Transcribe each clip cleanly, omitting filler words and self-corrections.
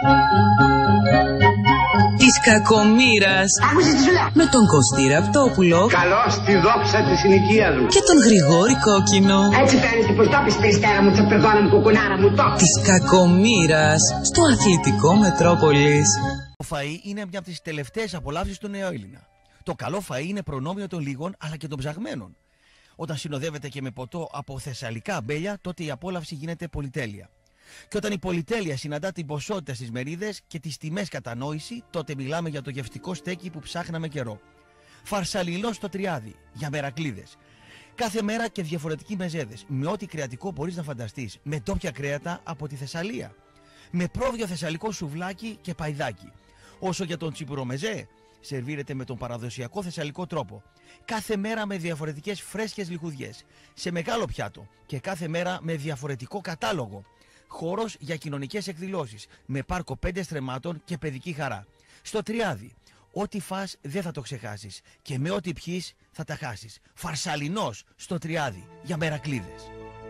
Της κακομοίρας. Άκουσες τι σου λέω. Με τον Κωστή Ραπτόπουλο. Καλώς τη δόξα της συνοικίας μου. Και τον Γρηγόρη Κόκκινο. Έτσι φαίνεται πως το πεις περιστέρα μου, τσαπεδόνα μου, κουκουνάρα μου, το. Της κακομοίρας. Στο αθλητικό Μετρόπολης. Το φαΐ είναι μια από τις τελευταίες απολαύσεις του νεοέλληνα. Το καλό φαΐ είναι προνόμιο των λίγων αλλά και των ψαγμένων. Όταν συνοδεύεται και με ποτό από θεσσαλικά αμπέλια, τότε η απόλαυση γίνεται πολυτέλεια. Και όταν η πολυτέλεια συναντά την ποσότητα στις μερίδες και τις τιμές κατανόηση, τότε μιλάμε για το γευστικό στέκι που ψάχναμε καιρό. Φαρσαλινό στο Τριάδι, για μερακλίδες. Κάθε μέρα και διαφορετικοί μεζέδες, με ό,τι κρεατικό μπορείς να φανταστείς, με ντόπια κρέατα από τη Θεσσαλία. Με πρόβιο θεσσαλικό σουβλάκι και παϊδάκι. Όσο για τον τσιπουρομεζέ, σερβίρεται με τον παραδοσιακό θεσσαλικό τρόπο. Κάθε μέρα με διαφορετικές φρέσκες λιχουδιές, σε μεγάλο πιάτο και κάθε μέρα με διαφορετικό κατάλογο. Χώρος για κοινωνικές εκδηλώσεις, με πάρκο 5 στρεμμάτων και παιδική χαρά. Στο Τριάδι, ό,τι φας δεν θα το ξεχάσεις και με ό,τι πιείς θα τα χάσεις. Φαρσαλινός στο Τριάδι, για μερακλίδες.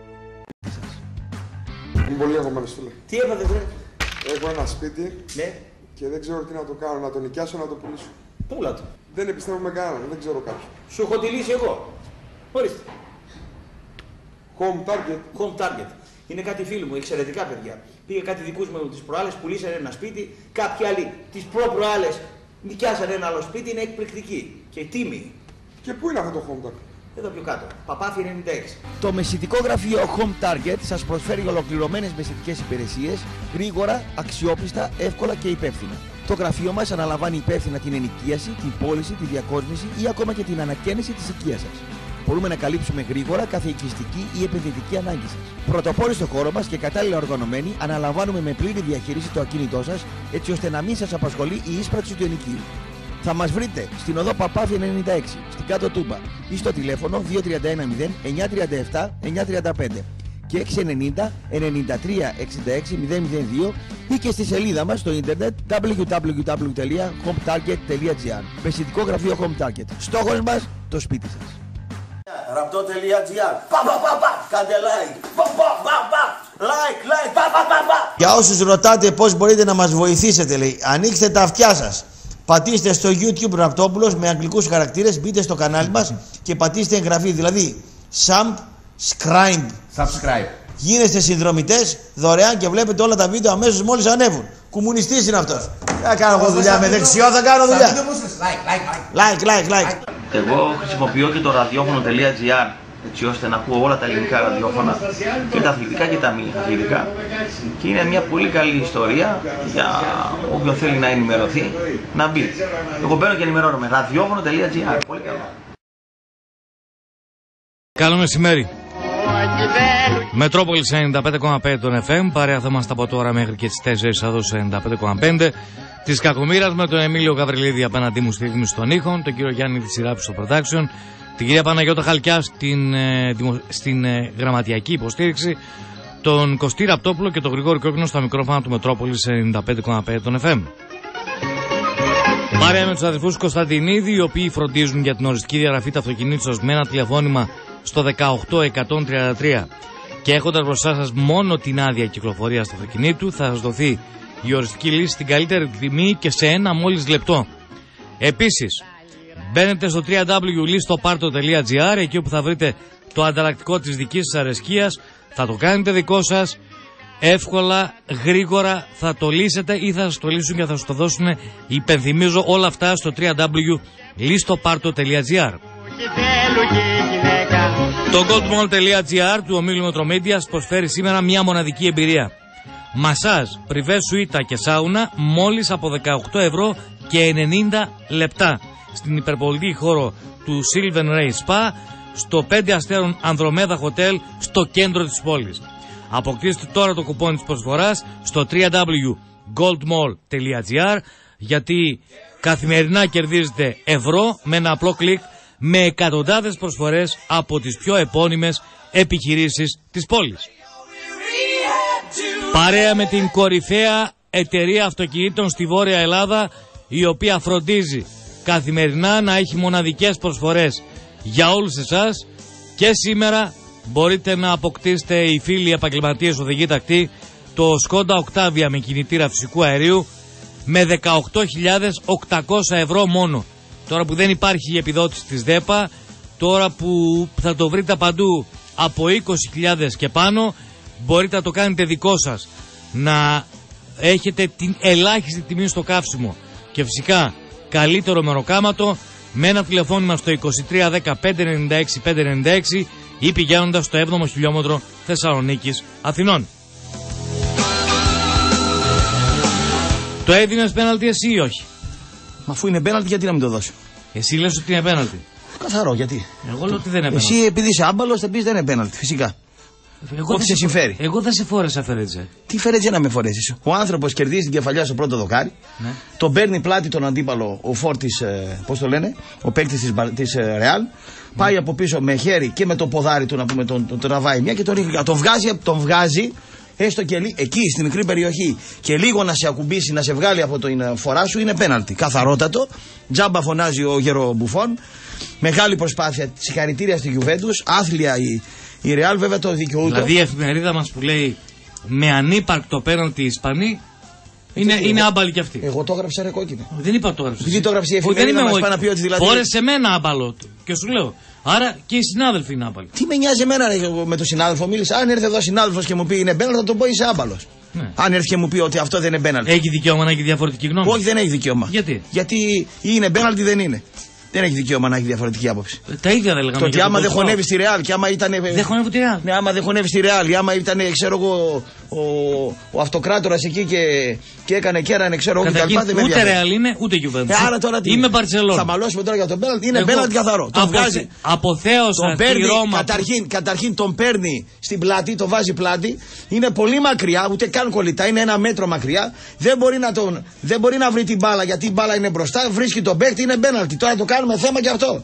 Είμαι πολύ αγωμένος, φίλε. Τι έπατε, βρε? Έχω ένα σπίτι, Ναι. και δεν ξέρω τι να το κάνω, να το νοικιάσω, να το πουλήσω. Πούλα το. Δεν επιστρέφω με κανέναν, δεν ξέρω κάποιον. Σου έχω τη λύση εγώ. Ορίστε. Home target. Home target. Είναι κάτι φίλοι μου, εξαιρετικά παιδιά. Πήγε κάτι δικούς μου τις προάλλες, πουλήσανε ένα σπίτι. Κάποιοι άλλοι τις προ-προάλλες νοικιάσανε ένα άλλο σπίτι, είναι εκπληκτική. Και τίμη. Και πού είναι αυτό το home target? Εδώ πιο κάτω. Παπάφι 96. Το μεσητικό γραφείο Home Target σας προσφέρει ολοκληρωμένες μεσητικές υπηρεσίες, γρήγορα, αξιόπιστα, εύκολα και υπεύθυνα. Το γραφείο μας αναλαμβάνει υπεύθυνα την ενοικίαση, την πώληση, τη διακόσμηση ή ακόμα και την ανακαίνιση της οικίας σας. Μπορούμε να καλύψουμε γρήγορα κάθε οικιστική ή επενδυτική ανάγκη σας. Πρωτοπόροι στο χώρο μας και κατάλληλα οργανωμένοι, αναλαμβάνουμε με πλήρη διαχείριση το ακίνητό σας, έτσι ώστε να μην σας απασχολεί η ίσπραξη του ενοικίου. Θα μας βρείτε στην οδό Παπάφη 96, στην Κάτω Τούμπα ή στο τηλέφωνο 2310 937 935 και 690 93 66 002 ή και στη σελίδα μας στο ίντερνετ www.hometarget.gr. Μεσητικό γραφείο Home Target. Στόχος μας, το σπίτι σας. Ραπτό.gr. Κάντε like. Like. Για όσους ρωτάτε πώς μπορείτε να μας βοηθήσετε, λέει, ανοίξτε τα αυτιά σας. Πατήστε στο YouTube Ραπτόπουλος με αγγλικούς χαρακτήρες, μπείτε στο κανάλι μας και πατήστε εγγραφή, δηλαδή subscribe. Γίνεστε συνδρομητές δωρεάν και βλέπετε όλα τα βίντεο αμέσως μόλις ανέβουν. Κομμουνιστής είναι αυτός. Θα κάνω εγώ δουλειά με δεξιό, θα κάνω δουλειά. Like. Εγώ χρησιμοποιώ και το ραδιόφωνο.gr, έτσι ώστε να ακούω όλα τα ελληνικά ραδιόφωνα, και τα αθλητικά και τα μη αθλητικά, και είναι μια πολύ καλή ιστορία για όποιον θέλει να ενημερωθεί να μπει. Εγώ μπαίνω και ενημερώνομαι. ραδιόφωνο.gr. Πολύ καλό. Καλό μεσημέρι. Μετρόπολης 95,5 των FM. Παρέα θα είμαστε από τώρα μέχρι και τις 4 εδώ σε 95,5. Της κακομοίρας με τον Εμίλιο Γαβριλίδη απέναντί μου στη ρύθμιση των ήχων, τον κύριο Γιάννη Τσιράπη στο production, την κυρία Παναγιώτα Χαλκιά στην γραμματιακή υποστήριξη, τον Κωστή Ραπτόπουλο και τον Γρηγόρη Κόκκινο στα μικρόφωνα του Μετρόπολης 95,5 των FM. Παρέα με τους αδερφούς Κωνσταντινίδη, οι οποίοι φροντίζουν για την οριστική διαγραφή του αυτοκινήτου σας με ένα τηλεφώνημα στο 18133 και έχοντας μπροστά σας μόνο την άδεια κυκλοφορίας του αυτοκινήτου, θα σας δοθεί η οριστική λύση στην καλύτερη τιμή και σε ένα μόλις λεπτό. Επίσης, μπαίνετε στο www.listoparto.gr, εκεί όπου θα βρείτε το ανταλλακτικό της δικής σας αρεσκίας, θα το κάνετε δικό σας, εύκολα, γρήγορα θα το λύσετε ή θα σας το λύσουν και θα σας το δώσουν. Υπενθυμίζω όλα αυτά στο www.listoparto.gr. Το goldmall.gr του ομίλου Metromedia προσφέρει σήμερα μια μοναδική εμπειρία. Μασάζ, πριβέ σουίτα και σάουνα μόλις από 18 ευρώ και 90 λεπτά στην υπερπολιτική χώρο του Sylvan Ray Spa στο 5 αστέρων Ανδρομέδα Hotel στο κέντρο της πόλης. Αποκτήστε τώρα το κουπόνι της προσφοράς στο www.goldmall.gr, γιατί καθημερινά κερδίζετε ευρώ με ένα απλό κλικ με εκατοντάδες προσφορές από τις πιο επώνυμες επιχειρήσεις της πόλης. Παρέα με την κορυφαία εταιρεία αυτοκινήτων στη Βόρεια Ελλάδα, η οποία φροντίζει καθημερινά να έχει μοναδικές προσφορές για όλους εσάς, και σήμερα μπορείτε να αποκτήσετε οι φίλοι επαγγελματίες οδηγοί τακτή το Skoda Octavia με κινητήρα φυσικού αερίου με 18.800 ευρώ μόνο. Τώρα που δεν υπάρχει η επιδότηση της ΔΕΠΑ, τώρα που θα το βρείτε παντού από 20.000 και πάνω, μπορείτε να το κάνετε δικό σας. Να έχετε την ελάχιστη τιμή στο καύσιμο και φυσικά καλύτερο μεροκάματο με ένα τηλεφώνημα στο 2310 596 596 ή πηγαίνοντας στο 7ο χιλιόμετρο Θεσσαλονίκης Αθηνών. Το έδινες πέναλτι εσύ ή όχι? Μα αφού είναι πέναλτι, γιατί να μην το δώσω? Εσύ λες ότι είναι πέναλτι. Καθαρό, γιατί? Εγώ λέω ότι δεν είναι πέναλτι. Εσύ επειδή είσαι άμπαλος θα πεις δεν είναι πέναλτι, φυσικά. Ό,τι σε συμφέρει. Εγώ δεν σε φόρεσα, Φερέτζε. Τι Φερέτζε να με φορέσεις? Ο άνθρωπος κερδίζει την κεφαλιά στο πρώτο δοκάρι, Ναι. τον παίρνει πλάτη τον αντίπαλο, ο φόρτης, πώς το λένε, ο παίκτης της Ρεάλ, πάει από πίσω με χέρι και με το ποδάρι του, να πούμε, τον τραβάει μια και τον ρίχνει. Τον βγάζει, έστω και εκεί στην μικρή περιοχή, και λίγο να σε ακουμπήσει, να σε βγάλει από την φορά σου, είναι πέναλτι. Καθαρότατο. Τζάμπα φωνάζει ο γέρο Μπουφόν. Μεγάλη προσπάθεια. Συγχαρητήρια στη Γιουβέντους. Άθλια η Ρεάλ, βέβαια το δικαιούται. Δηλαδή η εφημερίδα μας που λέει με ανύπαρκτο πέναλτι οι Ισπανοί είναι άμπαλοι κι αυτοί. Εγώ το έγραψα, ρε κόκκινο. Δεν είπα το έγραψα. Επειδή το έγραψε η εφημερίδα μας, πάει να πει ότι δηλαδή. Φόρεσε εμένα άμπαλο και σου λέω. Άρα και οι συνάδελφοι είναι άμπαλοι. Τι με νοιάζει εμένα, με τον συνάδελφο μίλησα. Αν έρθει εδώ συνάδελφος και μου πει είναι πέναλτι, θα τον πω είσαι άμπαλος. Ναι. Αν έρθει και μου πει ότι αυτό δεν είναι πέναλτι. Έχει δικαίωμα να έχει διαφορετική γνώμη? Όχι, δεν έχει δικαίωμα. Γιατί? Γιατί είναι πέναλτι, δεν είναι. Δεν έχει δικαίωμα να έχει διαφορετική άποψη. Τα ίδια δεν λέγαμε. Το ότι άμα δεν χωνεύει στη Ρεάλ και άμα ήταν. Δεν χωνεύει τη Ρεάλ. Ναι, άμα δεν χωνεύει στη Ρεάλ ή άμα ήταν, ξέρω εγώ, ο αυτοκράτορας εκεί και έκανε κέρανε, ξέρω εγώ κτλ. Ούτε Ρεάλ είμαι, ούτε Γιουβέντους. Άρα τώρα τι? Είμαι Μπαρσελόνα. Θα μαλώσουμε τώρα για τον πέναλτι. Είναι πέναλτι καθαρό. Τον βγάζει. Αποθέωσα τη Ρώμα. Καταρχήν τον παίρνει στην πλάτη, τον βάζει πλάτη. Είναι πολύ μακριά, ούτε καν κολλητά. Είναι 1 μέτρο μακριά. Δεν μπορεί να βρει την μπάλα γιατί η μπάλα είναι μπροστά. Βρίσκει τον παίκτη, είναι πέναλτι. Τώρα το κάνουμε θέμα και αυτό.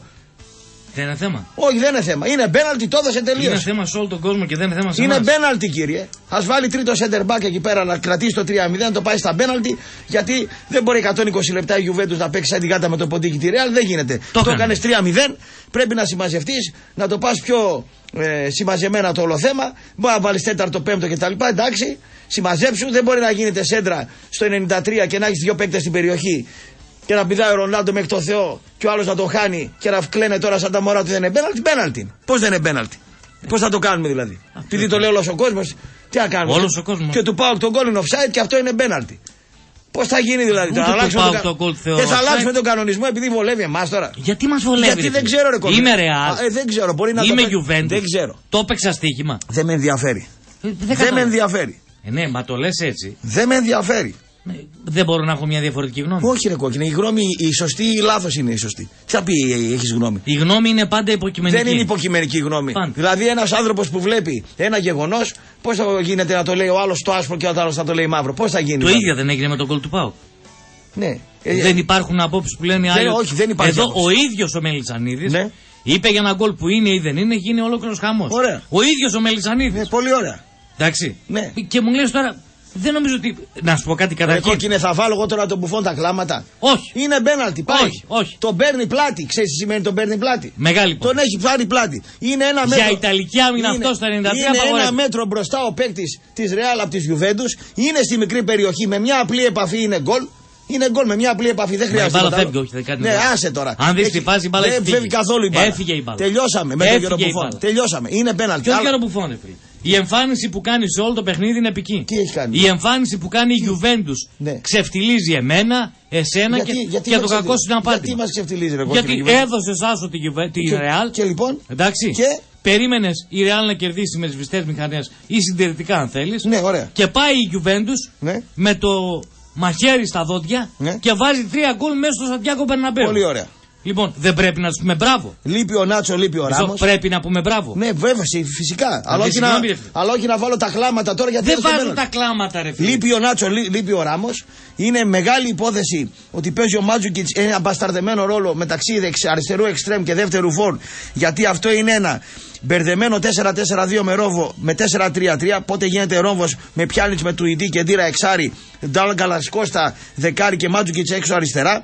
Δεν είναι θέμα. Όχι, δεν είναι θέμα. Είναι πέναλτι, το έδωσε τελείως. Είναι θέμα σε όλο τον κόσμο και δεν είναι θέμα σε Είναι εμάς. πέναλτι, κύριε. Ας βάλει τρίτο center back εκεί πέρα να κρατήσει το 3-0, να το πάει στα πέναλτι. Γιατί δεν μπορεί 120 λεπτά η Γιουβέντους να παίξει σαν την γάτα με το ποντίκι τη Ρεάλ. Δεν γίνεται. Το έκανες 3-0. Πρέπει να συμμαζευτείς, να το πας πιο συμμαζεμένα το όλο θέμα. Μπορεί να βάλεις 4ο, 5ο κτλ. Εντάξει, συμμαζέψου. Δεν μπορεί να γίνεται σέντρα στο 93 και να έχεις 2 παίκτες στην περιοχή. Και να πηδάει ο Ρονάλντο μέχρι το Θεό και ο άλλος να το χάνει και να κλαίνε τώρα σαν τα μωρά ότι δεν είναι πέναλτι. Πέναλτι. Πώς δεν είναι πέναλτι? Πώς θα το κάνουμε δηλαδή? Επειδή το λέει όλος ο κόσμος, τι να κάνουμε? Όλος ο κόσμος. Και του πάω τον γκολ είναι offside και αυτό είναι πέναλτι. Πώς θα γίνει δηλαδή? Θα αλλάξουμε θα αλλάξουμε τον κανονισμό επειδή βολεύει εμάς τώρα. Γιατί μας βολεύει? Γιατί δεν ξέρω, ρε κόμμα. Είμαι Ρεάλ. Δεν ξέρω. Μπορεί να είμαι το Γιουβέντους. Δεν ξέρω. Το έπαιξα στοίχημα. Δεν με ενδιαφέρει. Δεν με ενδιαφέρει. Ναι, μα το λες έτσι. Δεν με ενδιαφέρει. Δεν μπορώ να έχω μια διαφορετική γνώμη. Όχι, ρε κόκκινε. Η γνώμη, η σωστή ή η λάθος είναι η σωστή. Τι θα πει, έχεις γνώμη? Η γνώμη είναι πάντα υποκειμενική. Δεν είναι υποκειμενική γνώμη. Πάντα. Δηλαδή, ένας άνθρωπος που βλέπει ένα γεγονός, πώς θα γίνεται να το λέει ο άλλος το άσπρο και ο άλλος θα το λέει μαύρο? Πώς θα γίνει? Το δηλαδή? ίδιο δεν έγινε με τον γκολ του ΠΑΟΚ. Ναι. Δεν υπάρχουν απόψεις που λένε άλλοι. Όχι, δεν υπάρχει. Εδώ άποψη. ο ίδιος ο Μελισσανίδης, ναι, είπε για ένα γκολ που είναι ή δεν είναι, γίνει ολόκληρος χαμός. Ωραία. Ο ίδιος ο Μελισσανίδης. Πολύ ωραία. Εντάξει. Ναι. Και μου λες τώρα, δεν νομίζω ότι. Να σου πω κάτι καταρχήν. Κόκκινε, θα βάλω εγώ τώρα τον Μπουφόν τα κλάματα. Όχι. Είναι πέναλτι. Πάει. Όχι. Τον παίρνει πλάτη. Ξέρεις τι σημαίνει τον παίρνει πλάτη? Μεγάλη τον έχει πάρει πλάτη. Είναι ένα μέτρο. Για Ιταλική άμυνα αυτό στα 93 είναι 1 μέτρο μπροστά ο παίκτης της Ρεάλ από της Γιουβέντους. Είναι στη μικρή περιοχή. Με μια απλή επαφή είναι γκολ. Είναι γκολ με μια απλή επαφή. Δεν χρειάζεται. Η μπάλα φεύγει, όχι, δεν κάνει. Ναι, άσε τώρα. Αν δεις τη φάση, η μπάλα δεν φεύγει καθόλου η μπάλα. Έφυγε η μπάλα. Τελειώσαμε με τον κύριο Μπουφόν. Τελειώσαμε. Είναι πέναλτι. Ποιο κύριο Μπουφόν, φίλε? Η εμφάνιση που κάνει σε όλο το παιχνίδι είναι επική. Τι έχει κάνει? Η εμφάνιση που κάνει η Γιουβέντους ξεφτιλίζει εμένα, εσένα και το κακό συναπάτη. Γιατί μας ξεφτιλίζει, ρε? Γιατί έδωσε άσο τη Ρεάλ. Και λοιπόν. Εντάξει. Περίμενες η Ρεάλ να κερδίσει με τις σβηστές μηχανές ή συντηρητικά αν θέλεις. Ναι, ωραία. Και πάει η Γιουβέντους με το μαχαίρι στα δόντια και βάζει 3 γκολ μέσα στο Σαντιάκο Μπερναμπέου. Πολύ ωραία. Λοιπόν, δεν πρέπει να του πούμε μπράβο? Λείπει ο Νάτσο, λείπει ο Ράμος. Πρέπει να πούμε μπράβο. Ναι, βέβαια, φυσικά. Αλλά όχι να βάλω τα κλάματα τώρα γιατί. Δεν βάζω τα κλάματα, ρε φίλε. Λείπει ο Νάτσο, λείπει ο Ράμος. Είναι μεγάλη υπόθεση ότι παίζει ο Μάντζουκιτς ένα μπασταρδεμένο ρόλο μεταξύ αριστερού εξτρέμ και δεύτερου φορ. Γιατί αυτό είναι ένα μπερδεμένο 4-4-2 με ρόμβο με 4-3-3. Πότε γίνεται ρόμβος με Πιάνιτς, με Τουιντή και Ντύρα εξάρι, Ντάλ Γκαλασκόστα δεκάρι και Μάντζουκιτς έξω αριστερά.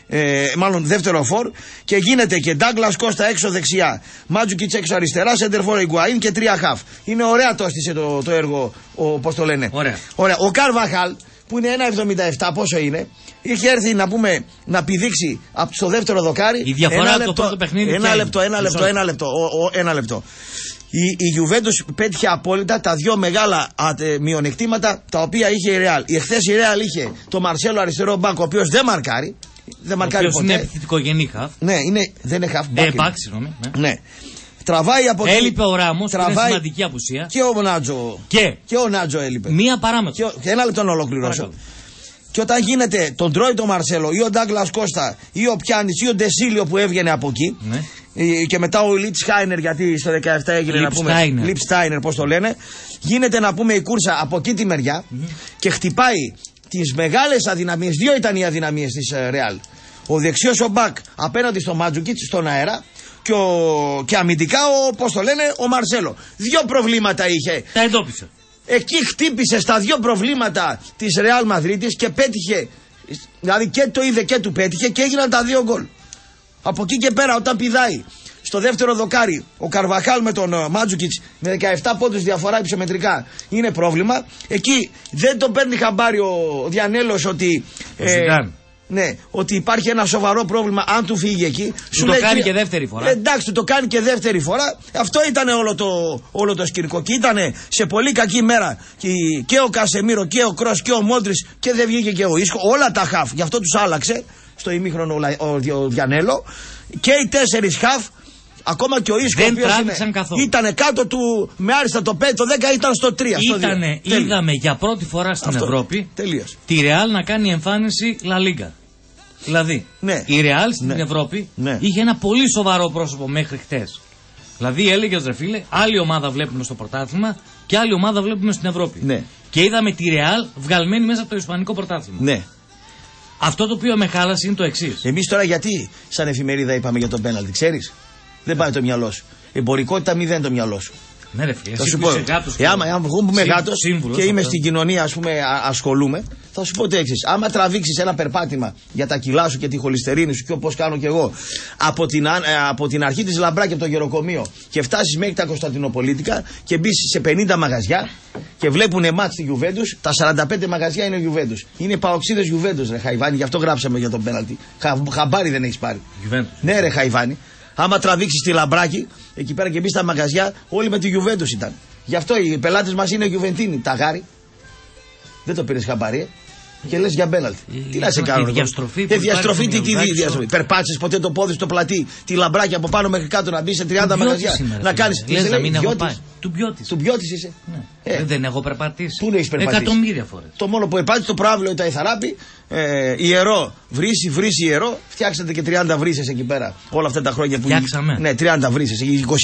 μάλλον δεύτερο φορ, και γίνεται και Ντάγκλας Κώστα έξω δεξιά, Μάντζουκιτς έξω αριστερά, σέντερφορ Ιγκουαΐν και 3 χαφ. Είναι ωραία το έστησε το έργο, πώς το λένε. Ωραία. Ο Καρβαχάλ, που είναι 1,77, πόσο είναι, είχε έρθει να πηδήξει στο δεύτερο δοκάρι. Η διαφορά από το πρώτο παιχνίδι. Ένα λεπτό. Η Γιουβέντους πέτυχε απόλυτα τα δύο μεγάλα μειονεκτήματα τα οποία είχε η Ρεάλ. Εχθές η Ρεάλ είχε το Μαρσέλο αριστερό μπακ, ο οποίος δεν μαρκάρει. Δεν μαρκάρει ποτέ. Είναι επιθετικογενή χαφ. Ναι, δεν είναι χαφ. Μπακ, συγγνώμη. Ναι. Τραβάει από εκεί. Έλειπε ο Ράμος, είναι σημαντική απουσία. Και ο Νάτζο. Και ο Νάτζο έλειπε. Μία παράμετρο. Και ένα λεπτό να ολοκληρώσω. Και όταν γίνεται τον τρώει το Μαρσέλο ή ο Ντάγκλας Κώστα ή ο Πιάνης ή ο Ντεσίλιο που έβγαινε από εκεί, ναι, και μετά ο Λιπστάινερ, γιατί στο 17 έγινε να πούμε Λιπστάινερ, πώς το λένε, γίνεται να πούμε η κούρσα από εκεί τη μεριά και χτυπάει τις μεγάλες αδυναμίες. Δύο ήταν οι αδυναμίες της Ρεάλ. Ο δεξιός ο μπακ απέναντι στο Μάντζουκιτς στον αέρα και αμυντικά πώς το λένε, ο Μαρσέλο. Δύο προβλήματα είχε. Τα εντόπισε. Εκεί χτύπησε στα δύο προβλήματα της Ρεάλ Μαδρίτης και πέτυχε. Δηλαδή και το είδε και του πέτυχε και έγιναν τα δύο γκολ. Από εκεί και πέρα, όταν πηδάει στο δεύτερο δοκάρι ο Καρβαχάλ με τον Μάντζουκιτς με 17 πόντους διαφορά υψομετρικά, είναι πρόβλημα. Εκεί δεν το παίρνει χαμπάρι ο Διανέλος ότι. Ναι, ότι υπάρχει ένα σοβαρό πρόβλημα αν του φύγει εκεί. Σου το κάνει και δεύτερη φορά. Εντάξει, του το κάνει και δεύτερη φορά. Αυτό ήταν όλο το σκηνικό. Και ήταν σε πολύ κακή μέρα και ο Κασεμίρο και ο Κρός και ο Μόντρις και δεν βγήκε και ο Ίσκο. Όλα τα χαφ. Γι' αυτό τους άλλαξε στο ημίχρονο ο Διανέλο. Και οι 4 χαφ. Ακόμα και ο Ίσκο δεν τράβηξαν καθόλου. Ήταν κάτω του με άριστα το 5, το 10 ήταν στο 3. Είδαμε για πρώτη φορά στην Ευρώπη τη Ρεάλ να κάνει εμφάνιση La Liga. Δηλαδή, η Ρεάλ στην Ευρώπη είχε ένα πολύ σοβαρό πρόσωπο μέχρι χτες. Δηλαδή, έλεγε ρε φίλε, άλλη ομάδα βλέπουμε στο πρωτάθλημα και άλλη ομάδα βλέπουμε στην Ευρώπη. Και είδαμε τη Ρεάλ βγαλμένη μέσα από το Ισπανικό πρωτάθλημα. Αυτό το οποίο με χάλασε είναι το εξής. Εμείς τώρα γιατί σαν εφημερίδα είπαμε για τον πέναλτι, ξέρεις? Δεν πάει το μυαλό σου. Εμπορικότητα 0 το μυαλό σου. Ναι, ρε φίλε, θα σου πω. Άμα εγώ που είμαι γάτος και είμαι στην κοινωνία, ας πούμε, ασχολούμαι, θα σου πω το εξής. Άμα τραβήξεις ένα περπάτημα για τα κιλά σου και τη χολυστερίνη σου και όπως κάνω και εγώ, από την αρχή της Λαμπράκη από το γεροκομείο και φτάσεις μέχρι τα Κωνσταντινοπολίτικα και μπεις σε 50 μαγαζιά και βλέπουν μάτς τη Γιουβέντους, τα 45 μαγαζιά είναι Γιουβέντους. Είναι παοξίδες Γιουβέντους, ρε Χαϊβάνη, γι' αυτό γράψαμε για τον πέναλτι. Χαμπάρι δεν έχεις πάρει. Ναι, ρε Χαϊβάνη. Άμα τραβήξεις τη Λαμπράκη, εκεί πέρα και μπεις στα μαγαζιά, όλοι με τη Γιουβέντους ήταν. Γι' αυτό οι πελάτες μας είναι Γιουβεντίνοι. Τα γάρι. Δεν το πήρες χαμπάρι, και λες για πέναλτι. Τι να σε κάνω, διαστροφή. Τι διαστροφή. Περπάτησες ποτέ το πόδι στο πλατή, τη Λαμπράκη από πάνω μέχρι κάτω να μπει σε 30 μαγαζιά. Να κάνεις. Λες να μην έχω πάει. Του Μπιώτης είσαι. Δεν έχω περπατήσει. Πού έχεις περπατήσει? Εκατομμύρια φορές. Το μόνο που υπάρχει το προάβλιο η Ταϊθαράπη, ιερό, βρύση ιερό. Φτιάξατε και 30 βρύσες εκεί πέρα. Όλα αυτά τα χρόνια που. Φτιάξαμε. Ναι, 30 βρύσες.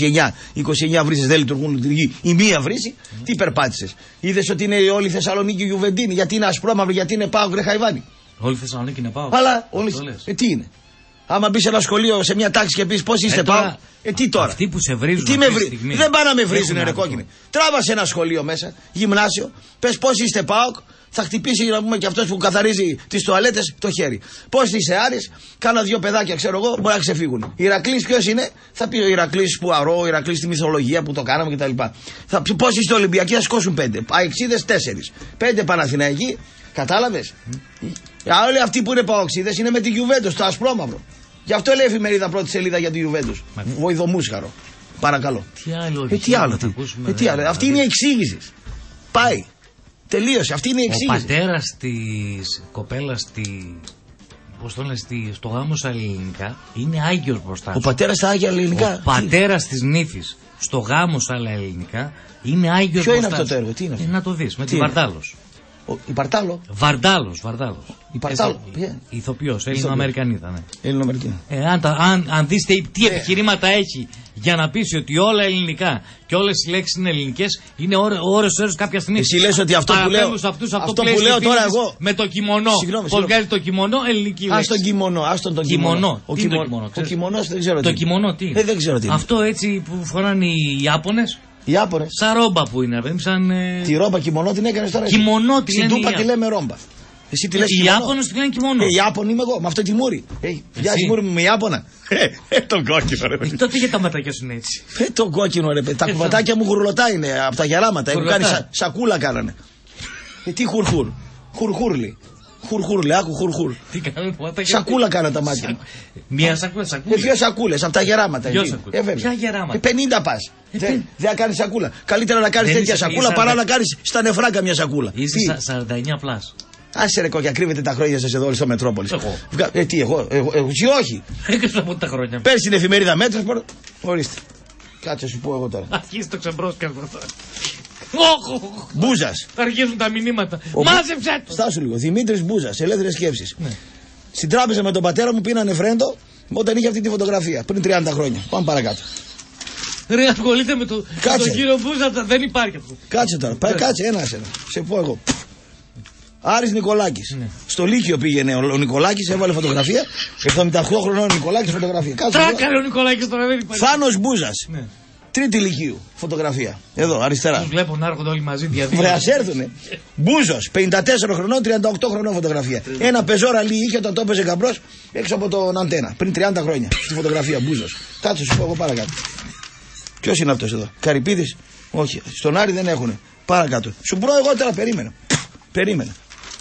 29 βρύσες δεν λειτουργούν. Η μία βρύση, τι περπάτησες? Είδες ότι είναι όλη η Θεσσαλονίκη Γιουβεντίνη? Γιατί είναι ασπρόμαυρο, γιατί είναι ΠΑΟΚ, ρε Χαϊβάνη? Όλη η Θεσσαλονίκη είναι ΠΑΟΚ. Αλλά τι είναι? Άμα μπει σε ένα σχολείο, σε μια τάξη και πει πώς είστε ΠΑΟΚ, τι τώρα? Αυτοί που σε βρίζουν. Δεν πάνε να με βρίζουν, ρε κόκκινε. Τράβασε ένα σχολείο μέσα, γυμνάσιο, πες πώς είστε ΠΑΟΚ, θα χτυπήσει να πούμε και αυτός που καθαρίζει τις τουαλέτες το χέρι. Πώς είσαι Άρης, κάνα δύο παιδάκια ξέρω εγώ, μπορεί να ξεφύγουν. Ηρακλής ποιος είναι? Θα πει ο Ηρακλής που αρώ, ο Ηρακλής στη μυθολογία που το κάναμε κτλ. Πώς είστε Ολυμπιακοί, θα σκόσουν 5. Αεξίδες 4. 5 Παναθηναϊκοί, κατάλαβες? Όλοι αυτοί που είναι παοξίδες είναι με τη Γιουβέντους, το ασπρόμαυρο. Γι' αυτό λέει η εφημερίδα πρώτη σελίδα για τη Γιουβέντους. Βοηδομούσχαρο. Παρακαλώ. Τι άλλο. Αυτή είναι η εξήγηση. Πάει. Τελείωσε. Αυτή είναι η εξήγηση. Ο πατέρας της κοπέλας πώς το λένε, στο γάμο στα ελληνικά είναι άγιος μπροστά. Ο πατέρας στα άγια ελληνικά. Ο πατέρας της νύφης στο γάμο στα ελληνικά είναι άγιος μπροστά. Ποιο είναι αυτό το έργο, τι είναι αυτό? Να το δεις, με τη Βαρδάλος. Η Παρτάλο. Βαρδάλος. Η Παρτάλο. Ηθοποιός, Έλληνο-Αμερικανίδα. Ναι. Αν δεις τι επιχειρήματα έχει για να πείσει ότι όλα ελληνικά και όλες οι λέξεις είναι ελληνικές, είναι ώρες κάποια στιγμή. Εσύ λες ότι αυτό που λέω, αυτό που λέω τώρα εγώ. Με το κιμονό. Πώς βγάζει το κιμονό, ελληνική λέξη. Ας τον κιμονό. Ο κιμονός δεν ξέρω τι. Το κιμονό τι είναι? Δεν ξέρω τι είναι. Αυτό έτσι που φοράνε οι Ιάπωνες. Οι Ιάπωνες. Σαν ρόμπα που είναι, σαν. Τη ρόμπα κιμονό την έκανες τώρα? Κιμονό τη στην Τούπα τη λέμε ρόμπα. Εσύ τι λες? Οι Ιάπωνες τη λένε κιμόνο. Οι Ιάπωνοι είμαι εγώ, με αυτό τη μούρη. Βιάζει μούρη μου με Ιάπωνα. Το κόκκινο ρε παιδί. Τότε για τα ματάκια σου είναι έτσι. Το κόκκινο ρε παιδί. Τα κουβατάκια μου γουρλωτά είναι από τα γεράματα. Έχουν κάνει σακούλα κάνανε. Τι χουρχούρ. Χουρχούρλι. Χουρχούρλι, άκου χουρχούρ. Τι κάνουν τα μάτια. Σακούλα κάνανε τα μάτια. Μία σακούλα. Δύο σακούλες από τα γεράματα. Ποια γεράματα? 50 πας. Δεν θα κάνει σακούλα. Καλύτερα να κάνει τέτοια σακούλα παρά να κάνει στα νεφρά καμιά σακούλα. Είσαι 49 πλάς. Άσε ρε κόκκια, κρύβετε τα χρόνια σας εδώ όλοι στο Μετρόπολης. Τι εγώ, εσύ όχι. Έκανα από τα χρόνια. Πέρσι την εφημερίδα Μέτρος, ορίστε. Κάτσε σου πω εγώ τώρα. Αρχίζει το ξεμπρόσκασμα τώρα. Μπούζας. Θα αρχίσουν τα μηνύματα. Μάζεψε το. Στάσου λίγο. Δημήτρης Μπούζας, ελεύθερες σκέψεις. Στην τράπεζα με τον πατέρα μου πίνανε φρέντο όταν είχε αυτή τη φωτογραφία πριν 30 χρόνια. Πάμε παρακάτω. Ρε, ασχολείται με τον κύριο Μπούζα, δεν υπάρχει αυτό. Κάτσε τώρα, κάτσε ένα. Σε πω εγώ. Άρης Νικολάκης. Στο Λύκειο πήγαινε ο Νικολάκης, έβαλε φωτογραφία. 78 χρονών ο Νικολάκης φωτογραφία. Τράκαρε ο Νικολάκης τώρα, δεν υπάρχει. Θάνος Μπούζας. Τρίτη Λυκείου φωτογραφία. Εδώ, αριστερά. Τους βλέπω να έρχονται όλοι μαζί διαδίκτυα. Βρε, ας έρθουνε. Μπούζος, 54 χρονών, 38 χρονών φωτογραφία. Ένα πεζόρα λί είχε όταν το έπαιζε γαμπρός έξω από τον αντένα. Πριν 30 χρόνια. Στη φωτογραφία Μπούζος. Κάτσε, σου πω εγώ παρακάτω. Ποιος είναι αυτός εδώ, Καρυπίδης? Όχι, στον Άρη δεν έχουνε. Παρακάτω. Σου πω εγώ τώρα, περίμενε.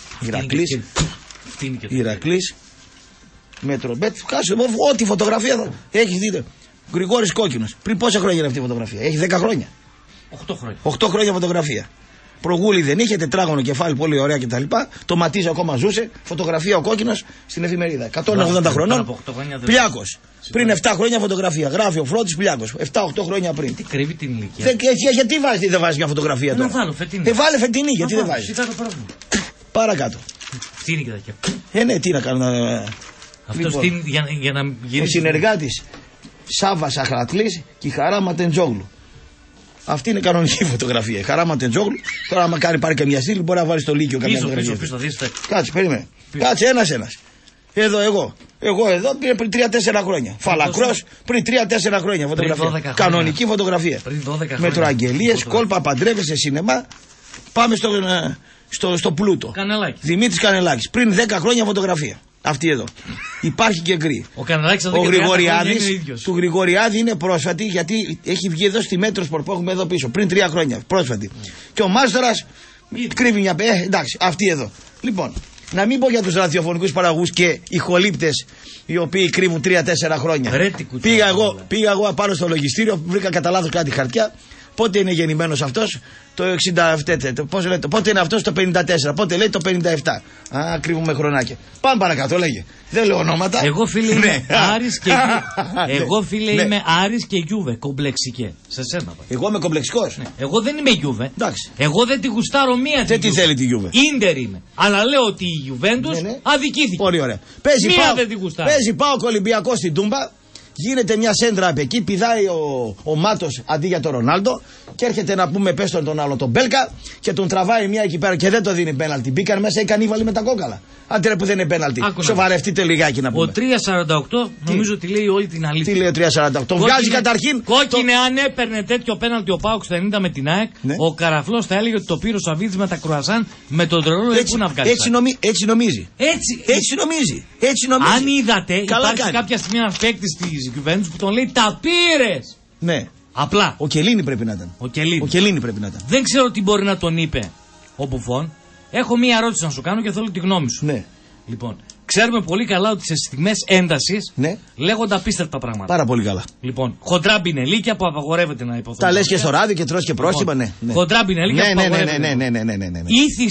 Ηρακλής. Μετρομπέτ. Κάτσε, ό,τι φωτογραφία θα έχει δείτε. Γρηγόρης Κόκκινος. Πριν πόσα χρόνια είναι αυτή η φωτογραφία? Έχει 10 χρόνια. 8 χρόνια. 8 χρόνια φωτογραφία. Προγούλη δεν είχε, τετράγωνο κεφάλι, πολύ ωραία κτλ. Το Ματίζ ακόμα ζούσε. Φωτογραφία ο Κόκκινος στην εφημερίδα. 180 χρονών. Πλιάκος. Πριν 7 χρόνια φωτογραφία. Γράφει ο Φρόντις Πλιάκος. 7-8 χρόνια πριν. Τι κρύβει την ηλικία. Γιατί δεν βάζει μια φωτογραφία τώρα? Να βάλω φετινή. Βάλε φετινή, γιατί δεν βάζει? Παρακάτω. Φτύνει και τα κέφια. Ναι, τι να κάνω. Αυτό φτύνει για να γυρίσει. Ο συνεργάτης Σάββας Αχρατλής και η Χαρά Ματεντζόγλου. Αυτή είναι κανονική φωτογραφία. Η Χαρά Ματεντζόγλου. Τώρα, άμα πάρει καμιά στήλη, μπορεί να βάλει στο Λύκειο καμιά φωτογραφία. Κάτσε, περίμενε. Κάτσε, ένας. Εδώ, εγώ εδώ πριν 3-4 χρόνια. Φαλακρός πριν 3-4 χρόνια. Φωτογραφία. Κανονική φωτογραφία. Μετροαγγελίες, κόλπα, παντρεύεσαι, σινεμά. Πάμε στο πλούτο. Κανελάκη. Δημήτρης Κανελάκης. Πριν 10 χρόνια φωτογραφία. Αυτή εδώ. Υπάρχει και γκρι. Ο Γρηγοριάδης. Του Γρηγοριάδη είναι πρόσφατη γιατί έχει βγει εδώ στη Μέτροσπορ που έχουμε εδώ πίσω. Πριν 3 χρόνια. Πρόσφατη. Και ο Μάστορας κρύβει μια. Εντάξει, αυτή εδώ. Λοιπόν, να μην πω για τους ραδιοφωνικούς παραγωγούς και ηχολήπτες οι οποίοι κρύβουν 3-4 χρόνια. Πήγα εγώ πάνω στο λογιστήριο, βρήκα κατά λάθος κάτι χαρτιά. Πότε είναι γεννημένος αυτός? Το 67. Πώς λέτε, πότε είναι αυτός? Το 54. Πότε λέει? Το 57. Α, κρύβουμε χρονάκια. Πάμε παρακάτω, λέγε. Δεν λέω ονόματα. Εγώ φίλε είμαι Άρης και εγώ φίλε είμαι Άρης και Γιούβε. Κομπλεξικέ. Σε σένα. Εγώ είμαι κομπλεξικός. Εγώ δεν είμαι Γιούβε. Εντάξει. Εγώ δεν τη γουστάρω μία. Δεν τη θέλει τη Γιούβε. Ίντερ είμαι. Αλλά λέω ότι η Γιουβέντους αδικήθηκε. Πολύ ωραία. Παίζει ΠΑΟΚ Ολυμπιακός στην Τούμπα. Γίνεται μια σέντρα από εκεί, πηδάει ο Μάτος αντί για τον Ρονάλντο και έρχεται να πούμε πες τον άλλο τον Μπέλκα και τον τραβάει μια εκεί πέρα και δεν το δίνει πέναλτι. Μπήκαν μέσα οι κανίβαλοι με τα κόκαλα. Άντε ρε που δεν είναι πέναλτι. Σοβαρευτείτε λιγάκι να πούμε. Ο 348 νομίζω ότι λέει όλη την αλήθεια. Τι λέει ο 348? Βγάζει καταρχήν. Κόκκινε αν έπαιρνε τέτοιο πέναλτι ο ΠΑΟΚ στο 90 με την ΑΕΚ, ο Καραφλός θα έλεγε ότι το πήρε ο Σαββίδης με τα κρουασάν με τον τρελό έτσι να βγάλει. Έτσι νομίζει. Έτσι νομίζει. Αν είδατε, υπάρχει κάποια στιγμή ένα παίκτη τη κυβέρνηση που τον λέει τα πήρες. Ναι. Απλά. Ο Κελίνη πρέπει να ήταν. Ο Κελίνη πρέπει να ήταν. Δεν ξέρω τι μπορεί να τον είπε ο Μπουφόν. Έχω μία ερώτηση να σου κάνω και θέλω τη γνώμη σου. Ναι. Λοιπόν, ξέρουμε πολύ καλά ότι σε στιγμές έντασης λέγονται απίστευτα πράγματα. Πάρα πολύ καλά. Λοιπόν, χοντρά μπινελίκια που απαγορεύεται να υποθέτω. Τα λες και στο ράδιο και τρως και πρόστιμα, ναι. Χοντρά μπινελίκια που απαγορεύεται. Ναι.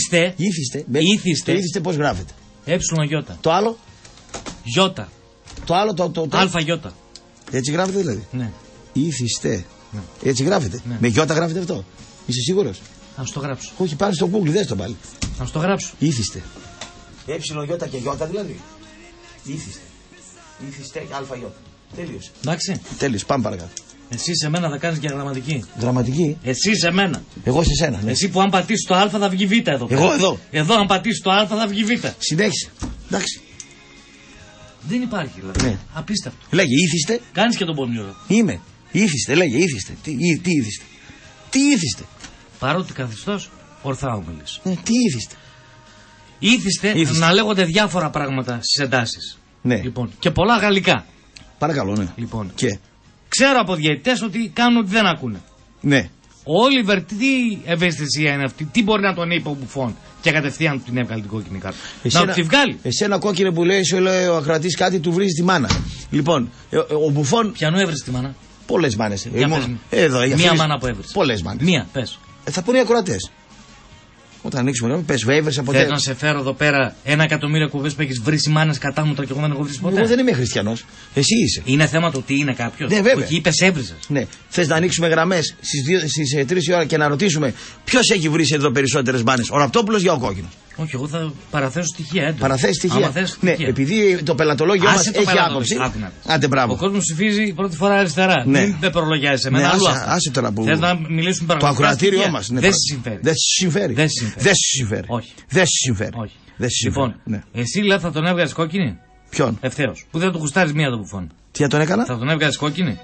Ήθιστε πώς γράφεται? Γιώτα. Το άλλο? Γιώτα. Το άλλο το. Αλφα Γιώτα. Έτσι γράφεται δηλαδή? Ναι. Ήθιστε. Ναι. Έτσι γράφεται. Ναι. Με γιώτα γράφεται αυτό? Είσαι σίγουρος? Να σου το γράψω. Όχι, πάρε στο Google, δες το πάλι. Να σου το γράψω. Ήθιστε. Γιώτα και γιώτα δηλαδή. Ήθιστε. Ήθιστε αλφα γιώτα. Τέλειωσε. Εντάξει. Τέλειωσε, πάμε παρακάτω. Εσύ σε μένα θα κάνεις και γραμματική. Γραμματική. Εσύ σε μένα. Εγώ σε σένα. Ναι. Εσύ που αν πατήσεις το α θα βγει β εδώ πέρα. Εγώ εδώ. Εδώ αν πατήσεις το α θα βγει β. Συνέχισε. Εντάξει. Δεν υπάρχει δηλαδή. Ναι. Απίστευτο. Λέγε ήθιστε. Κάνεις και τον πονιόρο. Είμαι. Ήθιστε, λέγε ήθιστε. Τι ήθιστε? Τι ήθιστε? Παρότι καθιστός ορθά ομιλείς. Τι ήθιστε? Ήθιστε να λέγονται διάφορα πράγματα στις εντάσεις. Ναι. Λοιπόν, και πολλά γαλλικά. Παρακαλώ, ναι. Λοιπόν, Και. ξέρω από διαιτητές ότι κάνουν ότι δεν ακούνε. Ναι. Ο Όλιβερ, τι ευαισθησία είναι αυτή, τι μπορεί να τον είπε ο Μπουφόν και κατευθείαν του την έβγαλε την κόκκινη κάρτα. Να του τη βγάλει. Εσένα κόκκινη που λέει, σου λέει ο ακροατής κάτι, του βρίζει τη μάνα. Λοιπόν, ο Μπουφόν. Πιανού έβρισε τη μάνα. Πολλές μάνες. Εδώ, μία μάνα που έβρισε. Πολλές μάνες. Μία, πες. Θα πούνε οι ακροατές. Όταν ανοίξουμε, πες έβρισε ποτέ. Θέλω να σε φέρω εδώ πέρα 1.000.000 κουβές που έχεις βρει μάνες κατάμουτρα και εγώ δεν έχω βρει ποτέ. Εγώ δεν είμαι χριστιανός. Εσύ είσαι. Είναι θέμα το τι είναι κάποιος. Ναι, βέβαια. Όχι, είπες έβριζες. Ναι. Θες να ανοίξουμε γραμμές στις 3 η ώρα και να ρωτήσουμε ποιος έχει βρει εδώ περισσότερες μάνες, ο Ραπτόπουλος ή ο Κόκκινος? Όχι, εγώ θα παραθέσω στοιχεία έντονα. Παραθέσει στοιχεία. Ναι, επειδή το πελατολόγιο μας έχει άποψη. Άντε, μπράβο. Ο κόσμος ψηφίζει πρώτη φορά αριστερά. Ναι. Μην με προλογιάζει σε μένα. Άσε τώρα που. Θες να μιλήσουμε πραγματικά. Το ακροατήριό μας. Δεν σου συμφέρει. Δεν σου συμφέρει. Δεν σου συμφέρει. Όχι. Δεν σου συμφέρει. Λοιπόν, εσύ λέει θα τον έβγαζε κόκκινη. Ποιον? Ευθέως. Που δεν του γουστάρει μία τον Μπουφόν. Τι θα τον έκανα? Θα τον έβγαζε κόκκινη.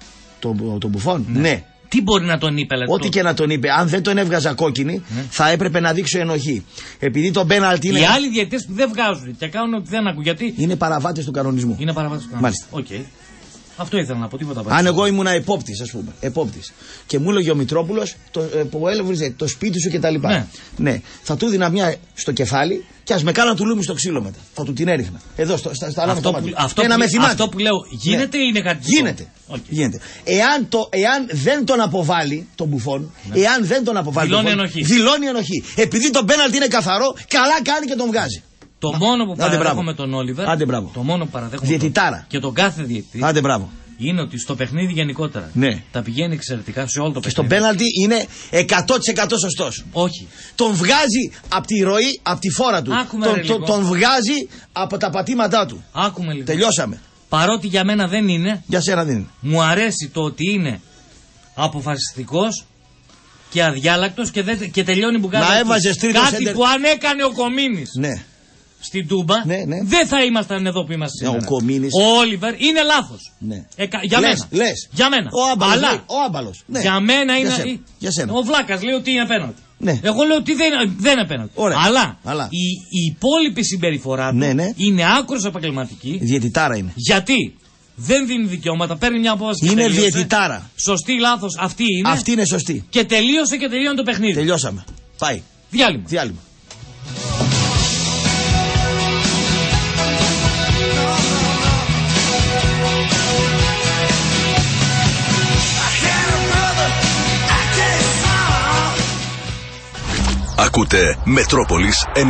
Τον Μπουφόν? Ναι. Τι μπορεί να τον είπε, ό,τι και να τον είπε, αν δεν τον έβγαζα κόκκινη, θα έπρεπε να δείξω ενοχή. Επειδή το πέναλτι είναι. Οι άλλοι διαιτητές που δεν βγάζουν και κάνουν ότι δεν ακούν. Γιατί. Είναι παραβάτες του κανονισμού. Είναι παραβάτες του κανονισμού. Μάλιστα. Okay. Αυτό ήθελα να πω, τίποτα άλλο. Αν εγώ ήμουν επόπτης, ας πούμε, επόπτης, και μου έλεγε ο Μητρόπουλος που έλαβε το σπίτι σου κτλ. Ναι, θα του δίνα μια στο κεφάλι και ας με κάναν του λούμι στο ξύλο μετά. Θα του την έριχνα. Εδώ στα άλλα αυτό που λέω γίνεται ή είναι κάτι? Γίνεται. Εάν δεν τον αποβάλει τον Μπουφόν, εάν δεν τον αποβάλει. Δηλώνει ενοχή. Επειδή το πέναλτι είναι καθαρό, καλά κάνει και τον βγάζει. Το μόνο που παραδέχομαι τον Όλιβερ, το μόνο που παραδέχομαι διαιτητάρα και τον κάθε διαιτητή, είναι ότι στο παιχνίδι γενικότερα τα πηγαίνει εξαιρετικά σε όλο το παιχνίδι. Και στο πέναλτι είναι 100% σωστός. Όχι. Τον βγάζει από τη ροή, από τη φόρα του. Τον βγάζει από τα πατήματά του. Άκουμε λίγο. Τελειώσαμε. Παρότι για μένα δεν είναι. Για σένα δεν είναι. Μου αρέσει το ότι είναι αποφασιστικός και αδιάλακτος και τελειώνει μπουκάλα. Να έβαζες τρίτο κάτι που αν έκανε ο Κομίνης. Ναι. Στην Τούμπα, δεν θα ήμασταν εδώ που είμαστε σήμερα. Ο Όλιβερ είναι λάθος. Ναι. Για μένα. Για μένα. Ο Άμπαλος. Ναι. Για μένα είναι. Για σένα. Ο Βλάκας λέει ότι είναι απέναντι. Ναι. Εγώ λέω ότι δεν είναι απέναντι. Αλλά η υπόλοιπη συμπεριφορά του είναι άκρως επαγγελματική. Διαιτητάρα είναι. Γιατί δεν δίνει δικαιώματα, παίρνει μια απόφαση. Είναι διαιτητάρα. Σωστή, λάθος, αυτή είναι. Αυτή είναι σωστή. Και τελείωσε και τελειώνει το παιχνίδι. Τελειώσαμε. Πάει. Διάλειμμα. Ακούτε Μετρόπολης 95,5.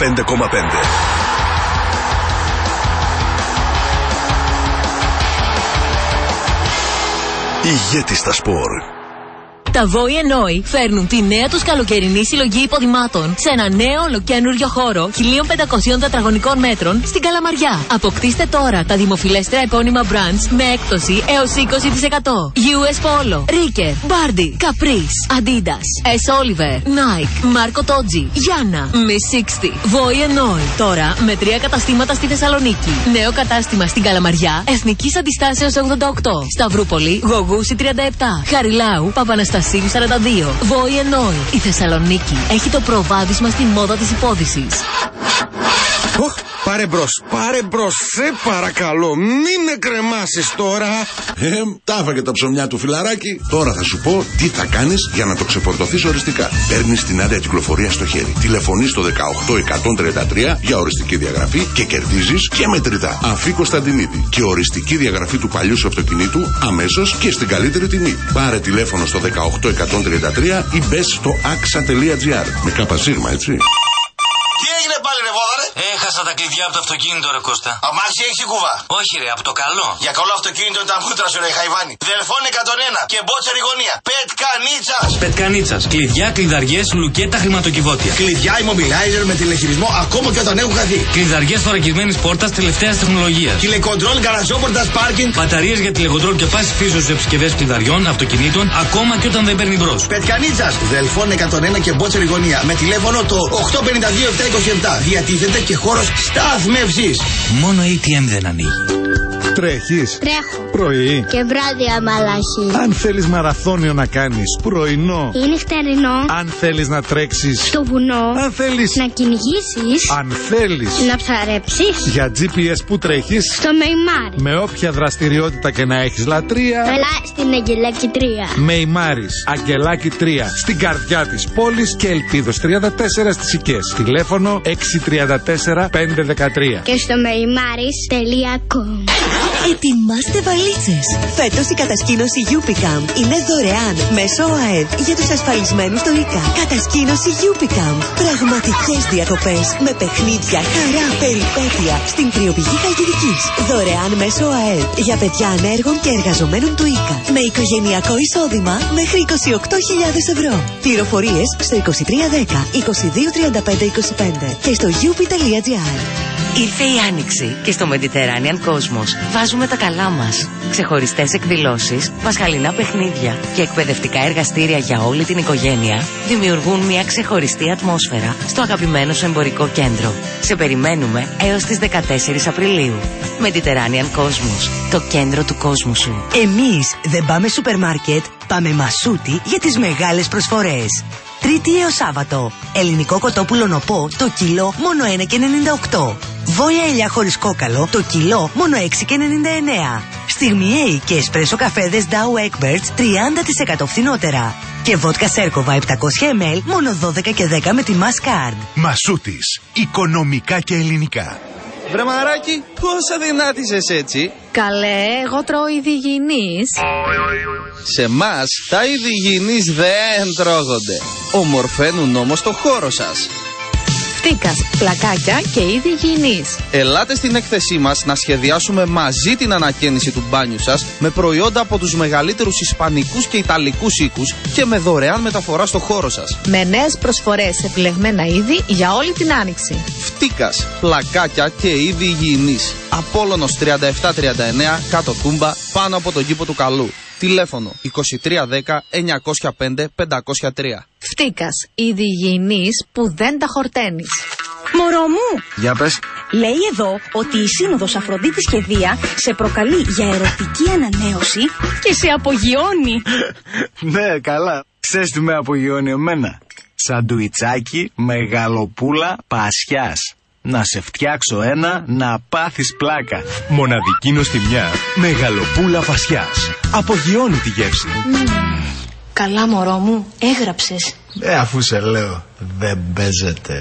Ηγέτης στα σπορ. Τα Voi Enoi φέρνουν τη νέα τους καλοκαιρινή συλλογή υποδημάτων σε ένα νέο ολοκένουργιο χώρο 1.500 τετραγωνικών μέτρων στην Καλαμαριά. Αποκτήστε τώρα τα δημοφιλέστερα επώνυμα brands με έκπτωση έως 20%. US Polo, Ricker, Bardi, Caprice, Adidas, S. Oliver, Nike, Marco Toggi, Γιάννα, Miss 60. Voi Enoi. Τώρα με 3 καταστήματα στη Θεσσαλονίκη. Νέο κατάστημα στην Καλαμαριά, Εθνικής Αντιστάσεως 88. Σταυρούπολη, Γογούση 37. Χαριλάου, Παπαναστασίου 42. Voi Enoi. Η Θεσσαλονίκη έχει το προβάδισμα στη μόδα της υπόδησης. Πάρε μπρος, σε παρακαλώ, μην με κρεμάσεις τώρα. Τα έφαγε τα ψωμιά του φιλαράκι. Τώρα θα σου πω τι θα κάνεις για να το ξεφορτωθείς οριστικά. Παίρνεις την άδεια κυκλοφορία στο χέρι. Τηλεφωνείς στο 18133 για οριστική διαγραφή και κερδίζεις και μετρητά. Αφή Κωνσταντινίδη και οριστική διαγραφή του παλιού σου αυτοκινήτου αμέσως και στην καλύτερη τιμή. Πάρε τηλέφωνο στο 18133 ή μπες στο axa.gr. Με καπασίγμα, έτσι. Τι έγινε πάλι ρε βόδαρε? Έχασα τα κλειδιά από το αυτοκίνητο ρε Κώστα. Αμάξι έχεις η κουβά? Όχι ρε, από το καλό. Για καλό αυτοκίνητο είναι τα μούτρα σου ρε Χαϊβάνι. Δελφών 101 και μπότσερη γωνία. Πετκανίτσας. Πετκανίτσας. Κλειδιά, κλειδαριές, λουκέτα, χρηματοκιβώτια. Κλειδιά immobilizer με τηλεχειρισμό ακόμα και όταν έχουν χαθεί. Κλειδαριές θωρακισμένης πόρτας τελευταίας τεχνολογίας. Τηλεκοντρόλ, γαραζόπορτας, πάρκινγκ. Μπαταρίες για τηλεκοντρόλ και πάση φύσεως σε επισκευές κλειδαριών, αυτοκινήτων, ακόμα και όταν δεν παίρνει μπρος. Πετκανίτσας. Δελφών 101 και μπότσερη γωνία. Με τηλέφωνο το 852-727. Διατίθεται και χώρος στάθμευσης. Μόνο ATM δεν ανοίγει. Τρέχεις. Τρέχω. πρωί. Και βράδυ αμαλάχη. Αν θέλεις μαραθώνιο να κάνεις, πρωινό. Είναι νυχτερινό. Αν θέλεις να τρέξεις στο βουνό. Αν θέλεις να κυνηγήσεις. Αν θέλεις να ψαρέψεις. Για GPS που τρέχεις. Στο Μεϊμάρι. Με όποια δραστηριότητα και να έχεις λατρεία. Έλα στην Αγγελάκη 3. Μεϊμάρις, Αγγελάκη 3. Στην καρδιά της πόλης και Ελπίδος 34 στις Οικές. Τηλέφωνο 634 513. Και στο meyimaris.com. Ετοιμάστε βαλίτσες. Φέτος η κατασκήνωση Yupicam είναι δωρεάν μέσω ΟΑΕΔ για τους ασφαλισμένους στο ΙΚΑ. Κατασκήνωση Yupicam. Πραγματικές διακοπές με παιχνίδια, χαρά, περιπέτεια στην κρυοπηγή Χαλκιδικής. Δωρεάν μέσω ΟΑΕΔ για παιδιά ανέργων και εργαζομένων του ΙΚΑ. Με οικογενειακό εισόδημα μέχρι 28.000 ευρώ. Πληροφορίες στο 2310 2235 25 και στο yupi.gr. Ήρθε η Άνοιξη και στο Mediterranean Cosmos βάζουμε τα καλά μας. Ξεχωριστές εκδηλώσεις, πασχαλινά παιχνίδια και εκπαιδευτικά εργαστήρια για όλη την οικογένεια δημιουργούν μια ξεχωριστή ατμόσφαιρα στο αγαπημένο σου εμπορικό κέντρο. Σε περιμένουμε έως τις 14 Απριλίου. Mediterranean Cosmos, το κέντρο του κόσμου σου. Εμείς δεν πάμε σούπερ μάρκετ, πάμε Μασούτι για τις μεγάλες προσφορές. Τρίτη έως Σάββατο. Ελληνικό κοτόπουλο νοπό το κιλό μόνο 1,98. Βόλια ελιά χωρίς κόκαλο το κιλό μόνο 6,99. Στιγμιαίοι και εσπρέσο καφέδες Dow Egberts 30% φθηνότερα. Και βότκα Σέρκοβα 700 ml μόνο 12 και 10 με τη Mastercard. Μασούτης. Οικονομικά και ελληνικά. Βρε μαράκι, πόσα δυνάτησες έτσι? Καλέ, εγώ τρώω ειδηγηνής. Σε μας τα ειδηγηνής δεν τρώγονται. Ομορφαίνουν όμως το χώρο σας. Φτίκας, πλακάκια και ειδηγηνής. Ελάτε στην έκθεσή μας να σχεδιάσουμε μαζί την ανακαίνιση του μπάνιου σας με προϊόντα από τους μεγαλύτερους ισπανικούς και ιταλικούς οίκους και με δωρεάν μεταφορά στο χώρο σας. Με νέες προσφορές σε επιλεγμένα είδη για όλη την άνοιξη. Φτίκας, πλακάκια και είδη υγιεινής. Απόλλωνος 3739, κάτω Τούμπα, πάνω από τον κήπο του Καλού. Τηλέφωνο 2310 905 503. Φτίκας, είδη υγιεινής που δεν τα χορταίνεις. Μωρό μου! Για πες. Λέει εδώ ότι η Σύνοδος Αφροδίτης και Δία σε προκαλεί για ερωτική ανανέωση και σε απογειώνει. Ναι, καλά. Ξέρεις τι με απογειώνει εμένα? Σαντουιτσάκι, μεγαλοπούλα, πασιάς. Να σε φτιάξω ένα να πάθεις πλάκα. Μοναδική νοστιμιά, μεγαλοπούλα πασιάς. Απογειώνει τη γεύση. Καλά μωρό μου, έγραψες. Αφού σε λέω, δεν παίζεται.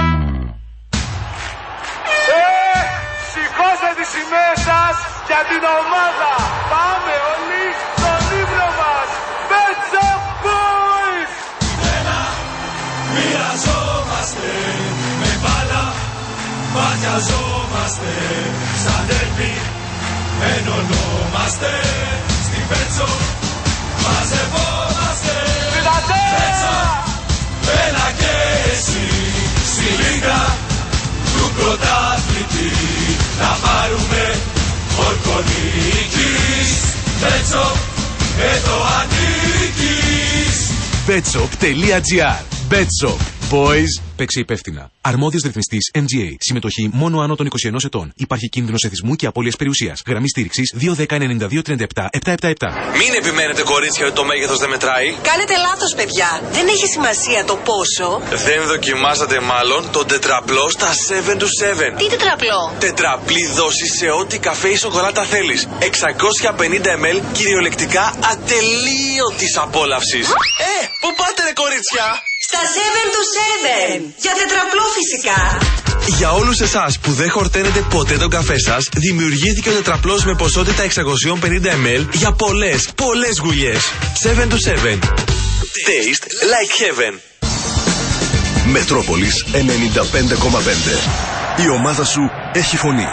Σηκώστε τις σημαίες σας για την ομάδα. Πάμε όλοι στον ύπνο μας. Pet Shop Boys. Ένα μοιραζόμαστε με μπάλα. Ματιαζόμαστε σαν τέρπι. Ενωνόμαστε στην Pet Shop. Μαζευόμαστε. Pet Shop. Έλα και εσύ στη λίγα του πρωταθλητή. Να πάρουμε ορκονίκης. Pet Shop, εδώ ανήκεις. Petshop.gr. Pet Shop Boys. Παίξε υπεύθυνα. Αρμόδιος ρυθμιστής MGA. Συμμετοχή μόνο άνω των 21 ετών. Υπάρχει κίνδυνος εθισμού και απώλειας περιουσίας. Γραμμή στήριξης 210-92-37-777. Μην επιμένετε, κορίτσια, ότι το μέγεθος δεν μετράει. Κάνετε λάθος, παιδιά. Δεν έχει σημασία το πόσο. Δεν δοκιμάσατε μάλλον τον τετραπλό στα 7 to 7. Τι τετραπλό? Τετραπλή δόση σε ό,τι καφέ ή σοκολάτα θέλεις. 650 ml κυριολεκτικά ατελείωτης απόλαυσης. Πού πάτε ρε κορίτσια? Στα 7 to 7. Για τετραπλό φυσικά. Για όλους εσάς που δεν χορταίνετε ποτέ τον καφέ σας, δημιουργήθηκε ο τετραπλός με ποσότητα 650 ml για πολλές γουλιές. 7 to 7. Taste like heaven. Μετρόπολης 95,5. Η ομάδα σου έχει φωνή.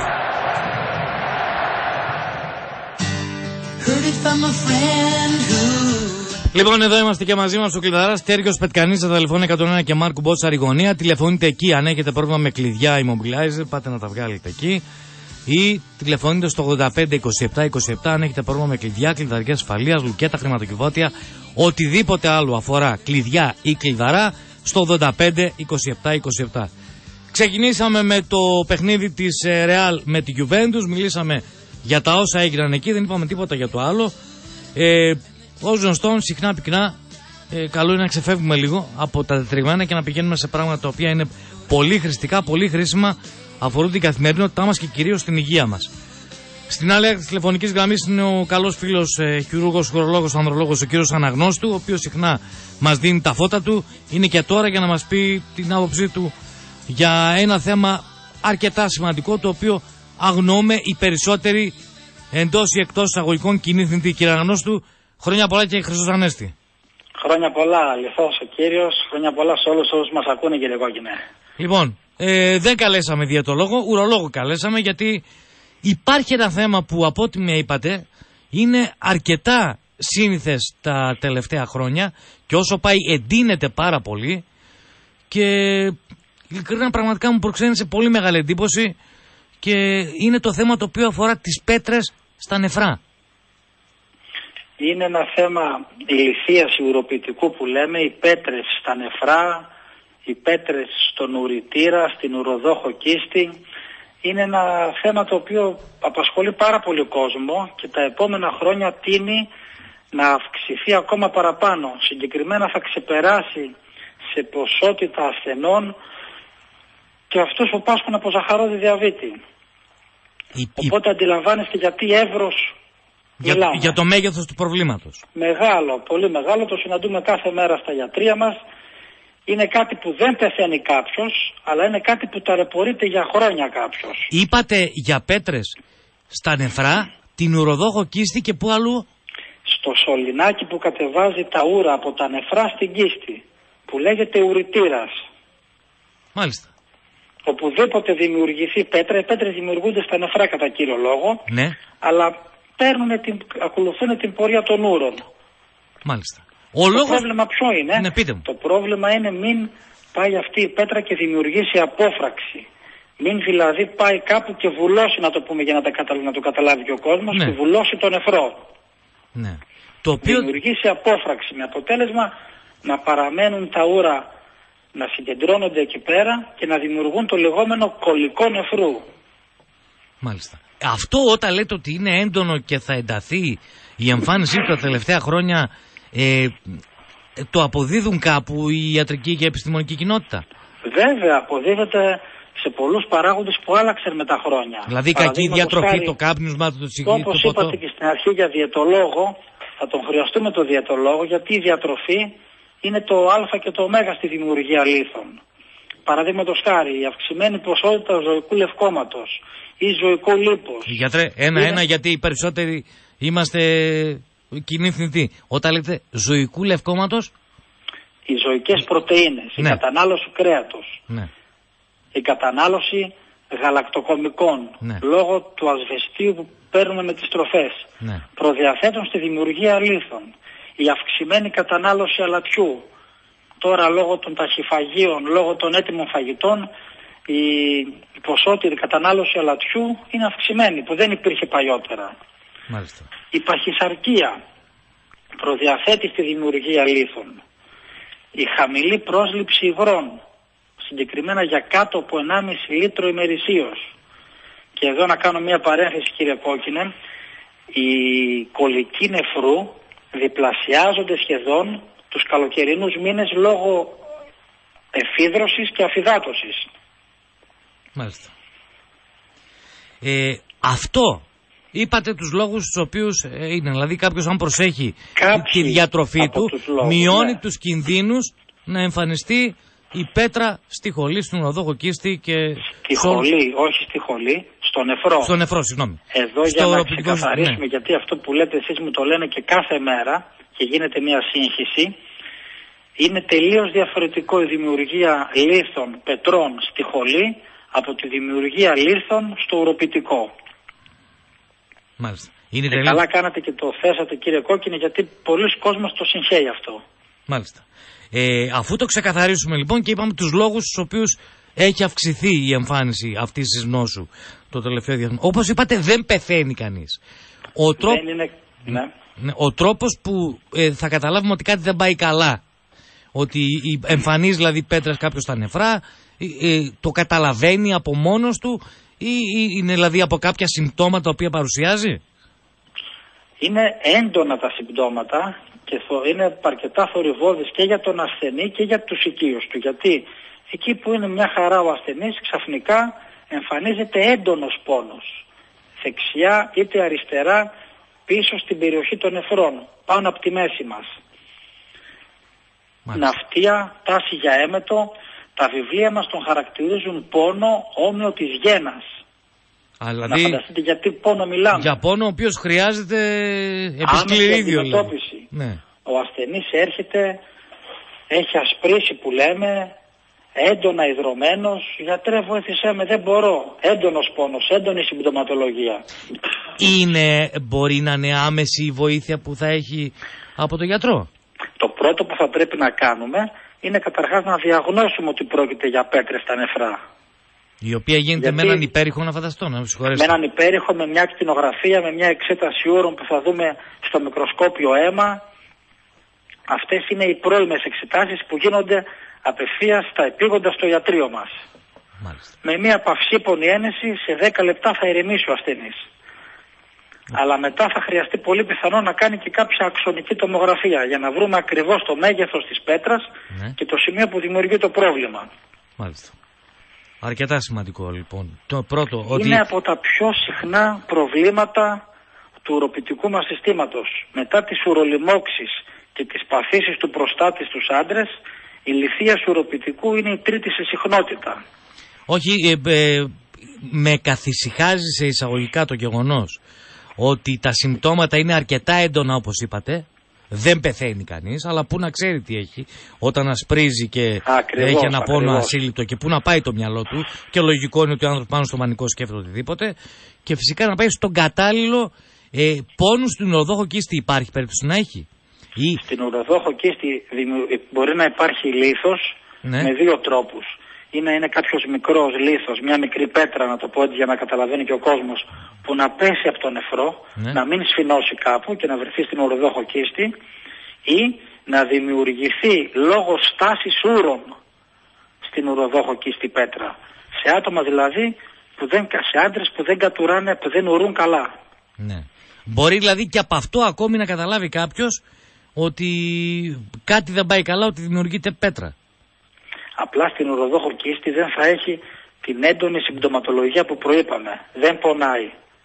Λοιπόν, εδώ είμαστε και μαζί μας ο κλειδαράς Τέργιος Πετκανής, στα τηλεφώνια 101 και Μάρκου Μπότσα Ριγωνία. Τηλεφωνείτε εκεί αν έχετε πρόβλημα με κλειδιά immobilizer, πάτε να τα βγάλετε εκεί. Ή τηλεφωνείτε στο 85-27-27 αν έχετε πρόβλημα με κλειδιά, κλειδαριά ασφαλείας, λουκέτα, χρηματοκιβώτια, οτιδήποτε άλλο αφορά κλειδιά ή κλειδαρά, στο 85-27-27. Ξεκινήσαμε με το παιχνίδι της Real με τη Juventus, μιλήσαμε για τα όσα έγιναν εκεί, δεν είπαμε τίποτα για το άλλο. Ως γνωστόν, συχνά πυκνά, καλό είναι να ξεφεύγουμε λίγο από τα τετριγμένα και να πηγαίνουμε σε πράγματα τα οποία είναι πολύ χρηστικά, πολύ χρήσιμα, αφορούν την καθημερινότητά μας και κυρίως την υγεία μας. Στην άλλη άκρη της τηλεφωνικής γραμμής είναι ο καλός φίλος χειρούργος, χορολόγος, ανδρολόγος, ο κύριος Αναγνώστου, ο οποίος συχνά μας δίνει τα φώτα του. Είναι και τώρα για να μας πει την άποψή του για ένα θέμα αρκετά σημαντικό, το οποίο αγνοούμε οι περισσότεροι εντός ή εκτός εισαγωγικών κοινή θνητή. Κύριε Αναγνώστου, χρόνια πολλά και Χριστός Ανέστη. Χρόνια πολλά, αληθώς ο κύριος. Χρόνια πολλά σε όλους όσους μας ακούνε, κύριε Κόκκινε. Λοιπόν, δεν καλέσαμε διαιτολόγο, ουρολόγο καλέσαμε, γιατί υπάρχει ένα θέμα που από ό,τι με είπατε είναι αρκετά σύνηθες τα τελευταία χρόνια και όσο πάει εντείνεται πάρα πολύ και ειλικρινά πραγματικά μου προξένησε πολύ μεγάλη εντύπωση, και είναι το θέμα το οποίο αφορά τις πέτρες στα νεφρά. Είναι ένα θέμα ηλιθίας ουροποιητικού που λέμε, οι πέτρες στα νεφρά, οι πέτρες στον ουρητήρα, στην ουροδόχο κίστη. Είναι ένα θέμα το οποίο απασχολεί πάρα πολύ κόσμο και τα επόμενα χρόνια τείνει να αυξηθεί ακόμα παραπάνω. Συγκεκριμένα θα ξεπεράσει σε ποσότητα ασθενών και αυτούς που πάσχουν από ζαχαρόδι διαβήτη. Οπότε αντιλαμβάνεστε γιατί εύρος μιλάμε. Για το μέγεθος του προβλήματος. Μεγάλο, πολύ μεγάλο, το συναντούμε κάθε μέρα στα γιατρία μας. Είναι κάτι που δεν πεθαίνει κάποιος, αλλά είναι κάτι που ταλαιπωρείται για χρόνια κάποιος. Είπατε για πέτρες στα νεφρά, την ουροδόχο κίστη και πού αλλού? Στο σωληνάκι που κατεβάζει τα ούρα από τα νεφρά στην κίστη, που λέγεται ουρητήρας. Μάλιστα. Οπουδήποτε δημιουργηθεί πέτρα, οι πέτρες δημιουργούνται στα νεφρά κατά κύριο λόγο, ναι, αλλά ακολουθούν την πορεία των ούρων. Μάλιστα. Το πρόβλημα ποιο είναι? Ναι, πείτε μου. Το πρόβλημα είναι μην πάει αυτή η πέτρα και δημιουργήσει απόφραξη. Μην δηλαδή πάει κάπου και βουλώσει, να το πούμε για να το καταλάβει και ο κόσμος, ναι, και βουλώσει το νεφρό. Ναι. Το οποίο δημιουργήσει απόφραξη με αποτέλεσμα να παραμένουν τα ούρα να συγκεντρώνονται εκεί πέρα και να δημιουργούν το λεγόμενο κολλικό νεφρού. Μάλιστα. Αυτό όταν λέτε ότι είναι έντονο και θα ενταθεί η εμφάνισή του τα τελευταία χρόνια, το αποδίδουν κάπου η ιατρική και η επιστημονική κοινότητα? Βέβαια, αποδίδεται σε πολλούς παράγοντες που άλλαξαν με τα χρόνια. Δηλαδή κακή διατροφή, το κάπνισμα, το τσιγρί, όπως είπατε και στην αρχή για διαιτολόγο, θα τον χρειαστούμε το διαιτολόγο, γιατί η διατροφή είναι το α και το ω στη δημιουργία λίθων. Παραδείγματος χάρη, η αυξημένη ποσότητα ζωικού λευκόματος ή ζωικό λίπος. Γιατρέ, ένα, γιατί οι περισσότεροι είμαστε κοινή θνητοί. Όταν λέτε ζωικού λευκόματος, οι ζωικές πρωτεΐνες, ναι, η κατανάλωση κρέατος, ναι, η κατανάλωση γαλακτοκομικών, ναι, λόγω του ασβεστίου που παίρνουμε με τις τροφές, ναι, προδιαθέτουν στη δημιουργία λίθων. Η αυξημένη κατανάλωση αλατιού, τώρα λόγω των ταχυφαγείων, λόγω των έτοιμων φαγητών, η ποσότητα, η κατανάλωση αλατιού είναι αυξημένη, που δεν υπήρχε παλιότερα. Μάλιστα. Η παχυσαρκία προδιαθέτει στη δημιουργία λίθων. Η χαμηλή πρόσληψη υγρών, συγκεκριμένα για κάτω από 1,5 λίτρο ημερησίως. Και εδώ να κάνω μια παρένθεση, κύριε Κόκκινε, οι κολλικοί νεφρού διπλασιάζονται σχεδόν τους καλοκαιρινούς μήνες λόγω εφίδρωσης και αφυδάτωσης. Μάλιστα. Αυτό είπατε τους λόγους τους οποίους είναι, δηλαδή κάποιος αν προσέχει τη διατροφή του λόγους, μειώνει, ναι, τους κινδύνους να εμφανιστεί η πέτρα στη χολή, στην ουροδόχο κίστη και... Στη χολή, όχι στη χολή, στο νεφρό. Στο νεφρό, συγγνώμη. Εδώ για να ξεκαθαρίσουμε, ναι, γιατί αυτό που λέτε εσείς μου το λένε και κάθε μέρα και γίνεται μια σύγχυση. Είναι τελείως διαφορετικό η δημιουργία λίθων πετρών στη χολή από τη δημιουργία λίθων στο ουροποιητικό. Μάλιστα. Καλά κάνατε και το θέσατε, κύριε Κόκκινε, γιατί πολλοί κόσμος το συγχαίει αυτό. Μάλιστα. Αφού το ξεκαθαρίσουμε λοιπόν και είπαμε τους λόγους στους οποίους έχει αυξηθεί η εμφάνιση αυτής της νόσου το τελευταίο διάστημα. Όπως είπατε, δεν πεθαίνει κανείς. Ο τρόπος που θα καταλάβουμε ότι κάτι δεν πάει καλά, ότι εμφανίζει δηλαδή πέτρας κάποιος στα νεφρά, το καταλαβαίνει από μόνος του, ή είναι δηλαδή από κάποια συμπτώματα τα οποία παρουσιάζει? Είναι έντονα τα συμπτώματα και είναι αρκετά θορυβώδης και για τον ασθενή και για τους οικείους του. Γιατί εκεί που είναι μια χαρά ο ασθενής, ξαφνικά εμφανίζεται έντονος πόνος. Δεξιά είτε αριστερά, πίσω στην περιοχή των νεφρών, πάνω από τη μέση μας. Ναυτία, τάση για έμετο. Τα βιβλία μας τον χαρακτηρίζουν πόνο όμοιο της γένας. Δηλαδή, να φανταστείτε γιατί πόνο μιλάμε. Για πόνο ο οποίος χρειάζεται επισκληρίδιο. Ναι. Ο ασθενής έρχεται, έχει ασπρίσει που λέμε, έντονα ιδρωμένος, γιατρέ βοήθησέ με, δεν μπορώ. Έντονος πόνος, έντονη συμπτωματολογία. Μπορεί να είναι άμεση η βοήθεια που θα έχει από τον γιατρό? Το πρώτο που θα πρέπει να κάνουμε είναι καταρχάς να διαγνώσουμε ότι πρόκειται για πέτρες στα νεφρά. Η οποία γίνεται με έναν υπέρηχο, να φανταστώ, να με συγχωρέσετε. Με έναν υπέρηχο, με μια ακτινογραφία, με μια εξέταση ούρων που θα δούμε στο μικροσκόπιο αίμα. Αυτές είναι οι πρώιμες εξετάσεις που γίνονται απευθείας στα επίγοντα στο ιατρείο μας. Μάλιστα. Με μια παυσίπονη ένεση σε 10 λεπτά θα ηρεμήσει ο ασθενής. Αλλά μετά θα χρειαστεί πολύ πιθανό να κάνει και κάποια αξονική τομογραφία για να βρούμε ακριβώς το μέγεθος της πέτρας και το σημείο που δημιουργεί το πρόβλημα. Μάλιστα. Αρκετά σημαντικό λοιπόν. Το πρώτο, είναι από τα πιο συχνά προβλήματα του ουροπιτικού μας συστήματος. Μετά τις ουρολιμώξεις και τις παθήσεις του προστάτη στους άντρες, η λυθία ουροπιτικού είναι η τρίτη σε συχνότητα. Όχι, με καθησυχάζει σε εισαγωγικά το γεγονός ότι τα συμπτώματα είναι αρκετά έντονα όπως είπατε. Δεν πεθαίνει κανείς, αλλά πού να ξέρει τι έχει όταν ασπρίζει και έχει ένα πόνο ασύλληπτο και πού να πάει το μυαλό του. Και λογικό είναι ότι ο άνθρωπος πάνω στο μανικό σκέφτεται οτιδήποτε. Και φυσικά να πάει στον κατάλληλο πόνο στην ουροδόχο κίστη. Υπάρχει περίπτωση να έχει? Στην ουροδόχο κίστη μπορεί να υπάρχει λίθος με δύο τρόπους. Είναι κάποιος μικρός λίθος, μια μικρή πέτρα, να το πω έτσι για να καταλαβαίνει και ο κόσμος, που να πέσει από το νεφρό, να μην σφινώσει κάπου και να βρεθεί στην ουροδόχο κίστη, ή να δημιουργηθεί λόγω στάσης ούρων στην ουροδόχο κίστη πέτρα. Σε άτομα δηλαδή, σε άντρες που δεν κατουράνε, που δεν ουρούν καλά. Ναι. Μπορεί δηλαδή και από αυτό ακόμη να καταλάβει κάποιος ότι κάτι δεν πάει καλά, ότι δημιουργείται πέτρα. Απλά στην ουροδόχο κίστη δεν θα έχει την έντονη συμπτωματολογία που προείπαμε. Δεν πονάει,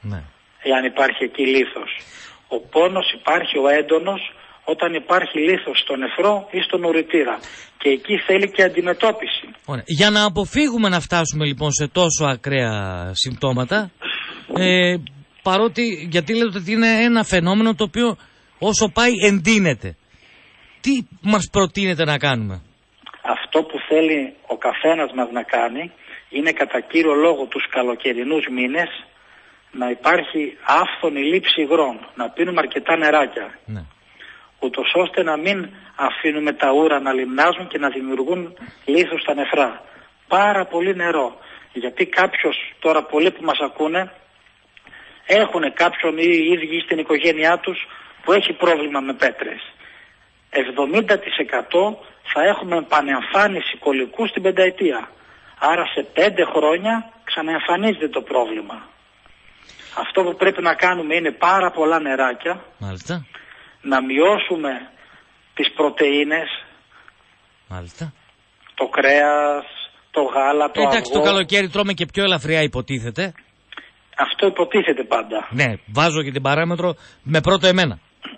εάν υπάρχει εκεί λίθος. Ο πόνος υπάρχει ο έντονος όταν υπάρχει λίθος στο νεφρό ή στον ουρητήρα. Και εκεί θέλει και αντιμετώπιση. Ωραία. Για να αποφύγουμε να φτάσουμε λοιπόν σε τόσο ακραία συμπτώματα, παρότι, γιατί λέτε ότι είναι ένα φαινόμενο το οποίο όσο πάει εντείνεται. Τι μας προτείνετε να κάνουμε? Αυτό που θέλει ο καθένας μας να κάνει είναι κατά κύριο λόγο τους καλοκαιρινούς μήνες να υπάρχει άφθονη λήψη υγρών, να πίνουμε αρκετά νεράκια. Ούτως ώστε να μην αφήνουμε τα ούρα να λιμνάζουν και να δημιουργούν λίθους στα νεφρά. Πάρα πολύ νερό. Γιατί κάποιος, τώρα πολλοί που μας ακούνε, έχουν κάποιον ή οι ίδιοι στην οικογένειά τους που έχει πρόβλημα με πέτρες. 70% θα έχουμε επανεμφάνιση κολικού στην πενταετία. Άρα σε 5 χρόνια ξαναεμφανίζεται το πρόβλημα. Αυτό που πρέπει να κάνουμε είναι πάρα πολλά νεράκια. Μάλιστα. Να μειώσουμε τις πρωτεΐνες. Μάλιστα. Το κρέας, το γάλα, το αυγό. Εντάξει, το καλοκαίρι τρώμε και πιο ελαφριά υποτίθεται. Αυτό υποτίθεται πάντα. Ναι, βάζω και την παράμετρο με πρώτο εμένα.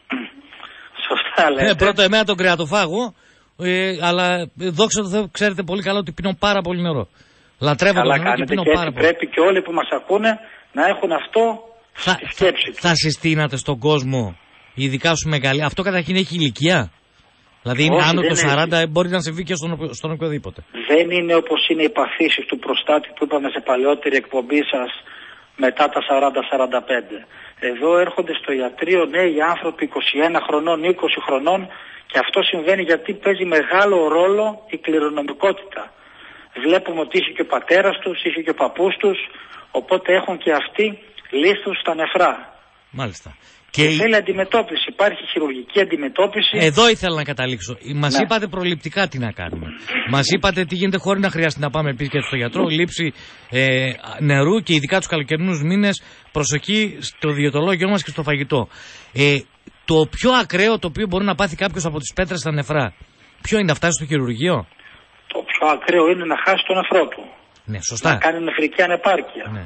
Σωστά λέτε. Πρώτο εμένα τον κρεατοφάγο, αλλά δόξα τω Θεώ ξέρετε πολύ καλά ότι πίνω πάρα πολύ νερό. Λατρεύω το νερό και πίνω πάρα πολύ. Πρέπει και όλοι που μας ακούνε να έχουν αυτό στη σκέψη τους. Θα συστήνατε στον κόσμο, ειδικά στους μεγαλύτερους, αυτό καταρχήν έχει ηλικία? Δηλαδή είναι άνω το 40, μπορεί να συμβεί και στον οποιοδήποτε. Δεν είναι όπως είναι οι παθήσεις του προστάτη που είπαμε σε παλαιότερη εκπομπή σας μετά τα 40-45. Εδώ έρχονται στο ιατρείο νέοι άνθρωποι 21 χρονών, 20 χρονών και αυτό συμβαίνει γιατί παίζει μεγάλο ρόλο η κληρονομικότητα. Βλέπουμε ότι είχε και ο πατέρας τους, είχε και ο παππούς τους, οπότε έχουν και αυτοί λίθους στα νεφρά. Μάλιστα. Και θέλει αντιμετώπιση. Υπάρχει χειρουργική αντιμετώπιση. Εδώ ήθελα να καταλήξω. Μας είπατε προληπτικά τι να κάνουμε. Μας είπατε τι γίνεται χωρίς να χρειάζεται να πάμε επίσης και στο γιατρό. Λήψη νερού και ειδικά τους καλοκαιρινούς μήνες προσοχή στο διαιτολόγιο μας και στο φαγητό. Το πιο ακραίο το οποίο μπορεί να πάθει κάποιος από τις πέτρες στα νεφρά, ποιο είναι, να φτάσει στο χειρουργείο? Το πιο ακραίο είναι να χάσει τον νεφρό του. Ναι, σωστά. Να κάνει νεφρική ανεπάρκεια. Ναι.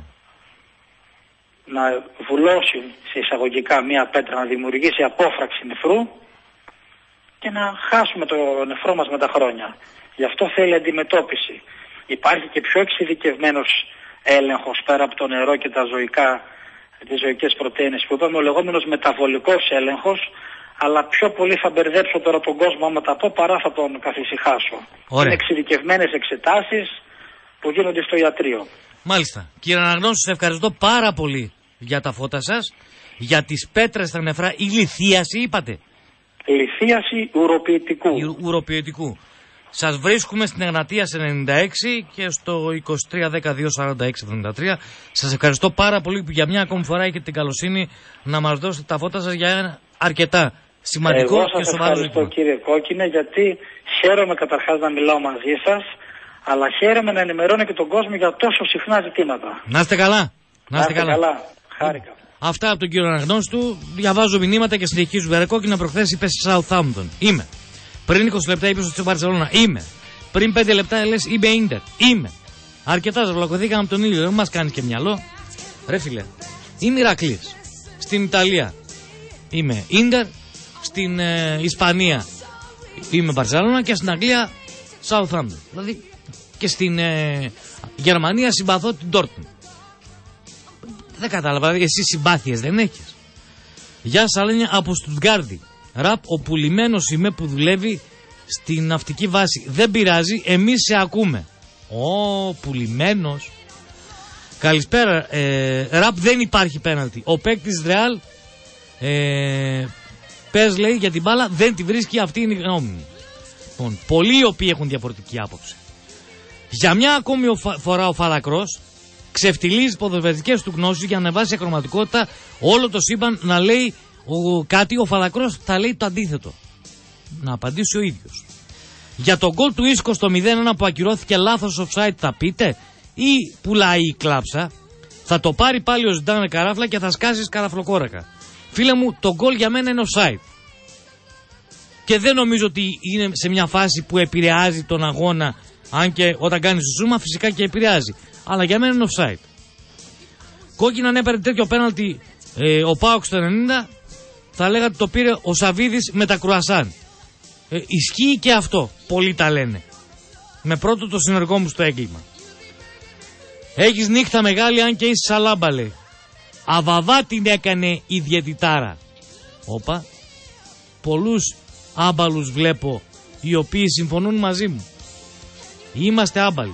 Να βουλώσει σε εισαγωγικά μία πέτρα, να δημιουργήσει απόφραξη νεφρού και να χάσουμε το νεφρό μας με τα χρόνια. Γι' αυτό θέλει αντιμετώπιση. Υπάρχει και πιο εξειδικευμένος έλεγχος πέρα από το νερό και τα ζωικά, τις ζωικές πρωτεΐνες που είπαμε, ο λεγόμενος μεταβολικός έλεγχος, αλλά πιο πολύ θα μπερδέψω τώρα τον κόσμο άμα τα πω παρά θα τον καθησυχάσω. Είναι εξειδικευμένες εξετάσεις που γίνονται στο ιατρείο. Μάλιστα. Κύριε Αναγνώστου, σας ευχαριστώ πάρα πολύ για τα φώτα σας, για τις πέτρες στα νεφρά. Η λιθίαση είπατε? Λιθίαση ουροποιητικού. Ουροποιητικού. Σας βρίσκουμε στην Εγνατία 96 και στο 2310-246-73. Σας ευχαριστώ πάρα πολύ που για μια ακόμη φορά έχετε την καλοσύνη να μας δώσετε τα φώτα σας για ένα αρκετά σημαντικό και σοβαρό ζήτημα. Ευχαριστώ κύριε Κόκκινε, γιατί χαίρομαι καταρχάς να μιλάω μαζί σας, αλλά χαίρομαι να ενημερώνω και τον κόσμο για τόσο συχνά ζητήματα. Να είστε καλά. Να είστε καλά. Χάρηκα. Αυτά από τον κύριο Αναγνώστου. Διαβάζω μηνύματα και συνεχίζουμε. Ρε Κόκκινα, προχθές είπε στη Southampton. Είμαι. Πριν 20 λεπτά είπε στο Μπαρσελόνα. Είμαι. Πριν 5 λεπτά λες είμαι Ίντερ. Είμαι. Αρκετά ζευλακωθήκαμε από τον ήλιο. Δεν μας κάνει και μυαλό. Ρε φίλε. Είμαι Ηρακλής. Στην Ιταλία είμαι Ίντερ. Στην Ισπανία είμαι Μπαρσελόνα. Και στην Αγγλία Southampton. Δηλαδή και στην Γερμανία συμπαθώ την Dortmund. Δεν κατάλαβα, εσύ συμπάθειες δεν έχεις? Γεια σας, Αλένια από Στουτγκάρδη. Ραπ, ο πουλημένος είμαι που δουλεύει στην ναυτική βάση. Δεν πειράζει, εμείς σε ακούμε. Ω, πουλημένος. Καλησπέρα. Ραπ, δεν υπάρχει πέναλτι. Ο παίκτης Ρεάλ πες λέει για την μπάλα, δεν τη βρίσκει, αυτή είναι η γνώμη μου. Λοιπόν, πολλοί οι οποίοι έχουν διαφορετική άποψη. Για μια ακόμη φορά ο Φαλακρός ξεφτιλίζει ποδοσφαιρικές του γνώσεις για να ανεβάσει ακροματικότητα όλο το σύμπαν να λέει κάτι, ο Φαλακρός θα λέει το αντίθετο. Να απαντήσει ο ίδιος. Για τον γκολ του Ίσκο στο 0-1 που ακυρώθηκε λάθος offside θα πείτε ή πουλάει η κλάψα? Θα το πάρει πάλι ο Ζιντάνε καράφλα και θα σκάσεις καραφλοκόρακα. Φίλε μου, το γκολ για μένα είναι offside. Και δεν νομίζω ότι είναι σε μια φάση που επηρεάζει τον αγώνα, αν και όταν κάνεις ζούμα φυσικά και επηρεάζει. Αλλά για μένα είναι offside. Κόκκινα αν έπαιρνε τέτοιο πέναλτι ο Πάοξ το 90, θα λέγατε το πήρε ο Σαβίδης με τα κρουασάν. Ισχύει και αυτό. Πολλοί τα λένε. Με πρώτο το συνεργό μου στο έγκλημα. Έχεις νύχτα μεγάλη αν και είσαι σαλάμπα, λέει. Αβαβά την έκανε η διαιτητάρα. Όπα. Πολλούς άμπαλους βλέπω οι οποίοι συμφωνούν μαζί μου. Είμαστε άμπαλοι.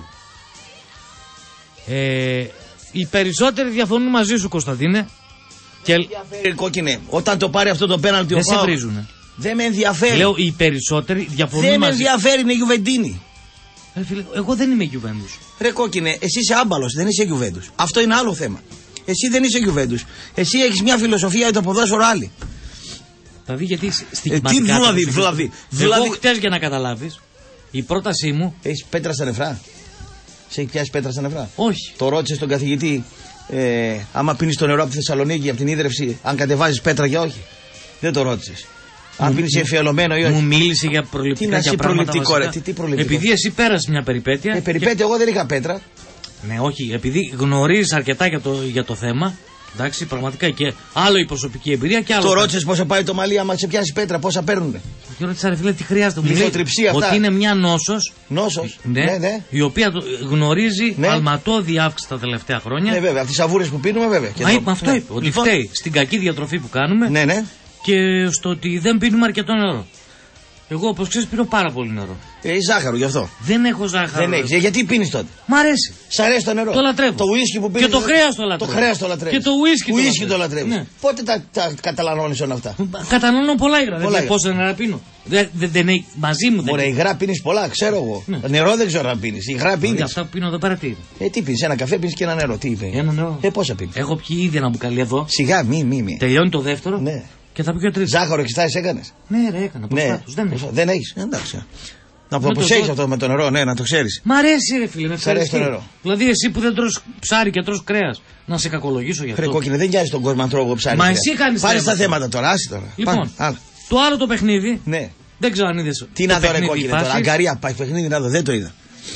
Οι περισσότεροι διαφωνούν μαζί σου, Κωνσταντίνε. Και... Κόκκινε, όταν το πάρει αυτό το πέναλτι δεν σε βρίζουνε. Δεν με ενδιαφέρει. Λέω οι περισσότεροι διαφωνούν μαζί. Δεν με ενδιαφέρει, είναι Γιουβεντίνη. Εγώ δεν είμαι Γιουβέντους. Ρε Κόκκινε, εσύ είσαι άμπαλος, δεν είσαι Γιουβέντους. Αυτό είναι άλλο θέμα. Εσύ δεν είσαι Γιουβέντους. Εσύ έχεις μια φιλοσοφία για το ποδόσφαιρο άλλη. Δηλαδή γιατί στιγματικά. Τι δηλαδή. Εγώ χτες για να καταλάβεις, η πρότασή μου. Έχεις πέτρα στα νεφρά? Σε έχει πιάσει πέτρα στα νεφρά? Όχι. Το ρώτησες τον καθηγητή, άμα πίνεις το νερό από τη Θεσσαλονίκη, από την ίδρυυση, αν κατεβάζεις πέτρα για όχι? Δεν το ρώτησες. Αν πίνεις εμφιαλωμένο ή όχι? Μου μίλησε για προληπτικά για πράγματα. Τι προληπτικό? Επειδή εσύ πέρασες μια περιπέτεια. Περιπέτεια, εγώ δεν είχα πέτρα. Ναι, όχι, επειδή γνωρίζεις αρκετά για το θέμα. Εντάξει, πραγματικά και άλλο η προσωπική εμπειρία και άλλο. Το ρώτησες πόσο πάει το μαλλί, άμα σε πιάσει πέτρα, πόσα παίρνουνε? Και ρώτησα, ρε φίλε, τι χρειάζεται. Μου λέει ότι είναι μια νόσος. Νόσος. Ναι. Η οποία γνωρίζει αλματώδη αύξηση τα τελευταία χρόνια. Ναι, βέβαια, από τις αβούρες που πίνουμε, βέβαια. Αυτό είπε. Ότι φταίει στην κακή διατροφή που κάνουμε. Ναι. Και στο ότι δεν πίνουμε αρκετό νερό. Εγώ, όπως ξέρεις, πίνω πάρα πολύ νερό. Έχει ζάχαρο γι' αυτό. Δεν έχω ζάχαρο. Δεν έχει. Γιατί πίνεις τότε? Μ' αρέσει. Σ' αρέσει το νερό? Το λατρεύω. Το ουίσκι που πίνεις. Και το κρέας το λατρεύω. Το κρέας το λατρεύεις. Και το ουίσκι το λατρεύεις. Ναι. Πότε τα καταλανώνεις όλα αυτά? Κατανώνω πολλά υγρά. Δεν ξέρω πόσα νερά πίνω. Δεν έχει μαζί μου. Ωραία, υγρά πίνεις πολλά, ξέρω εγώ. Ναι. Νερό δεν ξέρω αν πίνεις. Υγρά πίνεις. Αυτά που πίνω εδώ πέρα τι είναι. Τι πίνεις? Ένα καφέ πίνεις και ένα νερό. Τι είπε? Ένα νερό. Πόσα πίνεις? Έχω πιει ήδη ένα μπουκάλι εδώ. Σιγά, μη. Τελειώνει το δεύτερο. Ναι. Και θα πιω και τρίτο. Ζάχαρο εξετάσεις έκανες? Ναι, ρε, έκανα. Δεν έχεις. Εντάξει. Να το προσέχεις αυτό με το νερό, ναι, να το ξέρεις. Μ' αρέσει, ρε φίλε, με αρέσει το νερό. Δηλαδή, εσύ που δεν τρως ψάρι και τρως κρέας, να σε κακολογήσω γι' αυτό. Ρε κόκκινε, δεν νοιάζει τον κόσμο αν τρώω ψάρι. Μα εσύ κάνεις. Πάρε τα θέματα τώρα, άσε τώρα. Λοιπόν, το άλλο το παιχνίδι. Ναι. Δεν ξέρω αν είδες. Τι να δω, ρε κόκκινε τώρα. Αγκαρία πάει παιχνίδι να δω, δεν το είδα.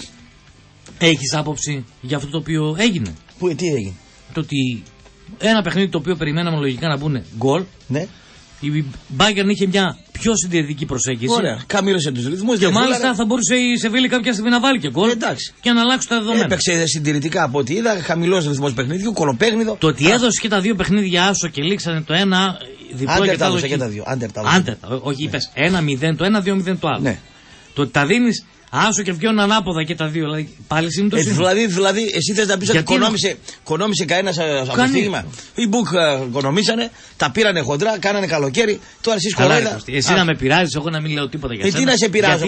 Έχεις άποψη για αυτό το οποίο έγινε? Τι έγινε? Το ότι ένα παιχνίδι το οποίο περιμέναμε λογικά να μπουν γκολ. Ναι. Η Bayern είχε μια πιο συντηρητική προσέγγιση. Ωραία. Καμήλωσε τους ρυθμούς. Και μάλιστα θα μπορούσε η Σεβίλη κάποια στιγμή να βάλει και γκολ. Εντάξει. Και να αλλάξει τα δεδομένα. Έπαιξε συντηρητικά από ό,τι είδα. Χαμηλός ρυθμός παιχνιδιού, κολοπαίγνιδο. Το ότι έδωσε και τα δύο παιχνίδια άσο και λήξανε το ένα διπλό και το άλλο. Και τα δύο. Άντερ. Όχι, είπες 1-0 το ένα, 2-0 το άλλο. Ναι. Το ότι τα δίνεις άσο και βγαίνουν ανάποδα και τα δύο. Δηλαδή πάλι σύμπτωση. Δηλαδή, εσύ θες να πεις ότι οικονόμησε κανένας αποστήγημα. Οι Μπουκ οικονομήσανε, τα πήρανε χοντρά, κάνανε καλοκαίρι. Τώρα εσείς κορόιδα. Εσύ να με πειράζεις, εγώ να μην λέω τίποτα για σένα. Τι να σε πειράζω,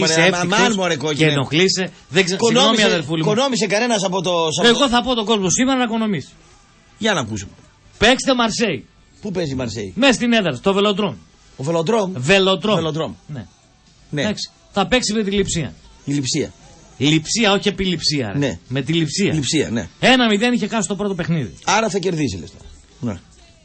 και ενοχλείσαι. Συγγνώμη, αδερφούλη μου. Οικονόμησε κανένας από το. Εγώ θα πω τον κόσμο σήμερα να οικονομήσει. Για να ακούσουμε. Παίξτε Μαρσέη. Πού παίζει Μαρσέη? Μέσα στην έδρα, στο Βελοτρόμ. Ο Βελοτρόμ. Ναι. Θα παίξει με τη Λειψία. Η Λειψία. Λειψία, όχι επιληψία. Ναι. Με τη Λειψία. Λειψία, ναι. 1-0 είχε χάσει το πρώτο παιχνίδι. Άρα θα κερδίσει, λες τώρα. Ναι.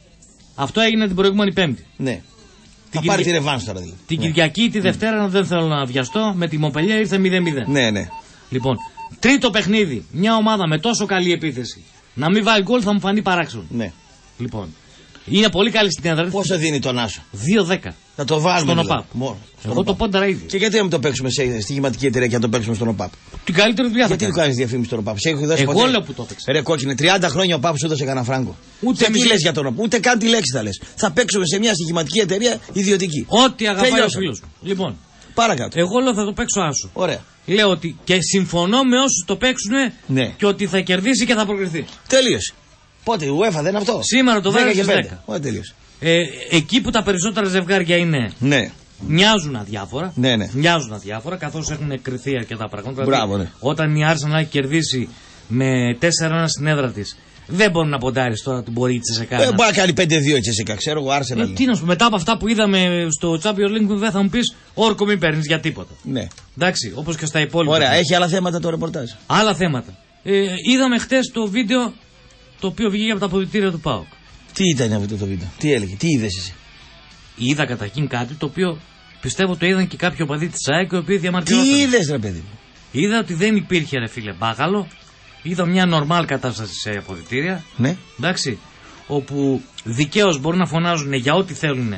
Αυτό έγινε την προηγούμενη Πέμπτη. Ναι. Θα πάρει τη ρεβάνς τώρα δηλαδή. Την Κυριακή, τη Δευτέρα, δεν θέλω να βιαστώ, με τη Μοπελιά ήρθε 0-0. Ναι. Λοιπόν, τρίτο παιχνίδι. Μια ομάδα με τόσο καλή επίθεση. Να μην βάλει γκολ θα μου φανεί παράξενο. Ναι. Λοιπόν. Είναι πολύ καλή στην έδρα. Πόσο δίνει τον Άσο? 2-10. Να το βάλουμε. Στον ΟΠΑΠ. Εγώ το πόνταρα ήδη. Και γιατί να μην το παίξουμε σε στοιχηματική εταιρεία και να το παίξουμε στον ΟΠΑΠ? Την καλύτερη δουλειά. Γιατί του κάνει διαφήμιση στον ΟΠΑΠ? Εγώ λέω που το έπαιξε. Ρε κόκκινε, 30 χρόνια ο ΟΠΑΠ σου έδωσε κανένα φράγκο. Ούτε τι λες για τον ΟΠΑΠ, ούτε καν τη λέξη θα λες. Θα παίξουμε σε μια στοιχηματική εταιρεία ιδιωτική. Ό,τι αγαπάει ο φίλος μου. Λοιπόν, παρακάτω. Εγώ λέω θα το παίξω Άσο. Ωραία. Λέω ότι και συμφωνώ με όσους το παίξουν και ότι θα κερδίσει και θα προκριθεί. Τέλειωσε. Πότε, η UEFA δεν είναι αυτό? Σήμερα το βράδυ στις 10. Ωραία, τελείωσε. Εκεί που τα περισσότερα ζευγάρια είναι. Ναι. Μοιάζουν αδιάφορα. Ναι. Μοιάζουν αδιάφορα καθώς έχουν κρυθεί αρκετά πράγματα. Μπράβο, ναι. Όταν η Arsenal έχει κερδίσει με 4-1 στην έδρα της, δεν μπορεί να ποντάρεις τώρα ότι μπορεί η Τσεσεκά. Μπορεί να κάνει 5-2 η Τσεσεκά, ξέρω εγώ, Arsenal. Τι να σου πω, μετά από αυτά που είδαμε στο Champions League, δεν θα μου πεις όρκο μην παίρνεις για τίποτα. Ναι. Εντάξει, όπως και στα υπόλοιπα. Ωραία, έχει άλλα θέματα το ρεπορτάζ? Άλλα θέματα. Είδαμε χτες το βίντεο το οποίο βγήκε από τα αποδυτήρια του ΠΑΟΚ. Τι ήταν αυτό το βίντεο, τι έλεγε, τι είδες εσύ? Είδα καταρχήν κάτι το οποίο πιστεύω το είδαν και κάποιοι οπαδοί της ΑΕΚ οι οποίοι διαμαρτυρόταν. Τι είδες, ρε παιδί μου? Είδα ότι δεν υπήρχε, ρε φίλε, μπάγαλο. Είδα μια νορμάλ κατάσταση σε αποδυτήρια. Ναι. Εντάξει. Όπου δικαίως μπορούν να φωνάζουν για ό,τι θέλουν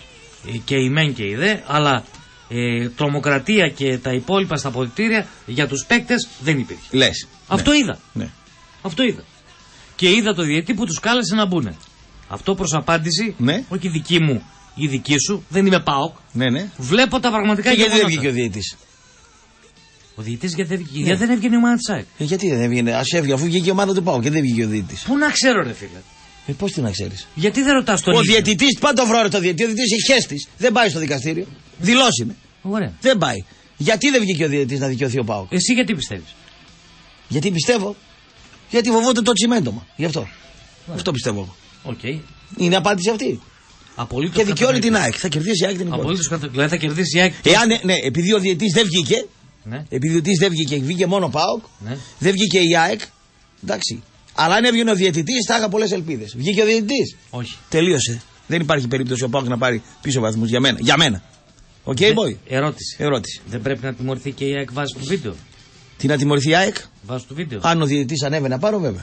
και οι μεν και οι δε, αλλά τρομοκρατία και τα υπόλοιπα στα αποδυτήρια για τους παίκτες δεν υπήρχε. Λες. Αυτό είδα. Ναι. Αυτό είδα. Και είδα το διαιτητή που τους κάλεσε να μπουν. Αυτό προς απάντηση, όχι δική μου ή δική σου, δεν είμαι ΠΑΟΚ. Ναι. Βλέπω τα πραγματικά γεγονότα. Γιατί δεν βγήκε ο διαιτητής? Ο διαιτητής γιατί δεν βγήκε? Γιατί δεν έβγαινε η ομάδα της ΑΕΚ. Γιατί δεν έβγαινε? Ας έβγαινε, αφού βγήκε η ομάδα του ΠΑΟΚ και δεν βγήκε ο διαιτητής. Πού να ξέρω, ρε φίλε. Πώς τι να ξέρεις? Γιατί δεν ρωτάς τον ίδιο? Ο διαιτητής, πάντα βρω το διαιτητή. Ο διαιτητής έχει χέστης. Δεν πάει στο δικαστήριο. Δηλώσει με. Ωραία. Δεν πάει. Γιατί δεν βγήκε ο διαιτητής να δικαιωθεί ο ΠΑΟΚ? Εσύ γιατί πιστεύεις? Γιατί πιστεύω. Γιατί φοβούνται το τσιμέντομα. Γι' αυτό. Αυτό πιστεύω εγώ. Okay. Είναι απάντηση αυτή. Απολύτως και δικαιώνει την ΑΕΚ. Θα κερδίσει η ΑΕΚ την εικόνα. Δηλαδή θα κερδίσει η ΑΕΚ. Ναι, επειδή ο διαιτητής δεν βγήκε. Ναι. Επειδή ο διαιτητής δεν βγήκε, βγήκε μόνο ΠΑΟΚ. Ναι. Δεν βγήκε η ΑΕΚ. Εντάξει. Αλλά αν έβγαινε ο διαιτητής, θα είχα πολλές ελπίδες. Βγήκε ο διαιτητής. Όχι. Τελείωσε. Δεν υπάρχει περίπτωση ο ΠΑΟΚ να πάρει πίσω βαθμούς για μένα. Για μένα. Οκ, boy. Ερώτηση. Δεν πρέπει να τιμωρηθεί και η ΑΕΚ βάσει του βίντεο? Τι να τιμωρηθεί η ΑΕΚ? Βάσει του βίντεο. Αν ο διαιτητής ανέβαινε απάνω, βέβαια.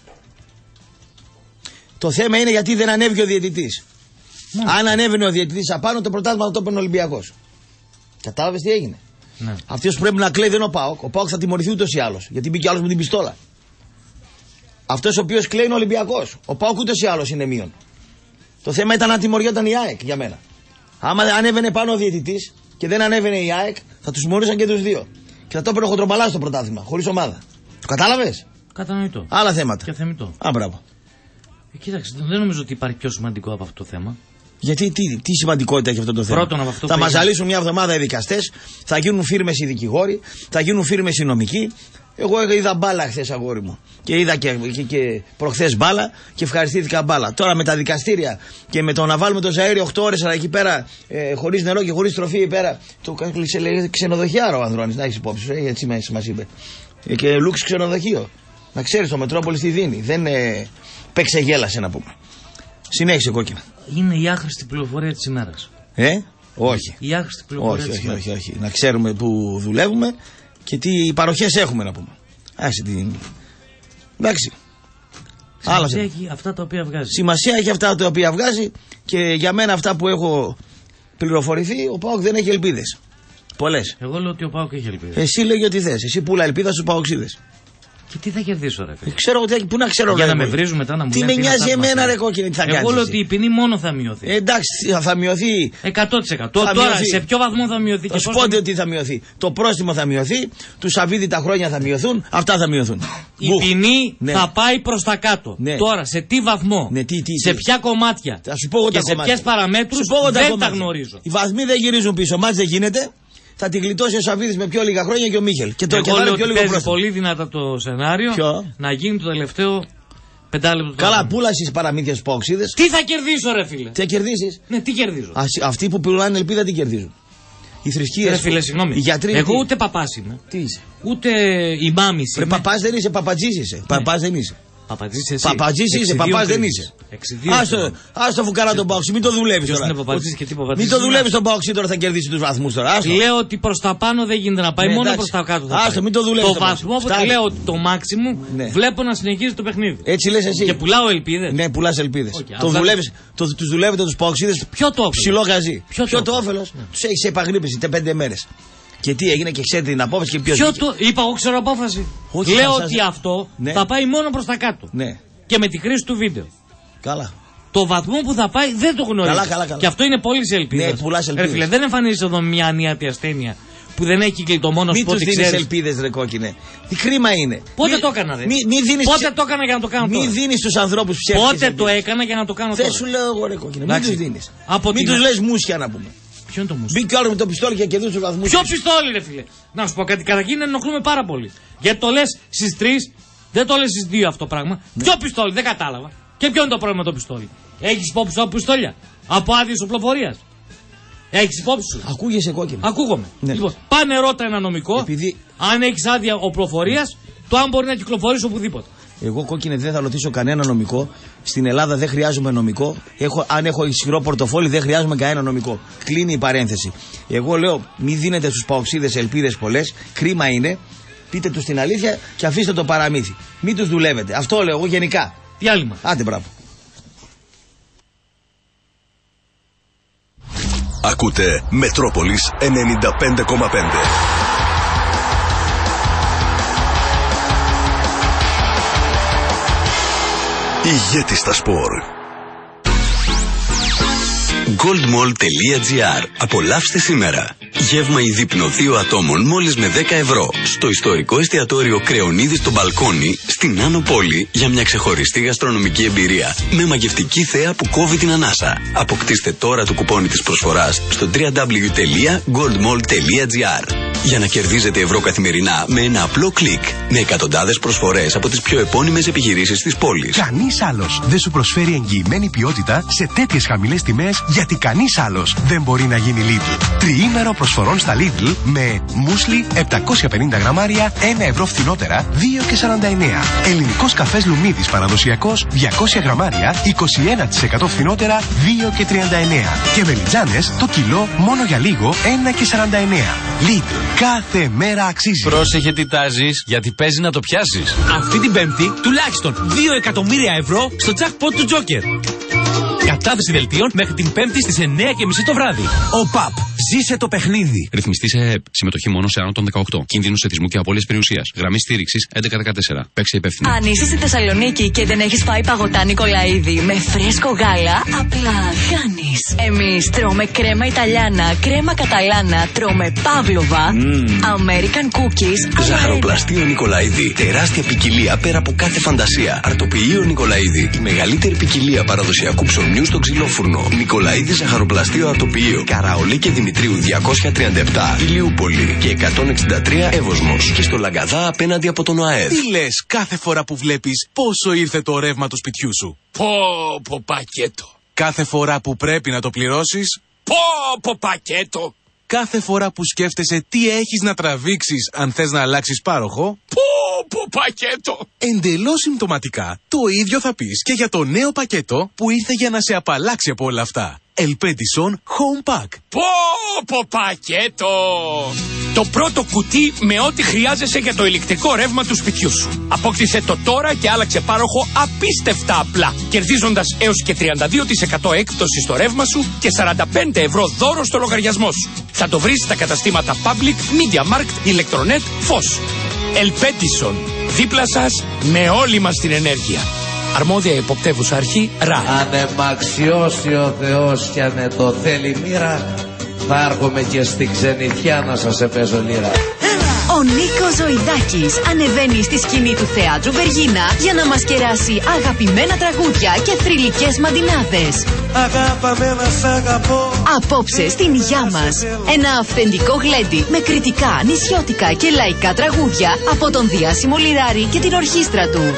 Το θέμα είναι γιατί δεν ανέβηκε ο διαιτητής. Αν ανέβαινε ο διαιτητής απάνω, το πρωτάθλημα θα το έπαιρνε ο Ολυμπιακός. Κατάλαβες τι έγινε? Ναι. Αυτός που πρέπει να κλαίει δεν είναι ο ΠΑΟΚ. Ο ΠΑΟΚ θα τιμωρηθεί ούτως ή άλλως. Γιατί μπήκε άλλος με την πιστόλα. Αυτός ο οποίος κλαίει είναι ο Ολυμπιακός. Ο ΠΑΟΚ ούτως ή άλλως είναι μείον. Το θέμα ήταν να τιμωριόταν η ΑΕΚ για μένα. Άμα ανέβαινε πάνω ο διαιτητής, και δεν ανέβαινε η ΑΕΚ, θα τους μόρισαν και τους δύο. Και θα το έπαιρνε χοντρομπαλά στο πρωτάθλημα, χωρίς ομάδα. Το κατάλαβες? Κατανοητό. Άλλα θέματα. Και θεμιτό. Α, μπράβο. Κοίταξε, δεν νομίζω ότι υπάρχει πιο σημαντικό από αυτό το θέμα. Γιατί τι σημαντικότητα έχει αυτό το θέμα? Πρώτον, από αυτό θα μας ζαλίσουν μια εβδομάδα οι δικαστές, θα γίνουν φίρμες οι δικηγόροι, θα γίνουν φίρμες οι νομικοί. Εγώ είδα μπάλα χθες, αγόρι μου. Και είδα και προχθές μπάλα και ευχαριστήθηκα μπάλα. Τώρα με τα δικαστήρια και με το να βάλουμε το Ζαΐρι 8 ώρες αλλά εκεί πέρα χωρίς νερό και χωρίς τροφή πέρα. Το κλείσε ξενοδοχιάρο ο Ανδρώνης, να έχεις υπόψη, έτσι μας είπε. Και Λούξ ξενοδοχείο. Να ξέρεις το Μετρόπολης τι δίνει. Δεν παίξε γέλασε να πούμε. Συνέχισε κόκκινα. Είναι η άχρηστη πληροφορία της ημέρας. Όχι. Η άχρηστη πληροφορία της ημέρας. Όχι. Να ξέρουμε που δουλεύουμε και τι παροχές έχουμε να πούμε. Εντάξει. Σημασία έχει αυτά τα οποία βγάζει. Σημασία έχει αυτά τα οποία βγάζει και για μένα αυτά που έχω πληροφορηθεί, ο ΠΑΟΚ δεν έχει ελπίδες. Πολλές. Εγώ λέω ότι ο ΠΑΟΚ έχει ελπίδες. Εσύ λέγει ότι θες. Εσύ πουλά ελπίδα στους ΠΑΟΚσίδες. Και τι θα κερδίσω, ρε φίλε? Ξέρω ότι πού να ξέρω. Για να με βρίζουν μετά να μου τι λένε. Τι με νοιάζει εμένα, ρε κόκκινη, τι θα κάνεις? Εγώ λέω ότι η ποινή μόνο θα μειωθεί. Εντάξει, θα μειωθεί. 100%. Τώρα σε ποιο βαθμό θα μειωθεί? Θα σου πω ότι θα μειωθεί. Το πρόστιμο θα μειωθεί, του Σαββίδη τα χρόνια θα μειωθούν, αυτά θα μειωθούν. Η ποινή θα πάει προς τα κάτω. Τώρα σε τι βαθμό, σε ποια κομμάτια και σε ποιες παραμέτρους δεν τα γνωρίζω. Οι βαθμοί δεν γυρίζουν πίσω, μάτς δεν γίνεται. Θα την γλιτώσει ο Σαββίδης με πιο λίγα χρόνια και ο Μίχελ. Και το εγώ λέω ότι παίζει πολύ δυνατά το σενάριο. Να γίνει το τελευταίο 5 λεπτό. Καλά, πούλασες παραμύθια στους ΠΑΟΚσίδες. Τι θα κερδίσω, ρε φίλε? Τι θα κερδίσεις? Ναι, τι κερδίζω? Αυτοί που πουλάνε ελπίδα τι κερδίζουν? Οι θρησκείες. Ρε φίλε, συγγνώμη. Εγώ ούτε παπάς είμαι. Τι είσαι? Ούτε ημάμις είμαι. Παπάς δεν είσαι, παπατζής είσαι. Παπάς δεν είσαι. Παπατζής είσαι, παπάς δεν είσαι. Άστο φουκαρά τον Πάοξη, μην το δουλεύεις τώρα. Μην το δουλεύεις τον Πάοξη τώρα, θα κερδίσει τους βαθμούς τώρα. Λέω ότι προς τα πάνω δεν γίνεται να πάει, μόνο προς τα κάτω θα πάει. Άστο, μην το δουλεύεις. Το βαθμό που λέω ότι το μάξιμου βλέπω να συνεχίζει το παιχνίδι. Έτσι λες εσύ. Και πουλάω ελπίδες. Ναι, πουλάς ελπίδες. Τους δουλεύετε τους Πάοξιδες ψηλό γαζί. Ποιο το όφελος? Τους έχεις επαγρύπνηση 5 μέρες. Και τι έγινε και ξέρετε την απόφαση και ποιος. Είπα εγώ ξέρω απόφαση. Λέω ότι αυτό θα πάει μόνο προς τα κάτω. Και με τη χρήση του βίντεο. Καλά. Το βαθμό που θα πάει δεν το γνωρίζω. Καλά. Και αυτό είναι πολύ σε ελπίδα. Ναι, πουλάς ελπίδες. Φίλε, δεν εμφανίζεται εδώ μια ανίατη ασθένεια που δεν έχει και το μόνο σπότι. Μην τους δίνεις ελπίδες, ρε κόκκινε. Τι κρίμα είναι. Πότε το έκανα, Πότε το έκανα για να το κάνω τώρα? Μην δίνεις στους ανθρώπους ψεύτικες. Πότε το έκανα για να το κάνω τώρα? Δεν σου λέω εγώ, ρε κόκκινε. Μην τους δίνεις. Μην τους λες μουσια να πούμε. Ποιο είναι το μουσική? Μπήκε άλλο με το πιστόλι και κερδίσει του βαθμού. Ποιο πιστόλι, ρε φίλε? Να σου πω κάτι, καταρχήν ενοχλούμε πάρα πολύ. Γιατί το λες στις 3, δεν το λες στις 2 αυτό το πράγμα. Ποιο πιστόλι, δεν κατάλαβα. Και ποιο είναι το πρόβλημα με το πιστόλι? Έχεις υπόψη σου από πιστόλια? Από άδειες οπλοφορίας? Έχεις υπόψη σου? Ακούγεσαι κόκκινο. Ακούγομαι. Ναι. Λοιπόν, πάνε ρώτα ένα νομικό, αν έχεις άδεια οπλοφορίας, το αν μπορεί να κυκλοφορήσει οπουδήποτε. Εγώ κόκκινε δεν θα ρωτήσω κανένα νομικό. Στην Ελλάδα δεν χρειάζομαι νομικό. Αν έχω ισχυρό πορτοφόλι, δεν χρειάζομαι κανένα νομικό. Κλείνει η παρένθεση. Εγώ λέω, μην δίνετε στους Παοξίδες ελπίδες πολλές. Κρίμα είναι. Πείτε τους την αλήθεια και αφήστε το παραμύθι. Μην τους δουλεύετε. Αυτό λέω εγώ γενικά. Διάλειμμα. Άντε, μπράβο. Ακούτε Μετρόπολης 95,5. Ηγέτης στα σπορ. Goldmall.gr. Απολαύστε σήμερα. Γεύμα ή δείπνο 2 ατόμων μόλις με 10 ευρώ. Στο ιστορικό εστιατόριο Κρεονίδης στο Μπαλκόνι, στην Άνω Πόλη, για μια ξεχωριστή γαστρονομική εμπειρία. Με μαγευτική θέα που κόβει την ανάσα. Αποκτήστε τώρα το κουπόνι της προσφοράς στο www.goldmall.gr. Για να κερδίζετε ευρώ καθημερινά με ένα απλό κλικ. Με εκατοντάδες προσφορές από τις πιο επώνυμες επιχειρήσεις της πόλης. Κανείς άλλος δεν σου προσφέρει εγγυημένη ποιότητα σε τέτοιες χαμηλές τιμές, γιατί κανείς άλλος δεν μπορεί να γίνει Lidl. Τριήμερο προσφορών στα Lidl με μούσλι 750 γραμμάρια 1 ευρώ φθηνότερα 2,49. Ελληνικός καφές Λουμίδης παραδοσιακός 200 γραμμάρια 21% φθηνότερα 2,39. Και μελιτζάνες το κιλό μόνο για λίγο 1,49. Lidl. Κάθε μέρα αξίζει. Πρόσεχε τι τάζεις, γιατί παίζει να το πιάσεις. Αυτή την Πέμπτη τουλάχιστον 2 εκατομμύρια ευρώ στο jackpot του Joker. Κατάθεση δελτίων μέχρι την Πέμπτη στις 9:30 το βράδυ. ΟΠΑΠ. Ζήσε το παιχνίδι. Ρυθμιστή σε ΕΕΠ. Συμμετοχή μόνο σε άνω των 18. Κίνδυνος εθισμού και απώλειας περιουσίας. Γραμμή στήριξης 1114. Παίξε υπεύθυνα. Αν είσαι στη Θεσσαλονίκη και δεν έχεις φάει παγωτά Νικολαίδη με φρέσκο γάλα, απλά κάνεις. Εμείς τρώμε κρέμα Ιταλιάνα, κρέμα Καταλάνα, τρώμε Παύλοβα, American cookies. Ζαχαροπλαστείο Νικολαίδη. Τεράστια ποικιλία πέρα από κάθε φαντασία. Αρτοποιείο Νικολαίδη. Η μεγαλύτερη ποικιλία παραδοσιακού ψωμιού στο ξυλόφουρνο. Νικολαίδη Ζαχαροπλαστείο Αρτοποιείο. Καραολί και Δημητρίου 237. Ηλιούπολη και 163 Εύωσμος. Και στο Λαγκαδά απέναντι από τον ΟΑΕΔ. Τι λες κάθε φορά που βλέπεις πόσο ήρθε το ρεύμα του σπιτιού σου? Πω πακέτο. Κάθε φορά που πρέπει να το πληρώσεις? Πω πακέτο. Κάθε φορά που σκέφτεσαι τι έχεις να τραβήξεις αν θες να αλλάξεις πάροχο? Πω πακέτο. Εντελώς συμπτωματικά, το ίδιο θα πεις και για το νέο πακέτο που ήρθε για να σε απαλλάξει από όλα αυτά. Elpedison Home Pack. Πω πακέτο. Το πρώτο κουτί με ό,τι χρειάζεσαι για το ηλεκτρικό ρεύμα του σπιτιού σου. Απόκτησε το τώρα και άλλαξε πάροχο απίστευτα απλά, κερδίζοντας έως και 32% έκπτωση στο ρεύμα σου και 45 ευρώ δώρο στο λογαριασμό σου. Θα το βρεις στα καταστήματα Public, MediaMarkt, Electronet, Φως. Elpedison. Δίπλα σας με όλη μας την ενέργεια. Αρμόδια υποπτεύουσα αρχή ΡΑΕ. Αν εμαξιώσει ο Θεός και αν το θέλει μοίρα, θα έρχομαι και στη ξενιθιά να σας επέζω λίρα. Ο Νίκος Ζωηδάκης ανεβαίνει στη σκηνή του Θεάτρου Βεργίνα για να μας κεράσει αγαπημένα τραγούδια και θρυλικές μαντινάδες. Αγάπαμε να σ' αγαπώ. Απόψε στην υγειά μας. Ένα αυθεντικό γλέντι με κριτικά, νησιώτικα και λαϊκά τραγούδια από τον διάσημο Λιράρη και την ορχήστρα του.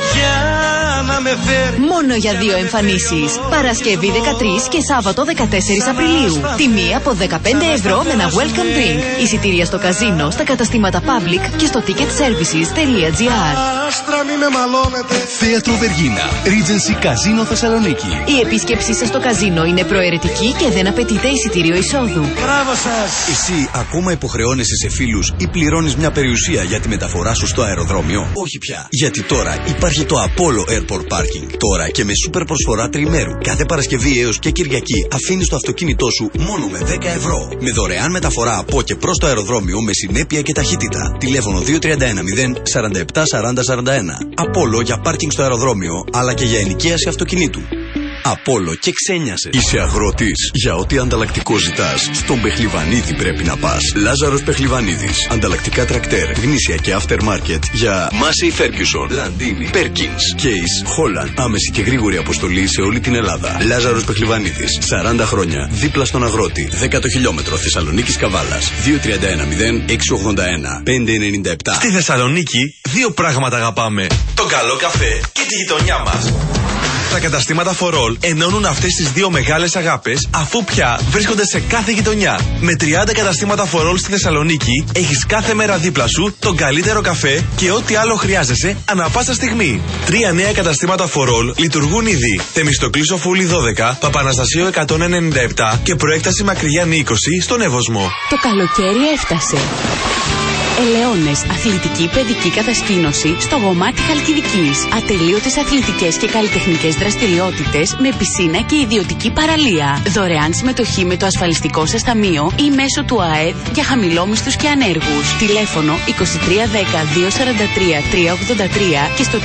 Μόνο για 2 εμφανίσεις. Παρασκευή 13 και Σάββατο 14 Απριλίου. Τιμή από 15 ευρώ με ένα welcome drink. Εισιτήρια στο καζίνο, στα καταστήματα Public και στο ticketservices.gr. Θέατρο Βεργίνα, Regency Casino Θεσσαλονίκη. Η επίσκεψή σας στο καζίνο είναι προαιρετική και δεν απαιτείται εισιτήριο εισόδου. Μπράβο σας! Εσύ ακόμα υποχρεώνεσαι σε φίλους ή πληρώνεις μια περιουσία για τη μεταφορά σου στο αεροδρόμιο? Όχι πια. Γιατί τώρα υπάρχει το Apollo Airport Parking. Τώρα και με σούπερ προσφορά τριημέρου. Κάθε Παρασκευή έως και Κυριακή αφήνεις το αυτοκίνητό σου μόνο με 10 ευρώ. Με δωρεάν μεταφορά από και προς το αεροδρόμιο με συνέπεια και ταχύτητα. Τηλέφωνο 2310 47 40 41. Apollo για πάρκινγκ στο αεροδρόμιο, αλλά και για ενοικίαση αυτοκινήτου. Απόλλω και ξένιασε. Είσαι αγρότης. Για ό,τι ανταλλακτικό ζητάς, στον Πεχλιβανίδη πρέπει να πας. Λάζαρος Πεχλιβανίδης. Ανταλλακτικά τρακτέρ, γνήσια και aftermarket για Massey Ferguson, Landini, Perkins, Case, Holland. Άμεση και γρήγορη αποστολή σε όλη την Ελλάδα. Λάζαρος Πεχλιβανίδης. 40 χρόνια. Δίπλα στον αγρότη. 10ο χιλιόμετρο Θεσσαλονίκης Καβάλας. 2310 681 597. Στη Θεσσαλονίκη, 2 πράγματα αγαπάμε. Τον καλό καφέ και τη γειτονιά μας. Τα καταστήματα For All ενώνουν αυτές τις 2 μεγάλες αγάπες, αφού πια βρίσκονται σε κάθε γειτονιά. Με 30 καταστήματα For All στη Θεσσαλονίκη έχεις κάθε μέρα δίπλα σου τον καλύτερο καφέ και ό,τι άλλο χρειάζεσαι ανά πάσα στιγμή. 3 νέα καταστήματα For All λειτουργούν ήδη. Θεμιστοκλής Οφούλη 12, Παπαναστασίου 197 και προέκταση Μακρυγιάννη 20 στον Εύωσμο. Το καλοκαίρι έφτασε. Ελαιώνες, αθλητική παιδική κατασκήνωση στο Γομάτι Χαλκιδικής. Ατελείωτες αθλητικές και καλλιτεχνικές δραστηριότητες με πισίνα και ιδιωτική παραλία. Δωρεάν συμμετοχή με το ασφαλιστικό σας ταμείο ή μέσω του ΑΕΔ για χαμηλόμισθους και ανέργους. Τηλέφωνο 2310 243 383 και στο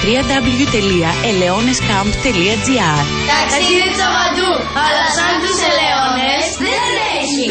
www.eleonescamp.gr. Ταξίδι τσαβαντού, αλλά σαν τους ελαιώνες δεν έχει.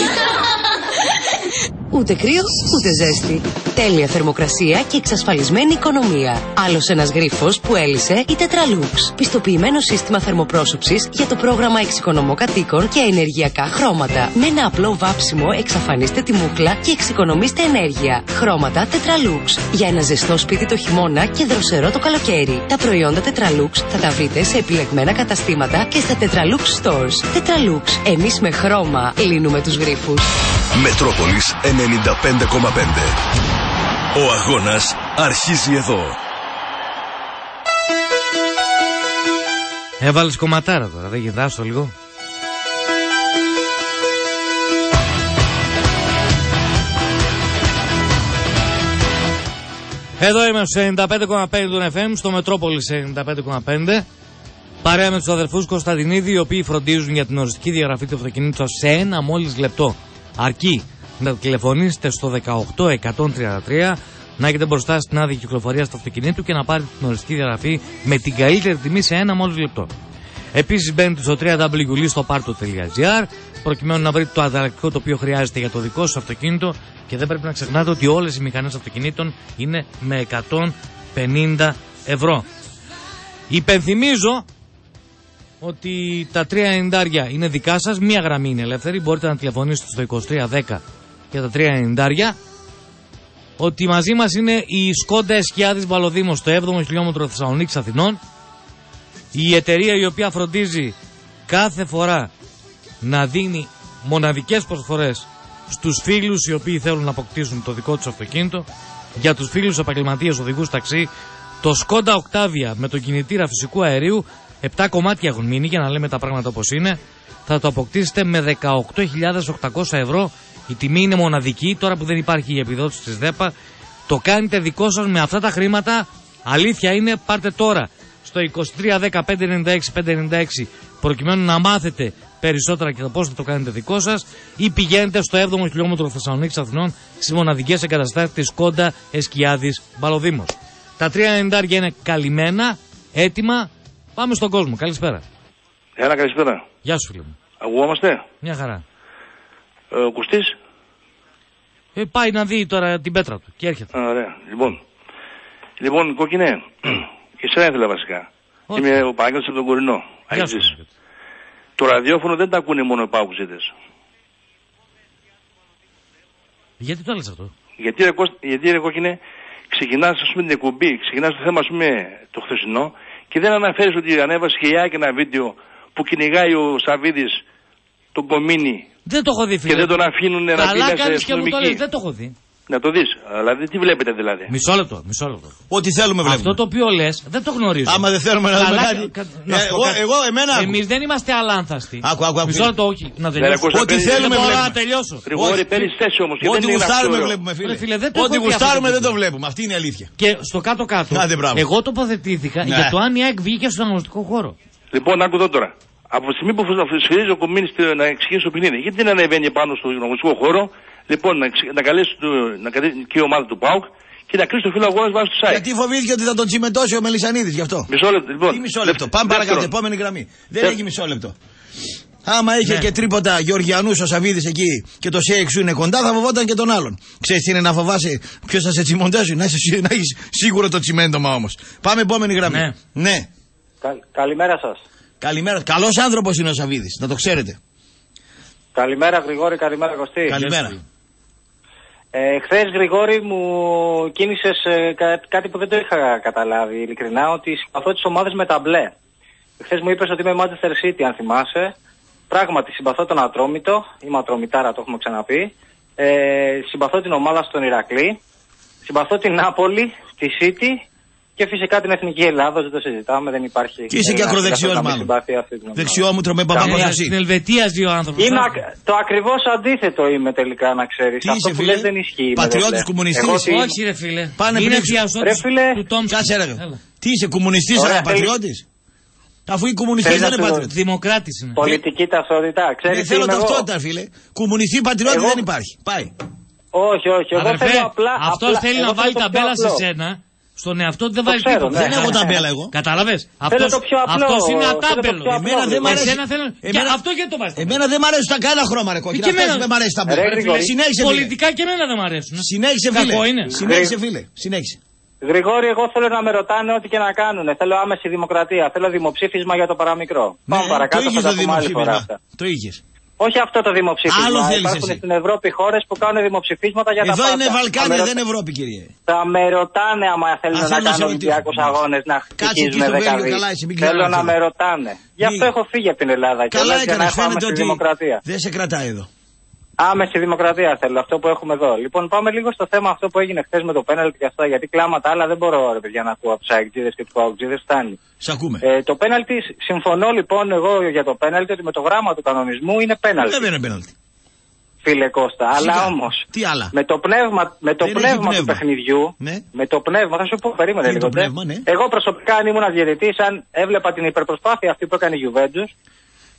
Ούτε κρύο, ούτε ζέστη. Τέλεια θερμοκρασία και εξασφαλισμένη οικονομία. Άλλος ένας γρίφος που έλυσε η Tetralux. Πιστοποιημένο σύστημα θερμοπρόσωψης για το πρόγραμμα Εξοικονομώ Κατοίκων και ενεργειακά χρώματα. Με ένα απλό βάψιμο εξαφανίστε τη μούχλα και εξοικονομήστε ενέργεια. Χρώματα Tetralux. Για ένα ζεστό σπίτι το χειμώνα και δροσερό το καλοκαίρι. Τα προϊόντα Tetralux θα τα βρείτε σε επιλεγμένα καταστήματα και στα Tetralux Stores. Tetralux. Εμείς με χρώμα λύνουμε τους γρίφους. Μετρόπολης 95,5. Ο αγώνας αρχίζει εδώ. Έβαλες κομματάρα τώρα, δεν γυρνάς το λίγο. Εδώ είμαι στους 95,5 του FM, στο Μετρόπολης 95,5. Παρέα με τους αδερφούς Κωνσταντινίδη, οι οποίοι φροντίζουν για την οριστική διαγραφή του αυτοκινήτου σας σε ένα μόλις λεπτό. Αρκεί να τηλεφωνήσετε στο 18133, να έχετε μπροστά στην άδεια κυκλοφορία του αυτοκινήτου και να πάρετε την οριστική διαγραφή με την καλύτερη τιμή σε ένα μόλις λεπτό. Επίσης μπαίνετε στο www.parto.gr προκειμένου να βρείτε το ανταλλακτικό το οποίο χρειάζεται για το δικό σας αυτοκίνητο και δεν πρέπει να ξεχνάτε ότι όλες οι μηχανές αυτοκινήτων είναι με 150 ευρώ. Υπενθυμίζω ότι τα 3,90 είναι δικά σας, μία γραμμή είναι ελεύθερη, μπορείτε να τηλεφωνήσετε στο 2310 για τα 3,90. Ότι μαζί μας είναι η Σκόντα Εσκιάδης Βαλοδήμος στο 7ο χιλιόμετρο Θεσσαλονίκης Αθηνών, η εταιρεία η οποία φροντίζει κάθε φορά να δίνει μοναδικές προσφορές στους φίλους οι οποίοι θέλουν να αποκτήσουν το δικό τους αυτοκίνητο. Για τους φίλους επαγγελματίες οδηγούς ταξί, το Σκόντα Οκτάβια με τον κινητήρα φυσικού αερίου, 7 κομμάτια έχουν μείνει, για να λέμε τα πράγματα όπως είναι, θα το αποκτήσετε με 18.800 ευρώ. Η τιμή είναι μοναδική, τώρα που δεν υπάρχει η επιδότηση της ΔΕΠΑ. Το κάνετε δικό σας με αυτά τα χρήματα. Αλήθεια είναι, πάρτε τώρα στο 2310-596-596 προκειμένου να μάθετε περισσότερα και το πώς θα το κάνετε δικό σας, ή πηγαίνετε στο 7ο χιλιόμετρο Θεσσαλονίκης Αθηνών στις μοναδικές εγκαταστάσεις της Σκόντα Εσκιάδης Βαλοδήμος. Τα 3,90 είναι καλυμμένα, έτοιμα. Πάμε στον κόσμο. Καλησπέρα. Έλα, καλησπέρα. Γεια σου, φίλε μου. Ακουγόμαστε. Μια χαρά. Ο Κουστής. Πάει να δει τώρα την πέτρα του και έρχεται. Ωραία. Λοιπόν, κόκκινε. Εσένα ήθελα βασικά. Είμαι ο Παγκάτης από τον Κορινό. Το ραδιόφωνο δεν τα ακούνε μόνο οι παγκοσμίδες. Γιατί το έλεγες αυτό? Γιατί ρε κόκκινε, ξεκινάς ας πούμε την εκπομπή, ξεκινάς το θέμα ας πούμε το χθεσινό και δεν αναφέρεις ότι ανέβασε χιλιάκι ένα βίντεο που κυνηγάει ο Σαββίδης τον Κομίνη. Δεν το έχω δει, φίλε. Και δεν τον αφήνουν να πει μέσα Καλά κάνεις και μου το λες, δεν το έχω δει. Να το δεις. Δηλαδή τι βλέπετε δηλαδή. Μισό λεπτό. Ό,τι θέλουμε βλέπουμε. Αυτό το οποίο λες δεν το γνωρίζω. Άμα δεν θέλουμε να δούμε κάτι. Εμείς δεν είμαστε αλάνθαστοι. Άκου. Μισό λεπτό, όχι. Να τελειώσω. Ό,τι θέλουμε βλέπουμε. Να τελειώσω. Γρηγόρη, παίρνεις θέση όμως. Ό,τι γουστάρουμε βλέπουμε, φίλε. Ό,τι γουστάρουμε δεν το βλέπουμε. Αυτή είναι η αλήθεια. Και στο κάτω-κάτω, εγώ τοποθετήθηκα για το αν η ΑΕΚ βγήκε στον αγωνιστικό χώρο. Λοιπόν, άκου εδώ τώρα. Από τη στιγμή που σφυρίζει ο Κομίνης να εξηγήσει το παιχνίδι, γιατί δεν ανεβαίνει πάνω στον αγωνιστικό χώρο, λοιπόν, να καλέσει και η ομάδα του ΠΑΟΚ και να κλείσει το φύλλο αγώνα βάσει του site. Γιατί φοβήθηκε ότι θα τον τσιμεντώσει ο Μελισσανίδης γι' αυτό. Μισό λεπτό, λοιπόν. Μισό λεπτό. Πάμε παρακάτω, επόμενη γραμμή. Δεν έχει μισό λεπτό. Άμα είχε και τρίποτα Γεωργιανούς ο Σαββίδης εκεί και το ΣΕΙΚ σου είναι κοντά, θα φοβόταν και τον άλλον. Ξέρεις τι είναι να φοβάσαι ποιος θα σε τσιμοντώσει, να έχεις σίγουρο το τσιμέντομα όμως. Πάμε επόμενη γραμμή. Ναι. Καλημέρα σας. Καλημέρα. Καλός άνθρωπος είναι ο Σαββίδης, να το ξέρετε. Καλημέρα Γρηγόρη, καλημέρα Κωστή. Καλημέρα. Χθες Γρηγόρη μου κίνησες κάτι που δεν το είχα καταλάβει ειλικρινά, ότι συμπαθώ τις ομάδες με τα μπλε. Χθες μου είπες ότι είμαι Manchester City, αν θυμάσαι. Πράγματι συμπαθώ τον Ατρόμητο, είμαι Ατρομητάρα, το έχουμε ξαναπεί. Συμπαθώ την ομάδα στον Ηρακλή. Συμπαθώ την Νάπολη, τη City. Και φυσικά την Εθνική Ελλάδα, δεν το συζητάμε, δεν υπάρχει. Και είσαι και ακροδεξιός μάλλον. Δεξιόμουτρο με παπαπόθεση. Στην Ελβετία ζει ο άνθρωπος. Το ακριβώς αντίθετο είμαι τελικά, να ξέρεις. Αυτό που λες δεν ισχύει. Πατριώτης, κομμουνιστής. Όχι ρε φίλε. Πάνε είναι διασώτης του Τόμ. Κάτσε ρε. Τι είσαι, κομμουνιστής, πατριώτης? Αφού οι κομμουνιστές δεν είναι πατριώτες. Δημοκράτης είναι. Πολιτική ταυτότητα. Δεν θέλω ταυτότητα, φίλε. Κομμουνιστή πατριώτη δεν υπάρχει. Πάει. Όχι. Εγώ θέλω απλά. Αυτό θέλει να βάλει τα μπέλα σε σένα. Στον εαυτό του δεν βάζει τίποτα. Δεν έχω ταμπέλα εγώ. Κατάλαβες. Αυτός είναι ατάμπελο. Εμένα δεν μ' αρέσει. Αυτό γιατί το βάζει. Εμένα δεν μ' αρέσει τα κανένα χρώμα ρε κόκκινα. Αυτός δεν μ' αρέσει τα μπέλα. Συνέχισε φίλε. Πολιτικά και εμένα δεν μ' αρέσουν. Συνέχισε φίλε. Συνέχισε. Γρηγόρη, εγώ θέλω να με ρωτάνε ό,τι και να κάνουν. Θέλω άμεση δημοκρατία. Θέλω δημοψήφισμα για το παραμικρό. Πάμε παρακάτω. Το είχες. Όχι αυτό το δημοψήφισμα. Υπάρχουν στην Ευρώπη χώρες που κάνουν δημοψηφίσματα για τα πάντα. Εδώ είναι Βαλκάνια, δεν είναι Ευρώπη, κύριε. Θα με ρωτάνε άμα θέλουν να κάνουν Ολυμπιακούς αγώνες να χτυπήσουν δεκαδείς. Θέλω να με ρωτάνε. Γι' αυτό έχω φύγει από την Ελλάδα. Καλά έκανες, φαίνεται ότι δημοκρατία. Δεν σε κρατάει εδώ. Άμεση δημοκρατία θέλω, αυτό που έχουμε εδώ. Λοιπόν, πάμε λίγο στο θέμα αυτό που έγινε χθες με το πέναλτι και αυτά. Γιατί κλάματα άλλα δεν μπορώ ρε παιδιά να ακούω από τους αεκτζίδες και τους παοκτζίδες, φτάνει. Σ' ακούμε. Το πέναλτι, συμφωνώ λοιπόν εγώ για το πέναλτι ότι με το γράμμα του κανονισμού είναι πέναλτι. Δεν είναι πέναλτι. Φίλε Κώστα, αλλά όμως. Τι άλλα. Με το πνεύμα του παιχνιδιού. Ναι. Με το πνεύμα, θα σου πω, περίμενε λίγο. Ναι. Εγώ προσωπικά αν ήμουν διαιτητής, αν έβλεπα την υπερπροσπάθεια αυτή που έκανε η Juventus,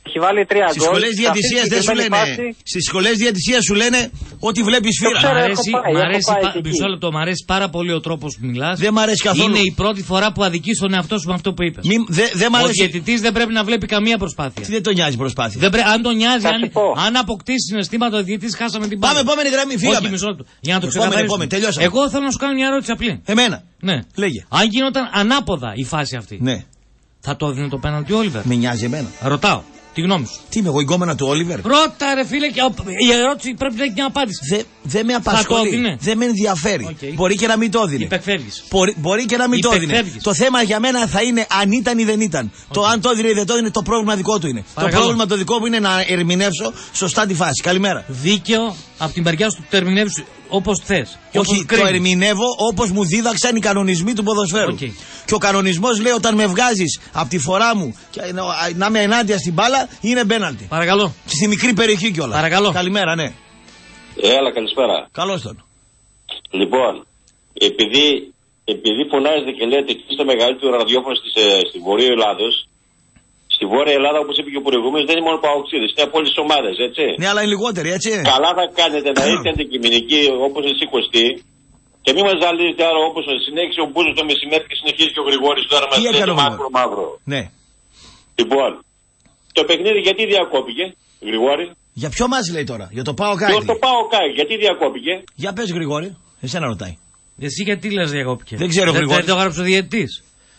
Έχει βάλει 3 γκολ. Στις σχολές διαιτησίας δεν σου λένε. Στις σχολές διαιτησίας σου λένε ότι βλέπει σφύρα. Μισό λεπτό, μ' αρέσει πάρα πολύ ο τρόπος που μιλάς. Δεν μ' αρέσει καθόλου. Είναι η πρώτη φορά που αδικείς τον εαυτό σου με αυτό που είπες. Ο διαιτητής δεν πρέπει να βλέπει καμία προσπάθεια. Τι δεν τον νοιάζει προσπάθεια. Αν τον νοιάζει, αν αποκτήσει συναισθήματα ο διαιτητής, χάσαμε την Πάμε επόμενη γραμμή, φύγαμε. Για να το ξεκαθαρίσουμε. Εγώ θέλω να σου κάνω μια ερώτηση απλή. Εμένα. Ναι. Λέγε. Αν γινόταν ανάποδα η φάση αυτή. Ναι. Θα το έδινε το πέναλτι ο Όλιβερ. Με νοιάζει εμένα. Ρωτάω. Τη γνώμη σου. Τι είμαι εγώ, η γκόμενα του Όλιβερ. Ρώτα ρε φίλε, και η ερώτηση πρέπει να έχει μια απάντηση. Δεν με απασχολεί. Δεν με ενδιαφέρει. Μπορεί και να μην το έδινε. Υπεκφεύγεις. Μπορεί και να μην το έδινε. Το θέμα για μένα θα είναι αν ήταν ή δεν ήταν. Το αν το έδινε ή δεν το έδινε, το πρόβλημα δικό του είναι. Το πρόβλημα το δικό μου είναι να ερμηνεύσω σωστά τη φάση. Καλημέρα. Δίκαιο από την μεριά σου το ερμηνεύσει όπως θες. Όχι, το ερμηνεύω όπως μου δίδαξαν οι κανονισμοί του ποδοσφαίρου. Και ο κανονισμός λέει όταν με βγάζεις από τη φορά μου και να είμαι ενάντια στην μπάλα είναι πέναλτι. Παρακαλώ. Στη μικρή περιοχή κιόλας. Παρακαλώ. Καλημέρα, ναι. Έλα, καλησπέρα. Καλώς τον. Λοιπόν, επειδή φωνάζετε και λέτε ότι είστε μεγαλύτερο ραδιόφωνο στη Βορείο Ελλάδος, στη Βόρεια Ελλάδα, όπως είπε και ο προηγούμενος, δεν είναι μόνο παοξίδες, είναι από όλες τις ομάδες, έτσι. Ναι, αλλά είναι λιγότεροι, έτσι. Καλά θα κάνετε να είστε αντικειμενικοί όπως εσύ Κωστή και μην μας ζαλίζετε άλλο όπως συνέχισε ο Μπούζος το μεσημέρι και συνεχίζει και ο Γρηγόρης τώρα μας λέει μαύρο. Ναι. Λοιπόν, το παιχνίδι γιατί διακόπηκε, Γρηγόρη? Για ποιο μας λέει τώρα, για το ΠΑΟΚ? Για το ΠΑΟΚ, γιατί διακόπηκε? Για πες Γρηγόρη, εσένα ρωτάει. Εσύ γιατί λες διακόπηκε? Δεν ξέρω Γρηγόρη. Δεν το έγραψε ο διαιτητής.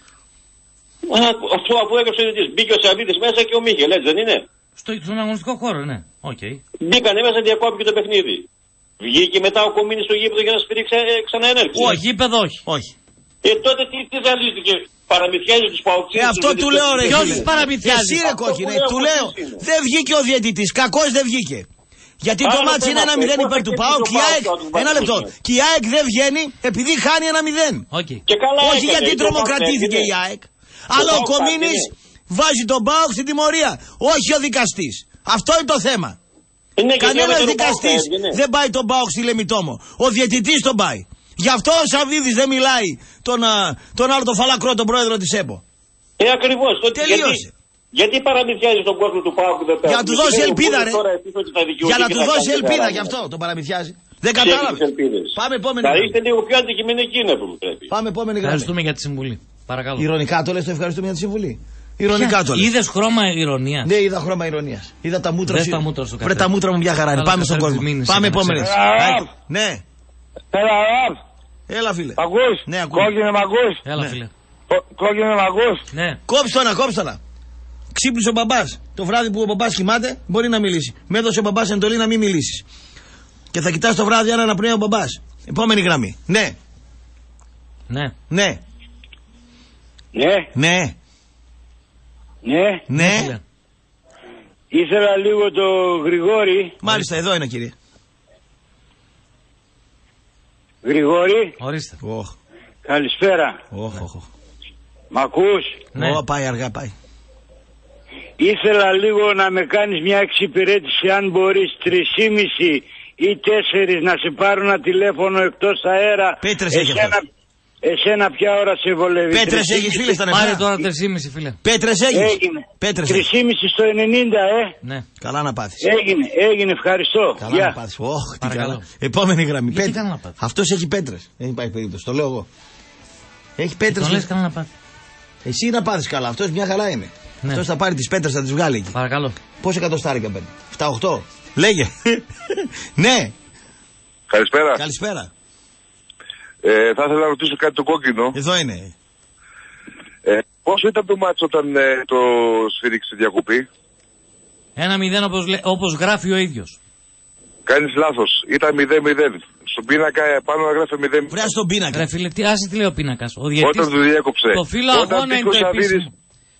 Αυτό αφού έγραψε ο διαιτητής. Μπήκε ο Σαββίδης μέσα και ο Μίχελ, έτσι δεν είναι? Στον αγωνιστικό χώρο, ναι. Μπήκανε μέσα, διακόπηκε το παιχνίδι. Βγήκε μετά ο Κομίνης στο γήπεδο για να στηρίξει ξαναενέργεια. Όχι, γήπεδο όχι. Τότε τι ζαλίστηκε? Παραμυθιάζει τους παοξίδες. Αυτό του λέω ρε. Ποιος τους παραμυθιάζει? Εσύ ρε κόκκινε, του λέω. Δεν βγήκε ο διαιτητής, κακώς δεν βγήκε. Γιατί το μάτσι είναι 1-0 υπέρ του ΠΑΟΚ και η ΑΕΚ. Ένα λεπτό. Και η ΑΕΚ δεν βγαίνει επειδή χάνει 1-0. Όχι γιατί τρομοκρατήθηκε η ΑΕΚ. Αλλά ο Κομίνης βάζει τον ΠΑΟΚ στην τιμωρία. Όχι ο δικαστής. Αυτό είναι το θέμα. Κανένας δικαστής δεν πάει τον ΠΑΟΚ στη Λεμιτόμο. Ο διαιτητής τον πάει. Γι' αυτό ο Σαββίδης δεν μιλάει τον άλλο τον φαλακρό, τον πρόεδρο της ΕΠΟ. Ακριβώς. Τελείωσε. Γιατί παραμυθιάζει τον κόσμο του ΠΑΟΚ δεν πέρα? Για να του δώσει ελπίδα ρε. Για να του δώσει ελπίδα, γι' αυτό τον παραμυθιάζει. Δεν κατάλαβε. Πάμε επόμενη. Θα είστε λίγο πιο αντικειμενικοί είναι που πρέπει. Πάμε επόμενη γραμμή. Ευχαριστούμε για τη συμβουλή. Παρακαλώ. Ηρωνικά το λες, το ευχαριστούμε για τη συμβουλή. Ηρωνικά το λες. Είδες χρώμα ηρωνίας? Ναι, είδα χρώμα ηρωνίας. Είδα τα μούτρα σου. Βρε τα μούτρα μου μια χαρά είναι. Πάμε στον κόσμο. Πάμε επόμενη. Ναι. Έλα φίλε. Ακούς? Ναι, ακούω. Κόκκινε μ' ακούς? Έλα φίλε. Κόκκινε μ' ακούς? Ναι. Κόψτε να. Ξύπνησε ο μπαμπάς. Το βράδυ που ο μπαμπάς κοιμάται μπορεί να μιλήσει. Με έδωσε ο μπαμπάς εντολή να μην μιλήσεις. Και θα κοιτάς το βράδυ αν αναπνέει ο μπαμπάς. Επόμενη γραμμή. Ναι. Ναι. Ναι. Ναι. Ναι. Ναι. Ναι. Ήθελα λίγο το Γρηγόρη. Μάλιστα, εδώ είναι κύριε. Γρηγόρη. Ορίστε. Καλησπέρα. Μ' ακούς? Ναι. Πάει αργά, πάει. Ήθελα λίγο να με κάνεις μια εξυπηρέτηση, αν μπορείς, 3,5 ή 4 να σε πάρω ένα τηλέφωνο εκτός αέρα. Πέτρες έχει αυτό. Εσένα ποια ώρα σε βολεύει? Πέτρες έχεις φίλε στα νεφρά? Πάρε τώρα 3,5 φίλε. Πέτρες έχεις? Έγινε. 3,5 στο 90 Ναι. Καλά να πάθεις. Έγινε, ευχαριστώ. Καλά να πάθεις. Τι καλά. Επόμενη γραμμή. Αυτός έχει πέτρες. Δεν υπάρχει περίπτωση, το λέω εγώ. Έχει πέτρες. Τον λες καλά να πάθεις. Εσύ να πάθεις καλά, αυτός μια χαρά είναι. Ναι. Αυτός θα πάρει τις πέτρες, θα τις βγάλει εκεί. Παρακαλώ. Πόσα εκατοστάρικα παίρνει? 7-8. Λέγε. Ναι. Καλησπέρα. Θα ήθελα να ρωτήσω κάτι το κόκκινο. Εδώ είναι. Πόσο ήταν το μάτσο όταν το σφύριξε διακοπή? 1-0 όπως γράφει ο ίδιος. Κάνεις λάθος. Ήταν 0-0. Στον πίνακα πάνω να γράφει 0-0. Βρέα στον πίνακα. Ρε φίλε, άσε τι λέει ο πίνακας. Ο διαιτητής, όταν του διέκοψε. Το φύλλο αγώνα είναι το επίσημο.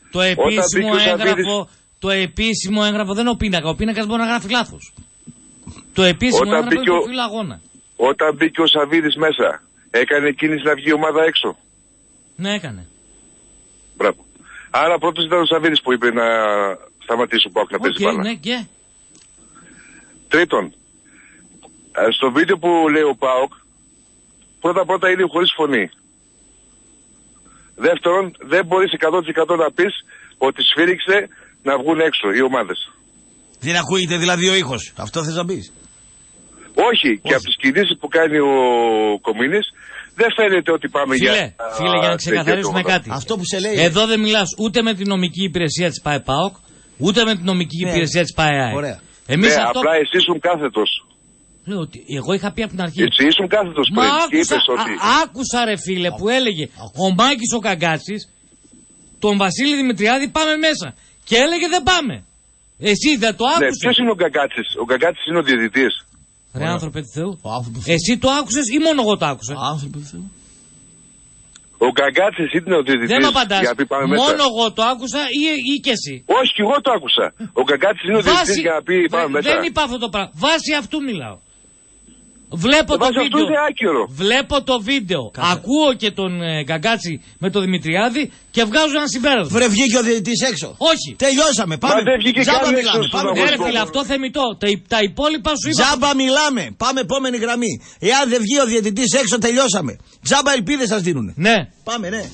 Το επίσημο έγγραφο δεν είναι ο πίνακα. Ο πίνακας μπορεί να γράφει λάθος. Το επίσημο έγγραφο είναι το φύλλο αγώνα. Όταν μπήκε ο Σαββίδης μέσα, έκανε κίνηση να βγει η ομάδα έξω? Ναι, έκανε. Μπράβο. Άρα πρώτος ήταν ο Σαββίδης που είπε να σταματήσει ο ΠΑΟΚ να παίζει μπάλα. Ναι, και. Τρίτον, στο βίντεο που λέει ο ΠΑΟΚ, πρώτα είναι χωρίς φωνή. Δεύτερον, δεν μπορείς 100% να πεις ότι σφύριξε να βγουν έξω οι ομάδες. Δεν ακούγεται δηλαδή ο ήχος. Αυτό θες να πεις? Όχι. Και από τις κινήσεις που κάνει ο Κομίνης δεν φαίνεται ότι πάμε Φίλε, για να ξεκαθαρίσουμε κάτι. Αυτό που σε λέει. Εδώ δεν μιλάς ούτε με την νομική υπηρεσία της ΠΑΕ-ΠΑΟΚ, ούτε με την νομική υπηρεσία της ΠΑΕ-ΑΕΚ. Ωραία. Εμείς ναι, αυτό... απλά εσύ ήσουν κάθετος. Λέω ότι εγώ είχα πει από την αρχή. Εσύ ήσουν κάθετος πριν και είπες ότι... Άκουσα ρε φίλε που έλεγε ο Μάκης ο Καγκάτσης, τον Βασίλη Δημητριάδη πάμε μέσα. Και έλεγε δεν πάμε. Εσύ δεν το άκουσες? Ναι, ποιος είναι ο Καγκάτσης? Ο Καγκάτσης είναι ο διαιτητής. Ρε άνθρωπε του Θεού. Εσύ το άκουσες ή μόνο εγώ το άκουσα? Άνθρωπε του Θεού. Ο Καγκάτσης είναι ο διαιτητής. Δεν με απαντάς. Μόνο εγώ το άκουσα ή και εσύ? Όχι, και εγώ το άκουσα. Ο Καγκάτσης είναι ο διαιτητής για να πει πάμε μέσα. Δεν είπα αυτό το πράγμα. Βάσει αυτού μιλάω. Βλέπω το βίντεο. Βλέπω το βίντεο. Ακούω και τον Καγκάτσι με τον Δημητριάδη και βγάζω ένα συμπέρασμα. Βρε, βγήκε ο διαιτητής έξω. Όχι. Τελειώσαμε. Πάμε. Τζάμπα μιλάμε. Ναι, φίλε, αυτό θεμιτό. Τα υπόλοιπα σου είπα. Τζάμπα μιλάμε. Πάμε επόμενη γραμμή. Εάν δεν βγει ο διαιτητής έξω, τελειώσαμε. Τζάμπα ελπίδες σας δίνουνε. Ναι. Πάμε, ναι.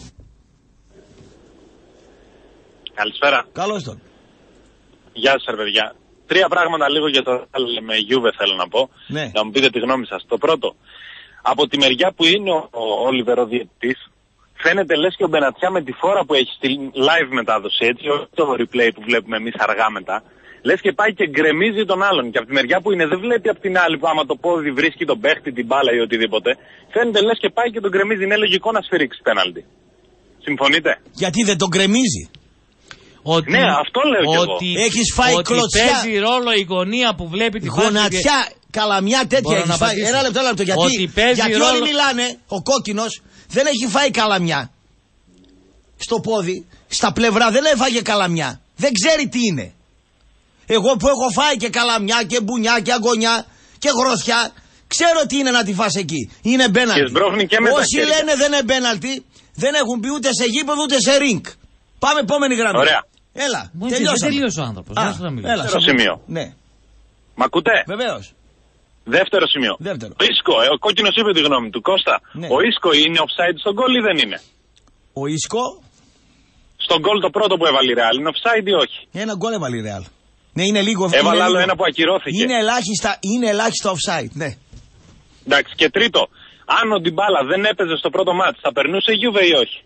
Καλησπέρα. Καλώς τον. Γεια σας, παιδιά. Τρία πράγματα λίγο για το με Γιούβε θέλω να πω. Ναι. Να μου πείτε τη γνώμη σας. Το πρώτο, από τη μεριά που είναι ο Όλιβερ ο διαιτητής, φαίνεται λες και ο Μπενατσιά με τη φόρα που έχει στη live μετάδοση, έτσι, όχι το replay που βλέπουμε εμείς αργά μετά, λες και πάει και γκρεμίζει τον άλλον. Και από τη μεριά που είναι δεν βλέπει από την άλλη που άμα το πόδι βρίσκει τον παίχτη, την μπάλα ή οτιδήποτε, φαίνεται λες και πάει και τον γκρεμίζει. Είναι λογικό να σφυρίξει πέναλτι. Συμφωνείτε? Γιατί δεν τον γκρεμίζει? Ότι, ναι, αυτό λέω κι εγώ. Έχεις φάει ότι κλωτσιά. Παίζει ρόλο η γωνία που βλέπει τη γονατιά, καλαμιά τέτοια έχεις φάει. Ένα λεπτό. Γιατί όλοι μιλάνε, ο κόκκινος δεν έχει φάει καλαμιά. Στο πόδι, στα πλευρά δεν έφαγε καλαμιά. Δεν ξέρει τι είναι. Εγώ που έχω φάει και καλαμιά και μπουνιά και αγωνιά και γροθιά, ξέρω τι είναι να τη φας εκεί. Είναι μπέναλτι. Όσοι λένε δεν είναι μπέναλτι, δεν έχουν πει ούτε σε γήπεδο ούτε σε ριγκ. Πάμε επόμενη γραμμή. Ωραία. Έλα, τελείωσε ο άνθρωπος. Δεύτερο σημείο. Ναι. Μ' ακούτε? Βεβαίως. Δεύτερο σημείο. Ο Ίσκο, ο κόκκινος είπε τη γνώμη του. Κώστα, ναι. Ο Ίσκο είναι offside στον γκολ ή δεν είναι? Ο Ίσκο. Στον γκολ το πρώτο που έβαλε η Ρεάλ, είναι offside ή όχι? Ένα γκολ έβαλε η Ρεάλ. Ναι, είναι λίγο. Έβαλε άλλο ένα που ακυρώθηκε. Είναι ελάχιστα offside, ναι. Εντάξει, και τρίτο. Αν ο Ντιμπάλα δεν έπαιζε στο πρώτο μάτς, θα περνούσε η Γιούβε ή όχι?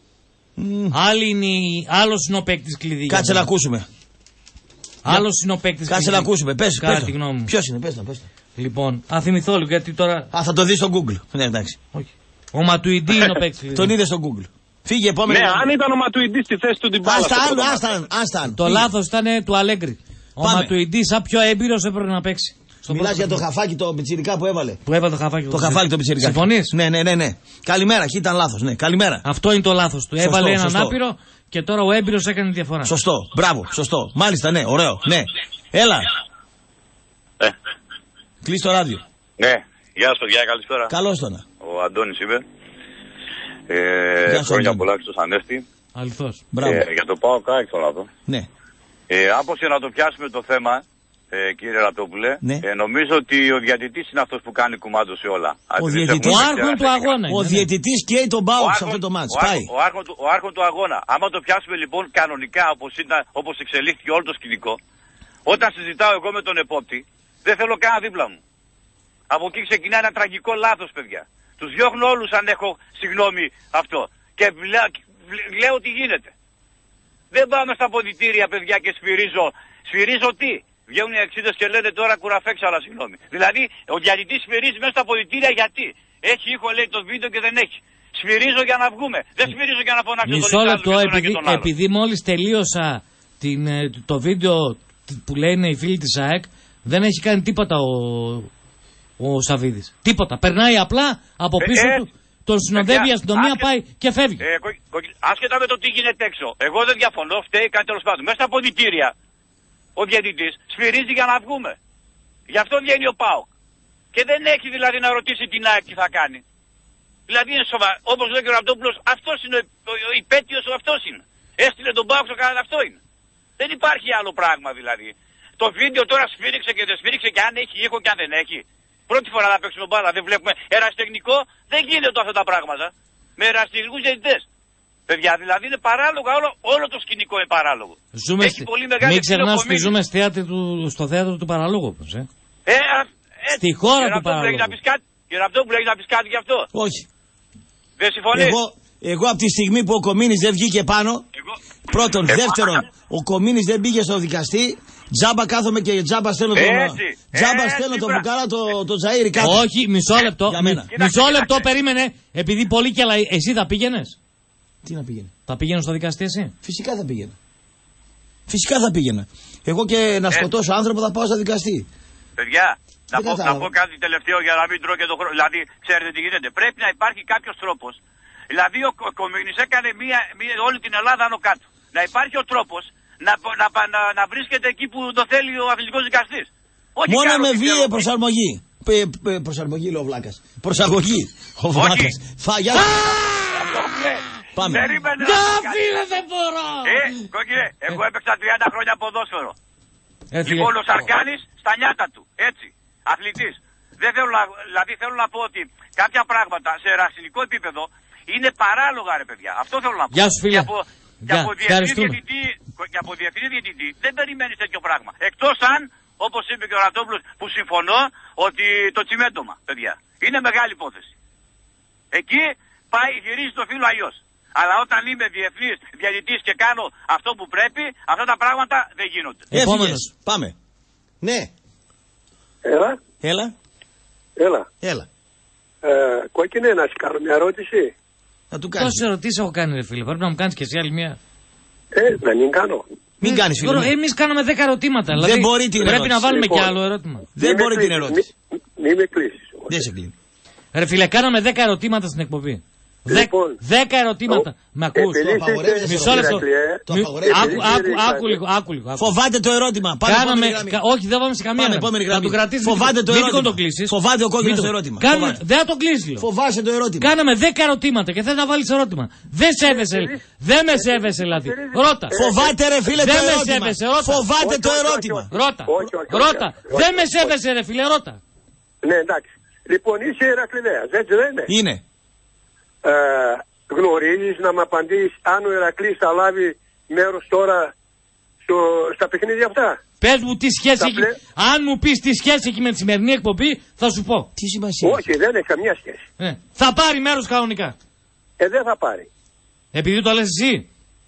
Άλλος είναι ο παίκτης κλειδί. Κάτσε να ακούσουμε. Άλλος είναι ο παίκτης κλειδί. Κάτσε να ακούσουμε. Πες τη γνώμη μου. Ποιος είναι, πες το. Λοιπόν, θα θυμηθώ λίγο γιατί τώρα. Θα το δεις στο Google. Ναι, εντάξει. Όχι. Ο Ματουιντή είναι ο παίκτης κλειδί. Τον είδε στο Google. Φύγε επόμενη. Ναι, αν ήταν ο Ματουιντή στη θέση του Ντιμπάλα. Άσταν. Το λάθος ήταν του Αλέγκρι. Ο Ματουιντή, σαν πιο έμπειρος, έπρεπε να παίξει. Μιλάς για το χαφάκι το πιτσιρικά που έβαλε. Που έβαλε το χαφάκι. Το χαφάκι το πιτσιρικά. Συμφωνείς? Ναι. Καλημέρα, ήταν λάθος. Ναι, καλημέρα. Αυτό είναι το λάθος του. Έβαλε έναν άπειρο και τώρα ο έμπειρος έκανε τη διαφορά. Σωστό. Μπράβο. Σωστό. Μάλιστα, ναι, ωραίο. Ναι. Έλα. Κλείς το ράδιο. Ναι. Γεια σας, παιδιά, καλησπέρα. Καλώς τον. Ο Αντώνης είπε. Χρόνια πολλά στο Ανέστη. Αληθώς. Για το ΠΑΟΚ θέλω να δω. Ναι. Άπως για να το πιάσουμε το θέμα, κύριε Ρατόπουλε, ναι. Νομίζω ότι ο διαιτητής είναι αυτός που κάνει κουμάντο σε όλα. Ο άρχον του αγώνα. Ο διαιτητής καίει τον ΠΑΟΚ σε αυτό το μάτς. Ο άρχον του αγώνα. Άμα το πιάσουμε λοιπόν κανονικά όπως εξελίχθηκε όλο το σκηνικό, όταν συζητάω εγώ με τον επόπτη, δεν θέλω καν δίπλα μου. Από εκεί ξεκινά ένα τραγικό λάθος, παιδιά. Τους διώχνω όλους αν έχω συγγνώμη αυτό. Και λέω τι γίνεται. Δεν πάμε στα ποδητήρια, παιδιά, και σφυρίζω. Σφυρίζω τι? Βγαίνουν οι εξήδες και λένε τώρα κουραφέξαλα, συγγνώμη. Δηλαδή, ο διαιτητής σφυρίζει μέσα στα ποδητήρια γιατί? Έχει ήχο, λέει, το βίντεο και δεν έχει. Σφυρίζω για να βγούμε. Δεν σφυρίζω για να φωνάξω τον Μισό λεπτό, επειδή μόλις τελείωσα το βίντεο που λένε οι φίλοι της ΑΕΚ, δεν έχει κάνει τίποτα ο Σαββίδης. Τίποτα. Περνάει απλά από πίσω του. Τον συνοδεύει η αστυνομία, πάει και φεύγει. Άσχετα με το τι γίνεται έξω. Εγώ δεν διαφωνώ, φταίει κάτι τέλος πάντων. Μέσα στα ποδητήρια ο διαιτητής σφυρίζει για να βγούμε. Γι' αυτό βγαίνει ο ΠΑΟΚ. Και δεν έχει δηλαδή να ρωτήσει την ΑΕΚ τι θα κάνει. Δηλαδή είναι σοβαρό. Όπως λέει και ο Ραπτόπουλος, αυτός είναι ο υπέτειος, αυτός είναι. Έστειλε τον ΠΑΟΚ στο κανένα, αυτό είναι. Δεν υπάρχει άλλο πράγμα δηλαδή. Το βίντεο τώρα σφύριξε και δεν σφύριξε και αν έχει ήχο και αν δεν έχει. Πρώτη φορά να παίξουμε μπάλα, δεν βλέπουμε ερασιτεχνικό, δεν γίνεται αυτά τα πράγματα. Με ερασιτεχνικούς διαιτητές. Παιδιά, δηλαδή είναι παράλογο, όλο το σκηνικό είναι παράλογο. Μην ξεχνάς ότι ζούμε στο θέατρο του παραλόγου. Στη χώρα του παραλόγου. Κύριε Ραπτόπουλο, έχεις να πεις κάτι γι' αυτό? Όχι. Δεν συμφωνείς? Εγώ από τη στιγμή που ο Κομίνης δεν βγήκε πάνω, πρώτον, δεύτερον, ο Κομίνης δεν πήγε στο δικαστή, τζάμπα κάθομαι και τζάμπα στέλνω τον Μπουκάρα, το Τζαΐρι κάτω. Όχι, μισό λεπτό. Μισό λεπτό, περίμενε. Επειδή πολύ και αλλά εσύ θα πήγαινες? Τι να πήγαινε? Θα πήγαινε στο δικαστή εσύ? Φυσικά θα πήγαινα. Φυσικά θα πήγαινα. Εγώ και να σκοτώσω άνθρωπο θα πάω στο δικαστή. Παιδιά, να πω κάτι τελευταίο για να μην τρώω και το χρόνο. Δηλαδή, ξέρετε τι γίνεται. Πρέπει να υπάρχει κάποιος τρόπος. Δηλαδή, ο Κομίνης έκανε όλη την Ελλάδα άνω κάτω. Να υπάρχει ο τρόπος να βρίσκεται εκεί που το θέλει ο αθλητικός δικαστής. Μόνο με βίαιη προσαρμογή. Προσαρμογή, λέει ο Βλάκας. Προσαγωγή. Ο Βλάκας. Πάμε. Φίλε, δεν μπορώ. Κόκκινε, εγώ έπαιξα 30 χρόνια ποδόσφαιρο. Λοιπόν, ο Σαρκάνης στα νιάτα του. Έτσι. Αθλητής. Δηλαδή θέλω να πω ότι κάποια πράγματα σε ερασιτεχνικό επίπεδο είναι παράλογα, ρε παιδιά. Αυτό θέλω να πω. Γεια σου, φίλε. Και από διεθνή διαιτητή δεν περιμένεις τέτοιο πράγμα. Εκτός αν, όπως είπε και ο Ρατόπουλος, που συμφωνώ, ότι το τσιμέντομα, παιδιά, είναι μεγάλη υπόθεση. Εκεί γυρίζει το φύλλο αλλιώς. Αλλά όταν είμαι διεθνής διαιτητής και κάνω αυτό που πρέπει, αυτά τα πράγματα δεν γίνονται. Επόμενος. Πάμε. Ναι. Έλα. Κόκκινε, να σου κάνω μια ερώτηση. Τόσες ερωτήσεις έχω κάνει, ρε φίλε. Πρέπει να μου κάνεις και εσύ άλλη μια. Να μην κάνω. Μην κάνεις, φίλε. Εμείς κάναμε 10 ερωτήματα. Δηλαδή, δεν μπορεί την πρέπει να βάλουμε και άλλο ερώτημα. Δεν μπορεί την ερώτηση. Μην με κλείσεις. Δεν σε κλείνει. Ρε φίλε, κάναμε 10 ερωτήματα στην εκπομπή. 10 ερωτήματα. Με ακούς? Μισό λεπτό. Άκου λίγο. Φοβάται το ερώτημα. Όχι, δεν πάμε σε καμία. Θα το κρατήσεις. Φοβάται το ερώτημα. Μην το κλείσεις. Φοβάται ο κόκκινος το ερώτημα. Δεν θα το κλείσεις. Φοβάσαι το ερώτημα. Κάναμε 10 ερωτήματα και θες να βάλεις ερώτημα. Δεν σέβεσαι. Δεν με σέβεσαι, δηλαδή. Ρώτα. Φοβάται, ρε φίλε, το ερώτημα. Δεν με σέβεσαι. Φοβάται το ερώτημα. Ρώτα. Δεν με σέβεσαι, ρε φίλε, ρώτα. Ναι, εντάξει. Λοιπόν, είσαι Ηρακλειδέας, έτσι δεν είναι? Είναι. Γνωρίζεις να μου απαντήσεις αν ο Ηρακλής θα λάβει μέρος τώρα στα παιχνίδια αυτά? Πες μου τι σχέση έχει. Αν μου πεις τι σχέση έχει με τη σημερινή εκπομπή, θα σου πω. Τι σημασία? Όχι, δεν έχει καμία σχέση. Θα πάρει μέρος κανονικά. Δεν θα πάρει. Επειδή το λες εσύ?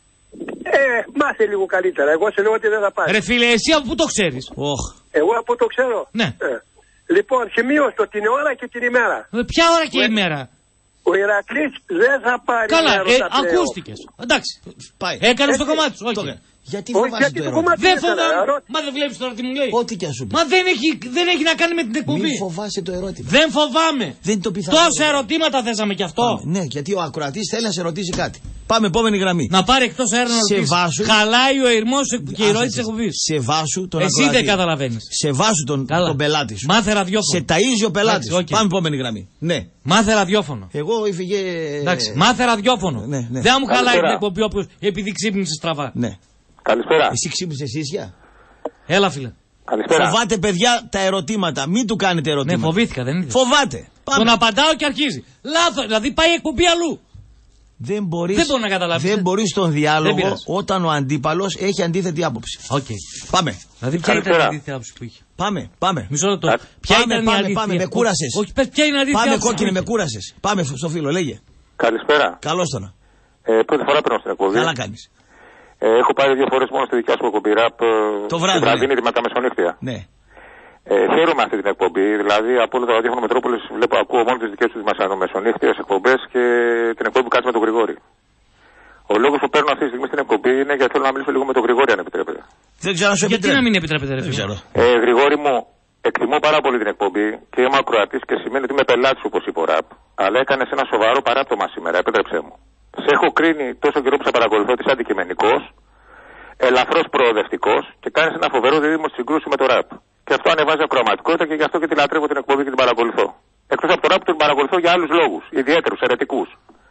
Μάθε λίγο καλύτερα. Εγώ σε λέω ότι δεν θα πάρει. Ρε φίλε, εσύ από πού το ξέρεις? Εγώ από το ξέρω. Ναι. Λοιπόν, σημείωστο την ώρα και την ημέρα. Ποια ώρα και ημέρα? Ο Ηρακλής δεν θα πάρει. Καλά, ακούστηκες. Εντάξει. Έκανες το κομμάτι σου. Όχι. Γιατί φοβάσαι το ερώτημα? Δεν φοβάμαι. Μα δεν βλέπεις τώρα τι μου λέει? Ό,τι και ας σου πει. Μα δεν έχει να κάνει με την εκπομπή. Μην φοβάσαι το ερώτημα. Δεν φοβάμαι. Δεν είναι το πιθανό. Τόσα ερωτήματα θέσαμε κι αυτό. Ναι, γιατί ο ακροατής θέλει να σε ρωτήσει κάτι. Πάμε, επόμενη γραμμή. Να πάρει εκτός αέρα να ρωτήσει. Χαλάει ο ηρμός και η ροή της εκπομπής. Σε βάσου τον ακροατή. Εσύ δεν καταλαβαίνεις. Σε βάσου τον πελάτη σου. Μάθε ραδιόφωνο. Σε ταΐζει ο πελάτης. Πάμε, επόμενη γραμμή. Ναι. Μάθε ραδιόφωνο. Εγώ έφυγε. Εντάξει, μάθε ραδιόφωνο. Δεν μου χαλάει την εκπομπή επειδή ξύπνησε στραβά. Ναι. Καλησπέρα. Εσύ ξύπνησες ίσια? Έλα, φίλε. Καλησπέρα. Φοβάται, παιδιά, τα ερωτήματα. Μην του κάνετε ερωτήματα. Ναι, φοβήθηκα, δεν είναι. Φοβάται. Τον απαντάω και αρχίζει. Λάθος, δηλαδή πάει η εκπομπή αλλού. Δεν μπορεί να καταλάβεις. Δεν μπορεί στον διάλογο όταν ο αντίπαλος έχει αντίθετη άποψη. Πάμε. Δηλαδή, ποια ήταν η αντίθετη άποψη που είχε? Πάμε. Μισό λεπτό. Ποια ήταν η αντίθετη? Πάμε, με κούρασες. Όχι, πες ποια είναι η αντίθετη άποψη. Πάμε, κόκκινε, με κούρασες. Πάμε στο φίλο, λέγε. Καλησπέρα. Καλώς τον. Πρώτη φορά παίρνω στην εκπομπή. Καλά κάνεις. Έχω πάρει 2 φορές μόνο στη δικιά σου εκπομπή ραπ. Το βράδυ. Βραδινή με τα μεσονύχτια. Ναι. Χαίρομαι αυτή την εκπομπή. Δηλαδή από όλο το ραδιόφωνο Μετρόπολης βλέπω, ακούω μόνο τις δικές του μεσονύχτιες εκπομπές και την εκπομπή που κάνεις με τον Γρηγόρη. Ο λόγος που παίρνω αυτή τη στιγμή στην εκπομπή είναι γιατί θέλω να μιλήσω λίγο με τον Γρηγόρη, αν επιτρέπετε. Δεν ξέρω αν σου επιτρέπει. Γιατί να μην επιτρέπετε, ρε φίλε? Γρηγόρη μου, εκτιμώ πάρα πολύ την εκπομπή και είμαι ακροατής και σημαίνει ότι είμαι πελάτης, όπως είπε ο ραπ. Αλλά έκανες ένα σοβαρό παράπτωμα σήμερα, επέτρεψέ μου. Σε έχω κρίνει τόσο καιρό που σε παρακολουθώ ότι είσαι αντικειμενικός, ελαφρώς προοδευτικός και κάνεις ένα φοβερό δίδυμο στη συγκρούση με το ραπ. Και αυτό ανεβάζει ακροαματικότητα και γι' αυτό και τη λατρεύω την εκπομπή και την παρακολουθώ. Εκτός από το ραπ την παρακολουθώ για άλλους λόγους, ιδιαίτερους, αιρετικούς.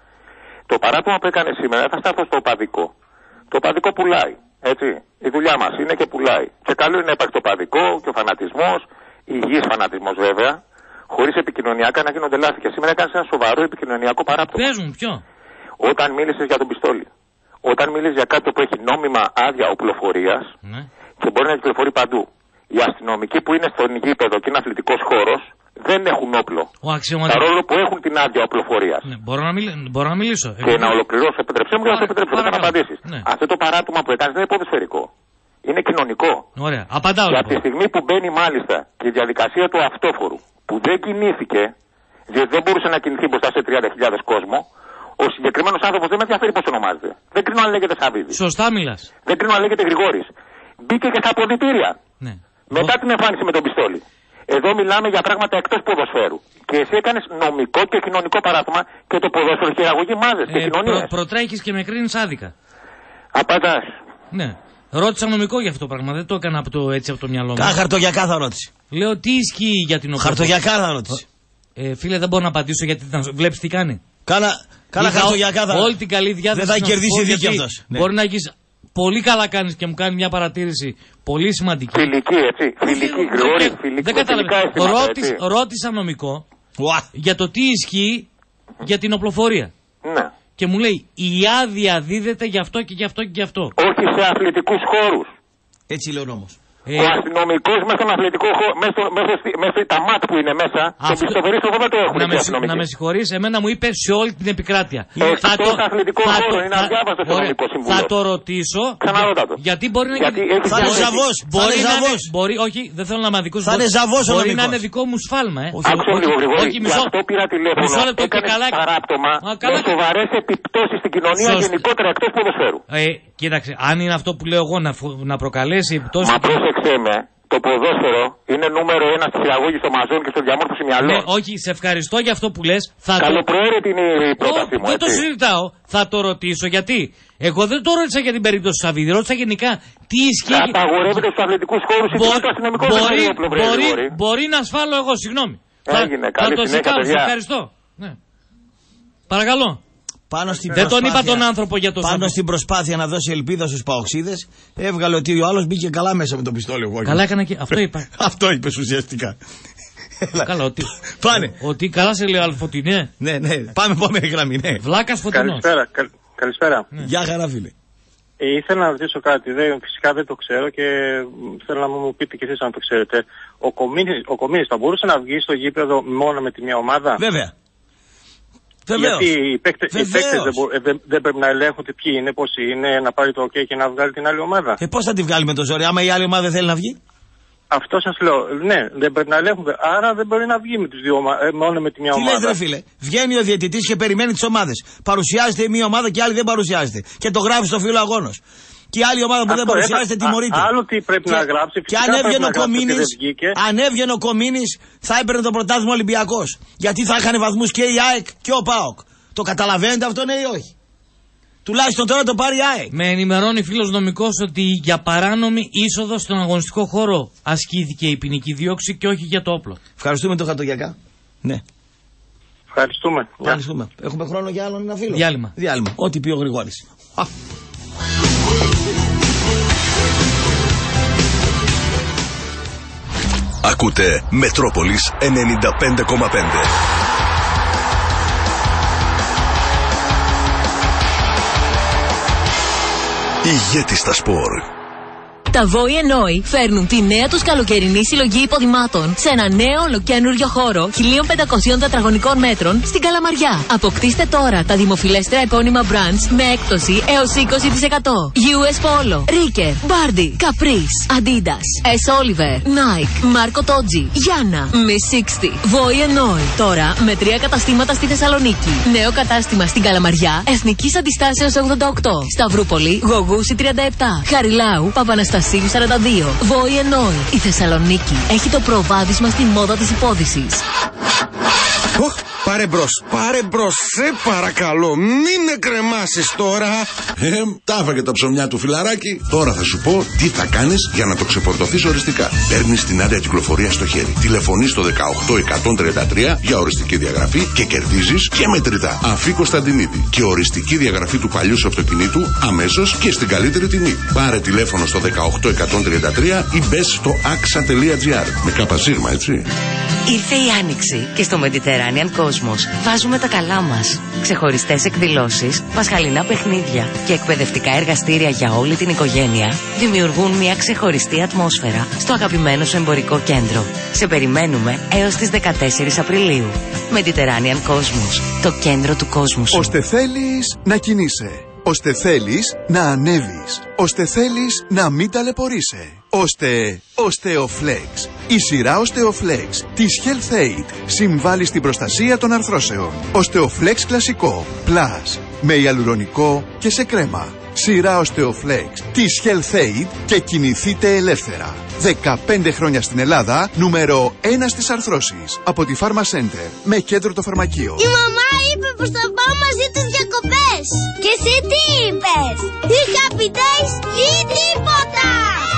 Το παράπτωμα που έκανε σήμερα θα σταθώ στο οπαδικό. Το οπαδικό πουλάει. Έτσι. Η δουλειά μας είναι και πουλάει. Και καλό είναι να υπάρχει το οπαδικό και ο φανατισμός, υγιής φανατισμός βέβαια, χωρίς επικοινωνιακά να γίνονται λάθη. Και σήμερα έκανε ένα σοβαρό επικοινωνιακό παράπτωμα. Πες μου, ποιο? Όταν μίλησες για τον πιστόλι, όταν μίλησες για κάτι που έχει νόμιμα άδεια οπλοφορίας και μπορεί να κυκλοφορεί παντού. Οι αστυνομικοί που είναι στον γήπεδο και είναι αθλητικός χώρος δεν έχουν όπλο. Παρόλο που έχουν την άδεια οπλοφορίας. Ναι, μπορώ να μιλήσω. Και να ολοκληρώσω, επιτρέψτε μου και να σου επιτρέψω να απαντήσεις. Ναι. Αυτό το παράτημα που έκανες δεν είναι ποδοσφαιρικό. Είναι κοινωνικό. Ωραία. Απαντάω. Και από τη στιγμή που μπαίνει μάλιστα και η διαδικασία του αυτόφορου που δεν κινήθηκε, διότι δεν μπορούσε να κινηθεί μπροστά σε 30.000 κόσμο, ο συγκεκριμένος άνθρωπος δεν με ενδιαφέρει πώς ονομάζεται. Δεν κρίνω αν λέγεται Σαββίδης. Σωστά μιλάς. Δεν κρίνω αν λέγεται Γρηγόρης. Μπήκε και στα αποδυτήρια. Ναι. Μετά την εμφάνιση με τον πιστόλι. Εδώ μιλάμε για πράγματα εκτός ποδοσφαίρου. Και εσύ έκανες νομικό και κοινωνικό παράδειγμα και το ποδόσφαιρο χειραγωγή μάζες και κοινωνίες. Προτρέχεις και με κρίνεις άδικα. Απαντάς. Ναι. Ρώτησα νομικό για αυτό το πράγμα. Δεν το έκανα έτσι από το μυαλό μου. Χαρτογιακά θα ρώτησε. Λέω τι ισχύει για την οπλοφορία. Χαρτογιακά θα ρώτησε. Φίλε, δεν μπορώ να απαντήσω γιατί βλέπεις τι κάνει. Κάνα χαρτογιακά θα. Όλη την καλή διάθεση. Δεν θα κερδίσει δίκη αυτός. Μπορεί να έχεις. Πολύ καλά κάνεις και μου κάνει μια παρατήρηση πολύ σημαντική. Φιλική, έτσι. Φιλική, Γρηγόρη, φιλική. Δεν κατάλαβα. Ρώτησα νομικό για το τι ισχύει για την οπλοφορία. Ναι. Και μου λέει η άδεια δίδεται γι' αυτό και γι' αυτό και γι' αυτό. Όχι σε αθλητικούς χώρους. Έτσι λέει ο νόμος. Ο αστυνομικός μέσα στον αθλητικό χώρο, μέσα τα ΜΑΤ που είναι μέσα, τον πιστοποιητή στο δεν το έχουν. Να με συγχωρείς, εμένα μου είπε σε όλη την επικράτεια. Εκτός αθλητικό χώρο, είναι αδιάβαστο στο νομικό συμβούλιο. Θα το ρωτήσω. Ξαναρώτα το. Γιατί μπορεί να είναι. Θα είναι ζαβός. Όχι, δεν θέλω να με αδικούσει. Θα είναι ζαβός ο νομικός. Μπορεί να είναι δικό μου σφάλμα. Άκουσε λίγο Γρηγόρη. Γι' αυτό πήρα τηλέφωνο. Έκανε παράπτωμα με σοβαρές επιπτώσεις στην κοινωνία γενικότερα εκτός ποδοσφαίρου. Κοίταξε, αν είναι αυτό που λέω εγώ να προκαλέσει επιπτώσεις. Μα πρόσεξε με, το ποδόσφαιρο είναι νούμερο 1 στη χειραγώγηση των μαζών και στο διαμόρφωση μυαλών. Ναι, όχι, σε ευχαριστώ για αυτό που λες. Καλοπροαίρετη είναι η πρότασή μου. Δεν το συζητάω, θα το ρωτήσω γιατί. Εγώ δεν το ρώτησα για την περίπτωση του Σαββίδη, ρώτησα γενικά τι ισχύει. Απαγορεύεται στους αθλητικούς χώρους ή το αστυνομικό μπορεί να ασφάλω εγώ, συγγνώμη. Έγινε, καλή συνέχεια, παιδιά. Ευχαριστώ. Παρακαλώ. Δεν τον είπα τον άνθρωπο για το Πάνω στην προσπάθεια να δώσει ελπίδα στους παοξίδες, έβγαλε ότι ο άλλος μπήκε καλά μέσα με τον πιστόλι. Καλά έκανε και αυτό είπα. Αυτό είπες ουσιαστικά. Καλά, ότι. Πάνε. Ότι καλά σε λέει Αλφωτεινέ. Ναι. Πάμε γραμμή, ναι. Βλάκας Φωτεινός. Καλησπέρα. Γεια χαρά, φίλε. Ήθελα να ρωτήσω κάτι. Φυσικά δεν το ξέρω και θέλω να μου πείτε κι εσείς αν το ξέρετε. Ο Κομίνης θα μπορούσε να βγει στο γήπεδο μόνο με τη μία ομάδα? Βέβαια. Γιατί οι παίκτες δεν πρέπει να ελέγχουν ποιοι είναι, πόσοι είναι, να πάρει το OK και να βγάλει την άλλη ομάδα. Πώς θα τη βγάλει με το ζόρι, άμα η άλλη ομάδα δεν θέλει να βγει? Αυτό σας λέω. Ναι, δεν πρέπει να ελέγχουν. Άρα δεν μπορεί να βγει με τις δύο μόνο με τη μία ομάδα. Τι λες, ρε φίλε? Βγαίνει ο διαιτητής και περιμένει τις ομάδες. Παρουσιάζεται η μία ομάδα και η άλλη δεν παρουσιάζεται. Και το γράφει στο φύλλο αγώνος. Και η άλλη ομάδα που δεν παρουσιάζεται τιμωρείται. Άλλο τι πρέπει να γράψει. Και αν έβγαινε ο Κομίνης, θα έπαιρνε το πρωτάθλημα Ολυμπιακός. Γιατί θα είχαν βαθμούς και η ΑΕΚ και ο ΠΑΟΚ. Το καταλαβαίνετε αυτό, ναι ή όχι? Τουλάχιστον τώρα το πάρει η ΑΕΚ. Με ενημερώνει φίλος νομικός ότι για παράνομη είσοδο στον αγωνιστικό χώρο ασκήθηκε η ποινική δίωξη και όχι για το όπλο. Ευχαριστούμε το χαρτογιακά. Ναι. Ευχαριστούμε. Έχουμε χρόνο για άλλον ένα φίλο? Διάλειμμα. Ό,τι πει ο Γρηγόρης. Ακούτε Μετρόπολης 95,5. Ηγέτη στα σπορ. Τα Voi Enoi φέρνουν τη νέα τους καλοκαιρινή συλλογή υποδημάτων σε ένα νέο ολοκένουργιο χώρο 1.500 τετραγωνικών μέτρων στην Καλαμαριά. Αποκτήστε τώρα τα δημοφιλέστερα επώνυμα brands με έκπτωση έως 20%. US Polo, Ricker, Bardi, Caprice, Adidas, S. Oliver, Nike, Marco Toggi, Gianna, Miss 60, Voi Enoi. Τώρα με 3 καταστήματα στη Θεσσαλονίκη. Νέο κατάστημα στην Καλαμαριά, Εθνικής Αντιστάσεως 88. Σταυρούπολη, Γογούση 37. Χαριλάου, Παπαναστασίου 42. Voi Enoi. Η Θεσσαλονίκη έχει το προβάδισμα στη μόδα της υπόδησης. Πάρε μπρος, σε παρακαλώ, μην με κρεμάσεις τώρα. Τα έφαγε τα ψωμιά του φιλαράκι. Τώρα θα σου πω τι θα κάνεις για να το ξεφορτωθείς οριστικά. Παίρνεις την άδεια κυκλοφορία στο χέρι. Τηλεφωνείς στο 18133 για οριστική διαγραφή και κερδίζεις και μετρητά. Αφή Κωνσταντινίδη και οριστική διαγραφή του παλιού σου αυτοκινήτου αμέσως και στην καλύτερη τιμή. Πάρε τηλέφωνο στο 18133 ή μπες στο axa.gr. Με καπασίγμα, έτσι. Ήρθε η Άνοιξη και στο Mediterranean Cosmos βάζουμε τα καλά μας. Ξεχωριστές εκδηλώσεις, πασχαλινά παιχνίδια και εκπαιδευτικά εργαστήρια για όλη την οικογένεια δημιουργούν μια ξεχωριστή ατμόσφαιρα στο αγαπημένο σου εμπορικό κέντρο. Σε περιμένουμε έως τις 14 Απριλίου. Mediterranean Cosmos, το κέντρο του κόσμου σου. Ώστε θέλεις να κινείσαι. Ώστε θέλεις να ανέβεις. Ώστε θέλεις να μην ταλαιπωρείσαι. Ώστε Osteoflex. Η σειρά Osteoflex της Health Aid συμβάλλει στην προστασία των αρθρώσεων. Osteoflex κλασικό, Plus, με ιαλουρονικό και σε κρέμα. Σειρά Osteoflex της Health Aid και κινηθείτε ελεύθερα. 15 χρόνια στην Ελλάδα, νούμερο 1 στις αρθρώσεις. Από τη Pharma Center, με κέντρο το φαρμακείο. Η μαμά είπε πως θα πάω μαζί τους διακοπές. Και εσύ τι είπες? Ή happy days ή τίποτα.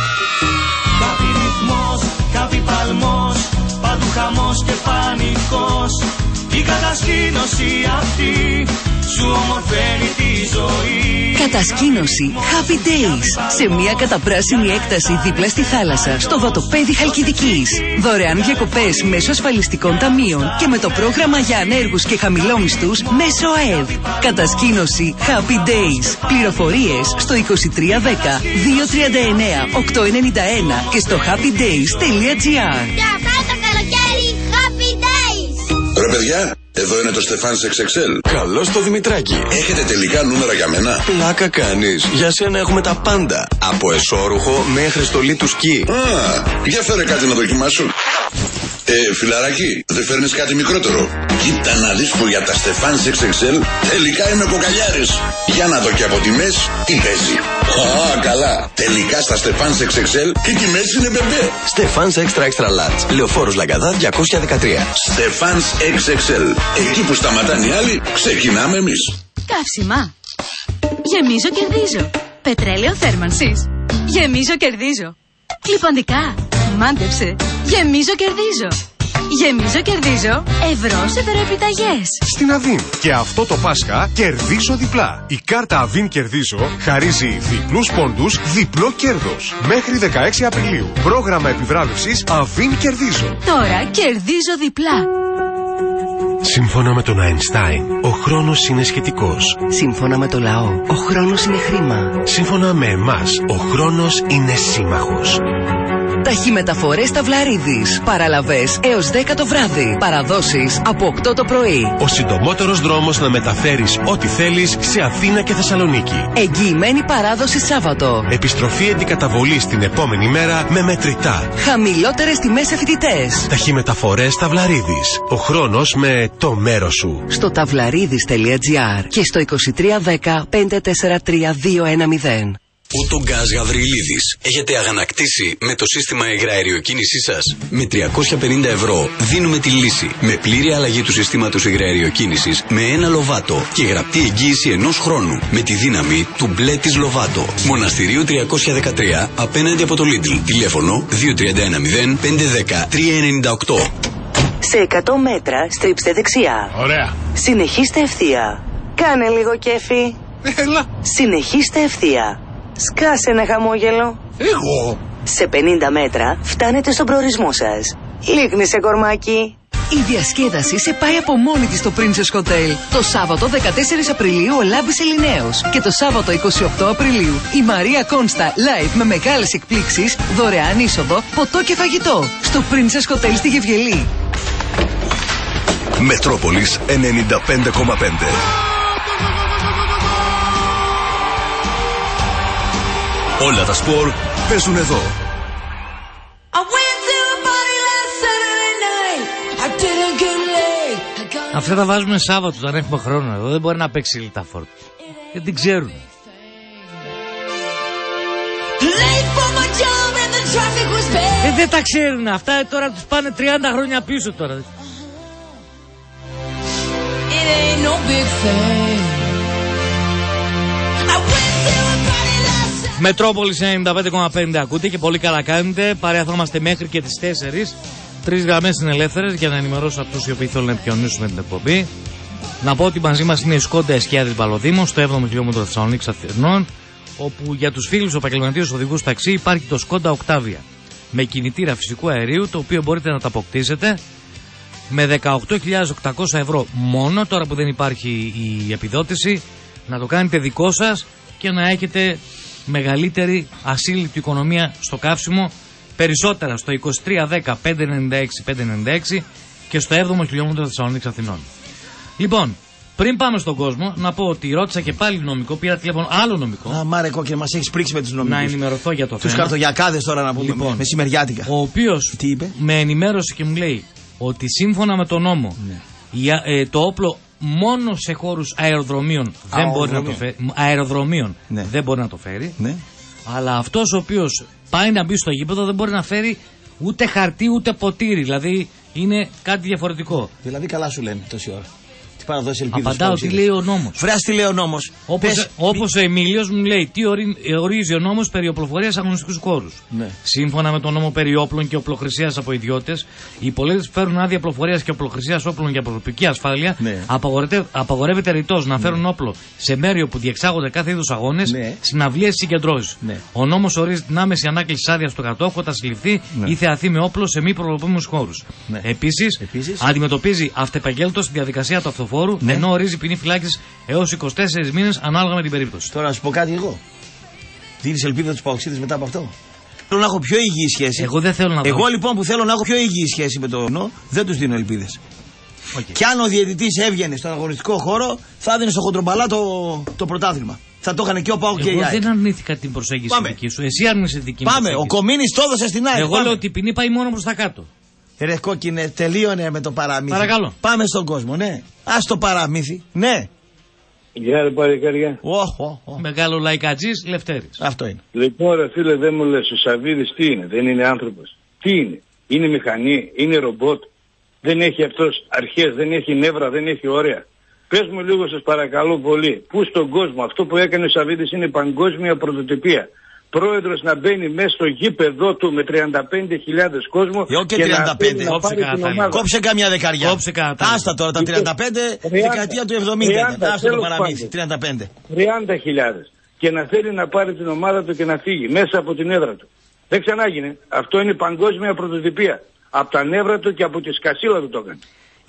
Κάποι ρυθμός, κάποι παλμός, παντού χαμός και πανικός. Η κατασκήνωση αυτή σου ομορφαίνει τη ζωή. Κατασκήνωση Happy Days. Σε μια καταπράσινη έκταση δίπλα στη θάλασσα, στο βατοπέδι Χαλκιδικής. Δωρεάν διακοπές μέσω ασφαλιστικών ταμείων και με το πρόγραμμα για ανέργους και χαμηλόμισθους μέσω ΑΕΔ. Κατασκήνωση Happy Days. Πληροφορίες στο 2310 239 891 και στο happydays.gr. Για αυτά το καλοκαίρι Happy Days. Ρε παιδιά, εδώ είναι το Στεφάνς XXL. Καλώς το Δημητράκη. Έχετε τελικά νούμερα για μένα? Πλάκα κάνεις. Για σένα έχουμε τα πάντα. Από εσώρουχο μέχρι στολή του σκι. Α, για φέρε κάτι να δοκιμάσω. Φιλαράκι, δεν φέρνεις κάτι μικρότερο? Κοίτα να δεις που για τα Στεφάνς XXL τελικά είμαι κοκαλιάρης. Για να δω και από τιμές τι παίζει. Α, καλά. Τελικά στα Στεφάνς XXL και τιμές είναι μπεμπέ. Στεφάνς Extra Extra Large. Λεωφόρος Λαγκαδά 213. Στεφάνς XXL. Εκεί που σταματάνε οι άλλοι, ξεκινάμε εμείς. Καύσιμα. Γεμίζω, κερδίζω. Πετρέλαιο θέρμανσης. Γεμίζω, κερδίζω. Κλιπαντικά. Μάντεψε. Γεμίζω, κερδίζω. Γεμίζω, κερδίζω. Ευρώ σε δωρεοπιταγές. Στην Αβίν. Και αυτό το Πάσχα κερδίζω διπλά. Η κάρτα Αβίν Κερδίζω χαρίζει διπλούς πόντους, διπλό κέρδος. Μέχρι 16 Απριλίου. Πρόγραμμα επιβράβευσης Αβίν Κερδίζω. Τώρα κερδίζω διπλά. Σύμφωνα με τον Αϊνστάιν, ο χρόνος είναι σχετικός. Σύμφωνα με το λαό, ο χρόνος είναι χρήμα. Σύμφωνα με εμάς, ο χρόνος είναι σύμμαχος. Ταχυμεταφορές Ταυλαρίδης. Παραλαβές έως 10 το βράδυ. Παραδόσεις από 8 το πρωί. Ο συντομότερος δρόμος να μεταφέρεις ό,τι θέλεις σε Αθήνα και Θεσσαλονίκη. Εγγυημένη παράδοση Σάββατο. Επιστροφή αντικαταβολή την επόμενη μέρα με μετρητά. Χαμηλότερες τιμές σε φοιτητές. Ταχυμεταφορές Ταυλαρίδης. Ο χρόνος με το μέρος σου. Στο ταυλαρίδης.gr και στο 2310 543 210. Autogas Γαβριλίδης. Έχετε αγανακτήσει με το σύστημα υγραεριοκίνησής σας? Με 350 ευρώ δίνουμε τη λύση. Με πλήρη αλλαγή του συστήματος υγραεριοκίνησης με ένα Λοβάτο και γραπτή εγγύηση 1 χρόνου. Με τη δύναμη του μπλε της Λοβάτο. Μοναστηρίου 313 απέναντι από το Lidl. Τηλέφωνο 2310 510 398. Σε 100 μέτρα στρίψτε δεξιά. Ωραία. Συνεχίστε ευθεία. Κάνε λίγο κέφι. Έλα. Συνεχίστε ευθεία. Σκάσε ένα χαμόγελο. Εγώ. Σε 50 μέτρα φτάνετε στον προορισμό σας. Λίκνησε κορμάκι. Η διασκέδαση σε πάει από μόνη της στο Princess Hotel. Το Σάββατο 14 Απριλίου ο Λάμπης Ελληναίος. Και το Σάββατο 28 Απριλίου η Μαρία Κόνστα live με μεγάλες εκπλήξεις, δωρεάν είσοδο, ποτό και φαγητό. Στο Princess Hotel στη Γευγελή. Μετρόπολης 95,5. Όλα τα σπορ παίζουν εδώ. Αυτά τα βάζουμε Σάββατο όταν έχουμε χρόνο εδώ. Δεν μπορεί να παίξει η Λιταφόρτ. Δεν την ξέρουν. Δεν τα ξέρουν αυτά. Τώρα τους πάνε 30 χρόνια πίσω τώρα. Μετρόπολης 95,5 ακούτε και πολύ καλά κάνετε. Παρέα θα είμαστε μέχρι και τις 4. 3 γραμμές είναι ελεύθερες για να ενημερώσω αυτούς οι οποίοι θέλουν να επικοινωνήσουν με την εκπομπή. Να πω ότι μαζί μας είναι η Σκόντα Εσκιάδης Μπαλοδήμων στο 7ο χιλιόμετρο Θεσσαλονίκης Αθηνών, όπου για τους φίλους επαγγελματίες οδηγούς ταξί υπάρχει το Σκόντα Οκτάβια με κινητήρα φυσικού αερίου, το οποίο μπορείτε να το αποκτήσετε με 18.800 ευρώ μόνο, τώρα που δεν υπάρχει η επιδότηση, να το κάνετε δικό σας και να έχετε μεγαλύτερη ασύλληπτη οικονομία στο καύσιμο, περισσότερα στο 2310 596 και στο 7ο χιλιόμετρο Θεσσαλονίκης Αθηνών. Λοιπόν, πριν πάμε στον κόσμο, να πω ότι ρώτησα και πάλι νομικό, πήρα τηλέφωνο άλλο νομικό. Μάρε κόκκινε, μας έχεις πρίξει με τους νομικούς. Να ενημερωθώ για το θέμα. Τους καρτογιακάδες τώρα να πούμε, λοιπόν, μεσημεριάτικα. Ο οποίος με ενημέρωσε και μου λέει ότι σύμφωνα με τον νόμο, το όπλο μόνο σε χώρους αεροδρομίων δεν μπορεί να το φέρει. Αεροδρομίων δεν μπορεί να το φέρει. Ναι. Αλλά αυτός ο οποίος πάει να μπει στο γήπεδο δεν μπορεί να φέρει ούτε χαρτί ούτε ποτήρι. Δηλαδή είναι κάτι διαφορετικό. Δηλαδή καλά σου λένε τόση ώρα. Απαντάω τι λέει ο νόμος. Βρες τι λέει ο νόμος. Όπως ο Εμίλιος μου λέει τι ορίζει ο νόμος περί οπλοφορίας αγωνιστικούς χώρους. Ναι. Σύμφωνα με τον νόμο περί όπλων και οπλοχρησίας από ιδιώτες, οι πολίτες που φέρουν άδεια οπλοφορίας και οπλοχρησίας όπλων για προσωπική ασφάλεια, ναι, απαγορεύεται ρητός να φέρουν όπλο σε μέρη όπου διεξάγονται κάθε είδους αγώνες, ναι, συναυλίες ή συγκεντρώσεις. Ναι. Ο νόμος ορίζει την άμεση ανάκληση άδεια στο κατόχο όταν συλληφθεί, ναι, ή θεαθεί με όπλο σε μη προβλεπόμενους χώρους. Ναι. Επίσης, αντιμετωπίζει αυτεπαγγέλτος τη διαδικασία του αυτοφόρου. Ναι. Ενώ ορίζει ποινή φυλάκισης έως 24 μήνες ανάλογα με την περίπτωση. Τώρα να σου πω κάτι εγώ. Δίνεις ελπίδα τους παοξίδες μετά από αυτό. Θέλω να έχω πιο υγιή σχέση. Εγώ δεν θέλω να δω. Εγώ λοιπόν που θέλω να έχω πιο υγιή σχέση με το νο, δεν τους δίνω ελπίδες. Okay. Και αν ο διαιτητής έβγαινε στον αγωνιστικό χώρο, θα έδινε στο χοντρομπαλά το πρωτάθλημα. Θα το είχαν και ο ΠΑΟΚ και η ΑΕΚ. Εγώ δεν αρνήθηκα την προσέγγιση δική σου. Εσύ άρνησε δική μου. Πάμε. Ο Κομίνης το έδωσε στην ΑΕΚ. Εγώ λέω ότι η ποινή πάει μόνο προς τα κάτω. Ρε κόκκινε, τελείωνε με το παραμύθι. Παρακαλώ. Πάμε στον κόσμο, ναι. Ας το παραμύθι, ναι. Γεια ρε παλικάρια. Μεγάλο λαϊκατζής Λευτέρης. Αυτό είναι. Λοιπόν ρε φίλε, δεν μου λες, ο Σαββίδης τι είναι, δεν είναι άνθρωπος. Τι είναι, είναι μηχανή, είναι ρομπότ. Δεν έχει αυτός αρχές, δεν έχει νεύρα, δεν έχει όρια. Πες μου λίγο σας παρακαλώ πολύ, πού στον κόσμο αυτό που έκανε ο Σαββίδης είναι παγκόσμια πρωτοτυπία. Πρόεδρος να μπαίνει μέσα στο γήπεδο του με 35.000 κόσμο και 35. Κόψε καμιά δεκαριά. Άστα τώρα τα 35, δεκαετία του 70. Άστα το παραμύθι, 35. 30.000. Και να θέλει να πάρει την ομάδα του και να φύγει μέσα από την έδρα του. Δεν ξανάγινε. Αυτό είναι παγκόσμια πρωτοτυπία. Από τα νεύρα του και από τη σκασίλα του το έκανε.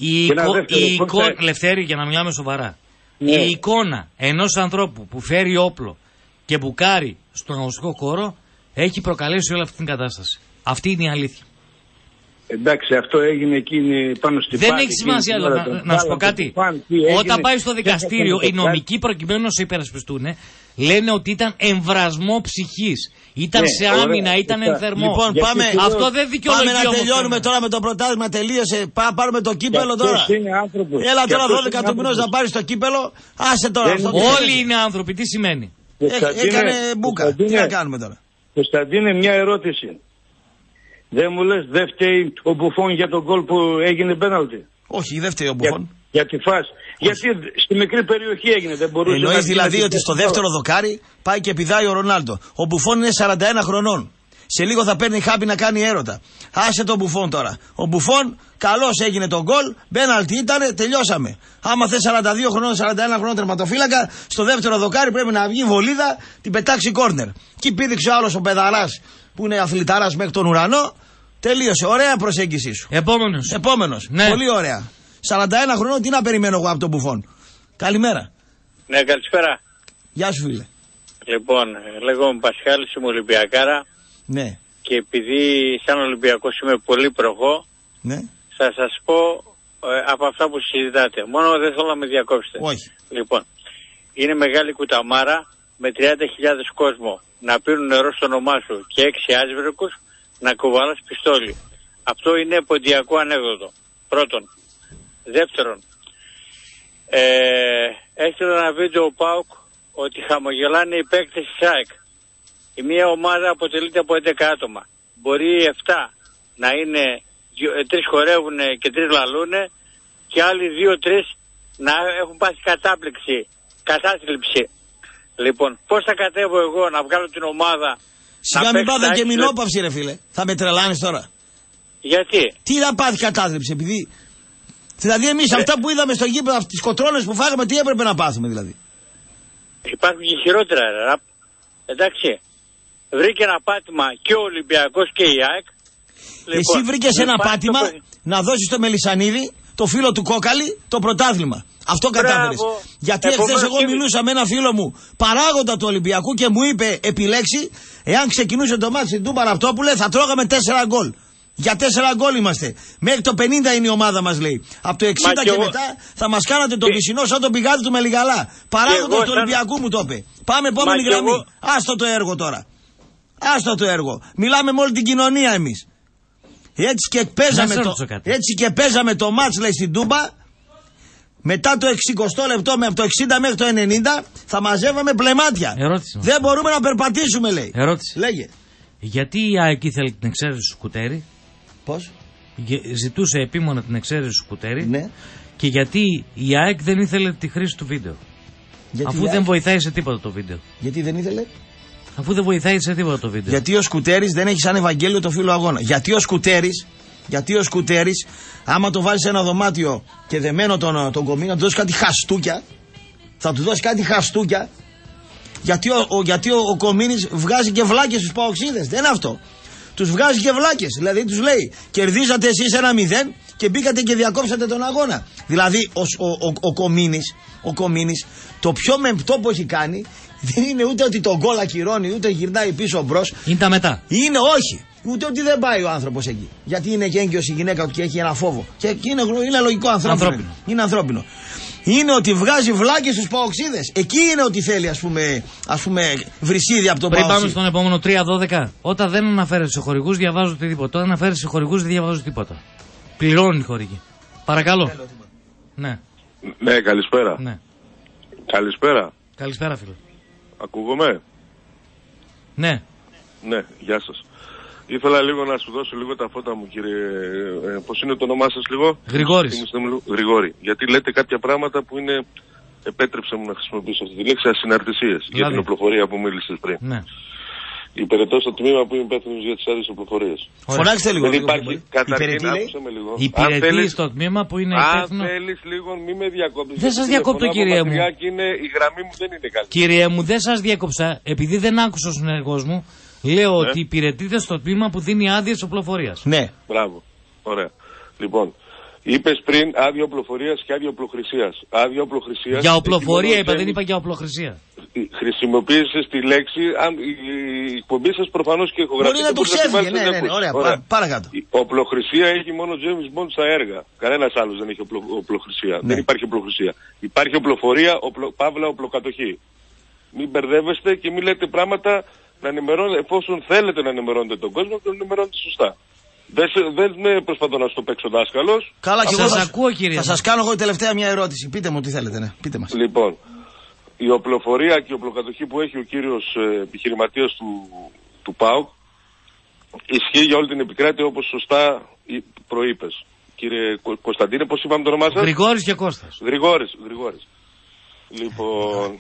Η εικόνα, Λευτέρη, για να μιλάμε σοβαρά. Ναι. Η εικόνα ενός ανθρώπου που φέρει όπλο και μπουκάρει στον αγωνιστικό χώρο έχει προκαλέσει όλη αυτή την κατάσταση. Αυτή είναι η αλήθεια. Εντάξει, αυτό έγινε εκείνη πάνω στη Δεν έχει σημασία, να σου πω κάτι. Όταν πάει στο δικαστήριο, οι νομικοί προκειμένου να σε υπερασπιστούν, λένε ότι ήταν εμβρασμό ψυχής. Ήταν σε άμυνα, ήταν ενθερμό. Λοιπόν, πάμε. Αυτό δεν δικαιολογεί. Πάμε να τελειώνουμε τώρα με το πρωτάθλημα. Τελείωσε. Πάρουμε το κύπελο τώρα. Έλα τώρα 12 του μηνός να πάρει το κύπελο. Άσε τώρα. Όλοι είναι άνθρωποι. Τι σημαίνει. Έκανε μπουκα. Τι να κάνουμε τώρα. Κωνσταντίνε, μια ερώτηση. Δεν μου λες δεν φταίει ο Μπουφόν για τον γκολ που έγινε πέναλτι? Όχι, δεν φταίει ο Μπουφόν. Για τη φάση. Γιατί στη μικρή περιοχή έγινε, δεν μπορούσε. Εννοείς δηλαδή ότι στο δεύτερο δοκάρι πάει και πηδάει ο Ρονάλντο. Ο Μπουφόν είναι 41 χρονών. Σε λίγο θα παίρνει χάπι να κάνει έρωτα. Άσε τον Μπουφόν τώρα. Ο Μπουφόν καλώς έγινε τον γκολ. Πέναλτι ήτανε, τελειώσαμε. Άμα θες 42 χρονών, 41 χρονών τερματοφύλακα, στο δεύτερο δοκάρι πρέπει να βγει βολίδα, την πετάξει κόρνερ. Εκεί πήδηξε ο άλλος ο παιδαράς που είναι αθληταράς μέχρι τον ουρανό. Τελείωσε. Ωραία προσέγγιση σου. Επόμενος. Ναι. Πολύ ωραία. 41 χρονών, τι να περιμένω εγώ από τον Μπουφόν. Καλημέρα. Ναι, καλησπέρα. Γεια σου φίλε. Λοιπόν, λέγομαι Πασχάλης, είμαι Ολυμπιακάρα. Ναι. Και επειδή σαν Ολυμπιακός είμαι πολύ προχώ, ναι, θα σας πω από αυτά που συζητάτε. Μόνο δεν θέλω να με διακόψετε. Όχι. Λοιπόν, είναι μεγάλη κουταμάρα με 30.000 κόσμο να πίνουν νερό στο όνομά σου και 6 άσβρικους να κουβαλάς πιστόλι. Αυτό είναι ποντιακό ανέκδοτο. Πρώτον. Δεύτερον, έστειλε ένα βίντεο ο ΠΑΟΚ ότι χαμογελάνε οι παίκτες της ΑΕΚ. Η μία ομάδα αποτελείται από 11 άτομα. Μπορεί 7 να είναι, 3 χορεύουν και 3 λαλούνε και άλλοι 2-3 να έχουν πάθει κατάθλιψη. Λοιπόν, πώς θα κατέβω εγώ να βγάλω την ομάδα? Σιγά μην πάτε και μηνόπαυση ρε φίλε. Θα με τρελάνεις τώρα. Γιατί? Τι να πάθει κατάθλιψη, επειδή... Δηλαδή εμείς αυτά που είδαμε στο γήπεδο, τις κοτρώνες που φάγαμε, τι έπρεπε να πάθουμε δηλαδή? Υπάρχουν και χειρότερα ρε. Εντάξει. Βρήκε ένα πάτημα και ο Ολυμπιακός και η ΑΕΚ Εσύ βρήκες ένα πάτημα να δώσεις στο Μελισσανίδη, το φίλο του Κόκαλη, το πρωτάθλημα. Αυτό κατάφερες. Γιατί εχθές εγώ μιλούσα με ένα φίλο μου, παράγοντα του Ολυμπιακού, και μου είπε επιλέξει, εάν ξεκινούσε το μάτι στην Τούμπα Ραπτόπουλε, θα τρώγαμε 4 γκολ. Για 4 γκολ είμαστε. Μέχρι το 50 είναι η ομάδα μας, λέει. Από το 60 και μετά θα μας κάνατε το πισινό σαν τον πηγάδι του Μελιγαλά. Παράγοντας του Ολυμπιακού μου το είπε. Πάμε επόμενη γραμμή. Άστο το έργο τώρα. Άστο το έργο. Μιλάμε με όλη την κοινωνία εμείς. Έτσι και παίζαμε το μάτς, λέει, στην Τούμπα. Μετά το 60 λεπτό, από το 60 μέχρι το 90, θα μαζεύαμε πλεμάτια. Δεν μπορούμε να περπατήσουμε, λέει. Ερώτηση. Λέγε. Γιατί η ΑΕΚ ήθελε την εξαίρεση του Σκουτέρη? Πώς? Ζητούσε επίμονα την εξαίρεση του Σκουτέρη. Ναι. Και γιατί η ΑΕΚ δεν ήθελε τη χρήση του βίντεο? Αφού δεν βοηθάει σε τίποτα το βίντεο. Γιατί δεν ήθελε? Αφού δεν βοηθάει σε τίποτα το βίντεο. Γιατί ο Σκουτέρης δεν έχει σαν Ευαγγέλιο το φύλλο αγώνα. Γιατί ο Σκουτέρης, άμα το βάλεις σε ένα δωμάτιο και δεμένο τον κομίνο, του δώσει κάτι χαστούκια. Θα του δώσει κάτι χαστούκια. Γιατί ο Κομίνης βγάζει και βλάκες στους παοξίδες. Δεν είναι αυτό. Τους βγάζει και βλάκες. Δηλαδή τους λέει, κερδίζατε εσείς 1-0 και μπήκατε και διακόψατε τον αγώνα. Δηλαδή ο Κομίνης το πιο μεμπτό που έχει κάνει δεν είναι ούτε ότι τον γκολ ακυρώνει, ούτε γυρνάει πίσω μπρος. Είναι τα μετά. Είναι όχι. Ούτε ότι δεν πάει ο άνθρωπος εκεί. Γιατί είναι και έγκυος η γυναίκα του και έχει ένα φόβο. Και είναι λογικό ανθρώπινο. Είναι ανθρώπινο. Είναι ότι βγάζει βλάκες στους παοξίδες. Εκεί είναι ότι θέλει, ας πούμε βρυσίδι από τον παοξίδι. Πριν πάμε στον επόμενο 3-12. Όταν δεν αναφέρεσαι σε χορηγούς, διαβάζω οτιδήποτε. Όταν αναφέρεσαι σε χορηγούς, δεν διαβάζω τίποτα. Πληρώνει η χορηγή. Παρακαλώ. Ναι. Ναι, καλησπέρα. Ναι. Καλησπέρα. Καλησπέρα, φίλε. Ακούγομαι? Ναι. Ναι, γεια σας. Ήθελα λίγο να σου δώσω λίγο τα φώτα μου, κύριε. Πώς είναι το όνομά σας λίγο? Γρηγόρης. Γρηγόρη. Γιατί λέτε κάποια πράγματα που είναι. Επέτρεψε μου να χρησιμοποιήσω αυτή τη λέξη, ασυναρτησίες. Για την οπλοφορία που μίλησες πριν. Ναι. Υπηρετώ στο τμήμα που είμαι υπεύθυνος για τις άδειες οπλοφορίες. Φωνάξτε λίγο. Δεν υπάρχει. Καταρχήν, άκουσε με λίγο. Υπηρετεί στο τμήμα που είναι υπεύθυνο. Αν θέλεις λίγο, μη με διακόπτεις. Δεν σας διακόπτω, κύριε μου. Η γραμμή μου δεν είναι καλή. Κύριε μου, δεν σας διέκοψα. Επειδή δεν άκουσα ο συνεργός μου, λέω ότι υπηρετείτε στο τμήμα που δίνει άδειες οπλοφορίας. Ναι. Μπράβο. Ωραία. Λοιπόν, είπες πριν άδεια οπλοφορίας και άδεια οπλοχρησίας. Άδεια οπλοχρησίας. Για οπλοφορία είπα, δεν είπα για οπλοχρησία. Χρησιμοποίησες τη λέξη. Η εκπομπή σας προφανώς και ηχογραφεί. Μπορεί να το ξέφυγε. Ναι. Ωραία. Παρακάτω. Η οπλοχρησία έχει μόνο James Bond στα έργα. Κανένας άλλος δεν έχει οπλοχρησία. Ναι. Δεν υπάρχει οπλοχρησία. Υπάρχει οπλοφορία, παύλα οπλοκατοχή. Μην μπερδεύεστε και μην λέτε πράγματα. Να ενημερώνετε, εφόσον θέλετε να ενημερώνετε τον κόσμο, και να ενημερώνετε σωστά. Δεν προσπαθώ να στο παίξω δάσκαλος. Καλά, και εγώ σας ακούω, κύριε. Θα σας κάνω εγώ τελευταία μια ερώτηση. Πείτε μου τι θέλετε, ναι. Πείτε μας. Λοιπόν, η οπλοφορία και η οπλοκατοχή που έχει ο κύριος επιχειρηματίας του ΠΑΟΚ ισχύει για όλη την επικράτεια, όπως σωστά προείπες. Κύριε Κωνσταντίνε, πώς είπαμε το όνομά σας? Γρηγόρης και Κώστας. Γρηγόρης. Λοιπόν,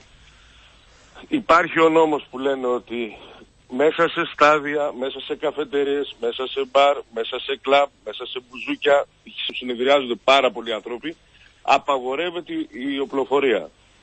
υπάρχει ο νόμος που λένε ότι μέσα σε στάδια, μέσα σε καφετερίες, μέσα σε μπαρ, μέσα σε κλαμπ, μέσα σε μπουζούκια, συνεδριάζονται πάρα πολλοί άνθρωποι, απαγορεύεται η οπλοφορία.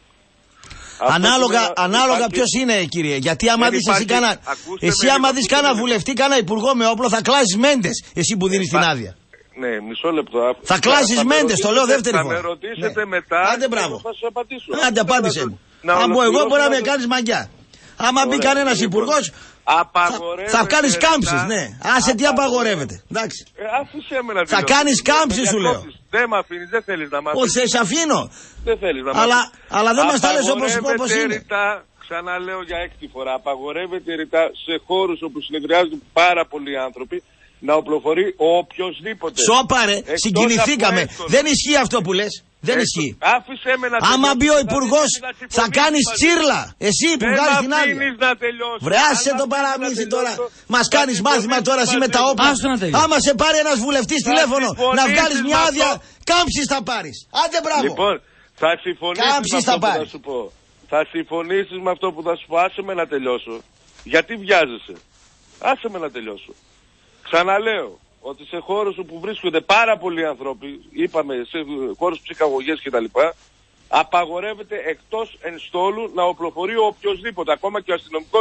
Ανάλογα ποιος είναι, κύριε. Γιατί άμα δεις εσύ άμα δεις κάνα βουλευτή, κάνα υπουργό με όπλο, θα κλάσεις μέντες, εσύ που δίνεις την άδεια. Ναι, μισό λεπτό. Θα κλάσεις μέντες, το λέω δεύτερη φορά. Θα με ρωτήσετε μετά. Άντε, μπράβο. Θα σας απαντήσω. Άντε, απάντησε μου. Αν πω εγώ, μπορεί να με κάνεις μαγκιά. Άμα μπει κανένας υπουργός, θα κάνεις κάμψεις, ναι. Άσε τι απαγορεύεται. Εντάξει. Άφησέ με να θα κάνεις κάμψεις, σου λέω. Δεν με αφήνεις, δεν θέλεις να μ' αφήνεις. Όχι, σε αφήνω. Δεν θέλεις να μ' αφήνεις. Αλλά δεν μας τα λες όπως είναι. Ξαναλέω για έκτη φορά. Απαγορεύεται ρητά σε χώρους όπου συνεδριάζουν πάρα πολλοί άνθρωποι να οπλοφορεί οποιοσδήποτε. Σώπαρε, συγκινηθήκαμε. Δεν ισχύει αυτό που λες. Δεν ισχύει. Άμα μπει ο υπουργός, θα κάνεις τσίρλα. Εσύ που βγάζεις την άδεια. Βρε, άσε το παραμύθι τώρα. Μας κάνεις μάθημα τώρα εσύ με τα όπλα. Άμα σε πάρει ένας βουλευτής τηλέφωνο να βγάλεις μια άδεια, κάμψεις θα πάρεις. Άντε, μπράβο. Λοιπόν, θα συμφωνήσεις με αυτό που θα σου πω. Θα συμφωνήσεις με αυτό που θα σου πω. Άσε με να τελειώσω. Γιατί βιάζεσαι? Άσε με να τελειώσω. Ξαναλέω ότι σε χώρους όπου βρίσκονται πάρα πολλοί άνθρωποι, είπαμε σε χώρους ψυχαγωγές κτλ., απαγορεύεται εκτός ενστόλου να οπλοφορεί οποιοσδήποτε, ακόμα και ο αστυνομικός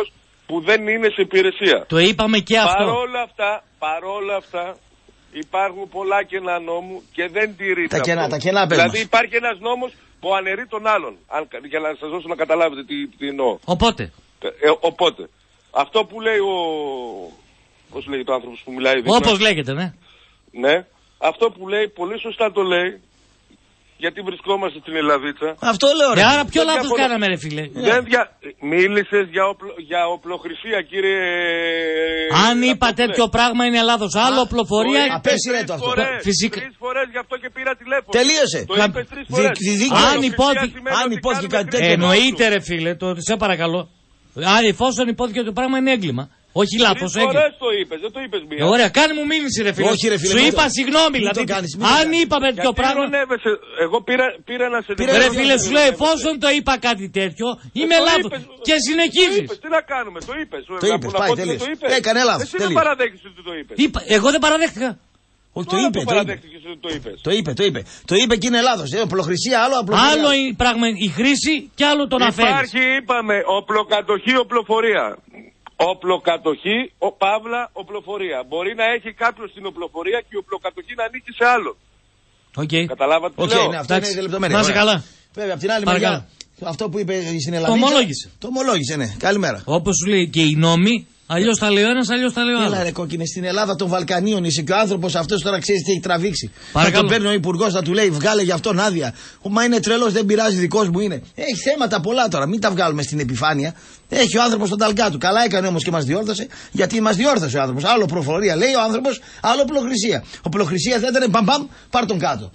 που δεν είναι σε υπηρεσία. Το είπαμε και αυτό. Παρόλα αυτά υπάρχουν πολλά κενά νόμου και δεν τηρείται. Τα κενά δηλαδή υπάρχει ένας νόμος που αναιρεί τον άλλον. Για να σας δώσω να καταλάβετε τι εννοώ. Οπότε. Αυτό που λέει πώς λέγεται ο άνθρωπος που μιλάει δίπλα. Όπως λέγεται, ναι. Ναι. Αυτό που λέει πολύ σωστά το λέει. Γιατί βρισκόμαστε στην Ελλαδίτσα. Αυτό λέω ρε. Άρα ποιο λάθος κάναμε ρε φίλε. Μίλησες για οπλοχρησία κύριε. Αν είπα τέτοιο πράγμα είναι λάθος. Άλλο οπλοφορία. Απέσυρε το αυτό. Φυσικά. 3 φορές γι' αυτό και πήρα τηλέφωνο. Τελείωσε. Το είπες 3 φορές. Αν υπόθηκε κάτι τέτοιο. Εννοείται ρε φίλε. Σε παρακαλώ. Αν εφόσον υπόθηκε ότι το πράγμα είναι έγκλημα. Όχι λάθος, 3 φορές το είπες, δεν το είπες μία. Ωραία, κάνε μου μήνυση ρε φίλε. Όχι, ρε, φίλε, σου είπα συγγνώμη, δηλαδή. Αν είπαμε τέτοιο πράγμα. Εγώ πήρα να σε δει. Ρε φίλε, σου λέω εφόσον το είπα κάτι τέτοιο, είμαι λάθος. Και συνεχίζεις. Τι να κάνουμε, το είπες. Το είπες, πάει τέλειος. Έκανε λάθος. Εσύ δεν παραδέχεις ότι το είπες. Εγώ δεν παραδέχτηκα. Όχι, το είπε. Το είπε και είναι λάθος. Οπλοχρησία, άλλο απλοφορία. Άλλο πράγμα η χρήση και άλλο το να φέρεις. Υπάρχει, είπαμε, οπλοκατοχή, οπλοφορία. Οπλοκατοχή, παύλα, οπλοφορία. Μπορεί να έχει κάποιος την οπλοφορία και η οπλοκατοχή να ανήκει σε άλλο. Καταλάβατε τι λέω. Ναι, αυτά είναι λεπτομέρεια. Να είσαι καλά. Βέβαια, από την άλλη μεριά, αυτό που είπε στην Ελλάδα. Το ομολόγησε, ναι. Καλημέρα. Όπως σου λέει και οι νόμοι, αλλιώς τα λέει ο ένας, αλλιώς τα λέει ο άλλος. Έλα ρε κόκκινε, στην Ελλάδα των Βαλκανίων είσαι και ο άνθρωπος αυτός τώρα ξέρεις τι έχει τραβήξει. Παρακαλώ. Θα τον παίρνει ο υπουργός, θα του λέει βγάλε για αυτόν άδεια. Μα είναι τρελός, δεν πειράζει, δικός μου είναι. Έχει θέματα πολλά τώρα, μην τα βγάλουμε στην επιφάνεια. Έχει ο άνθρωπος τον ταλκά του. Καλά έκανε όμως και μας διόρθωσε, γιατί μας διόρθωσε ο άνθρωπος. Άλλο προφορία λέει ο άνθρωπος, άλλο οπλοχρησία. Οπλοχρησία θα ήταν μπαμπαμ, πάρ τον κάτω.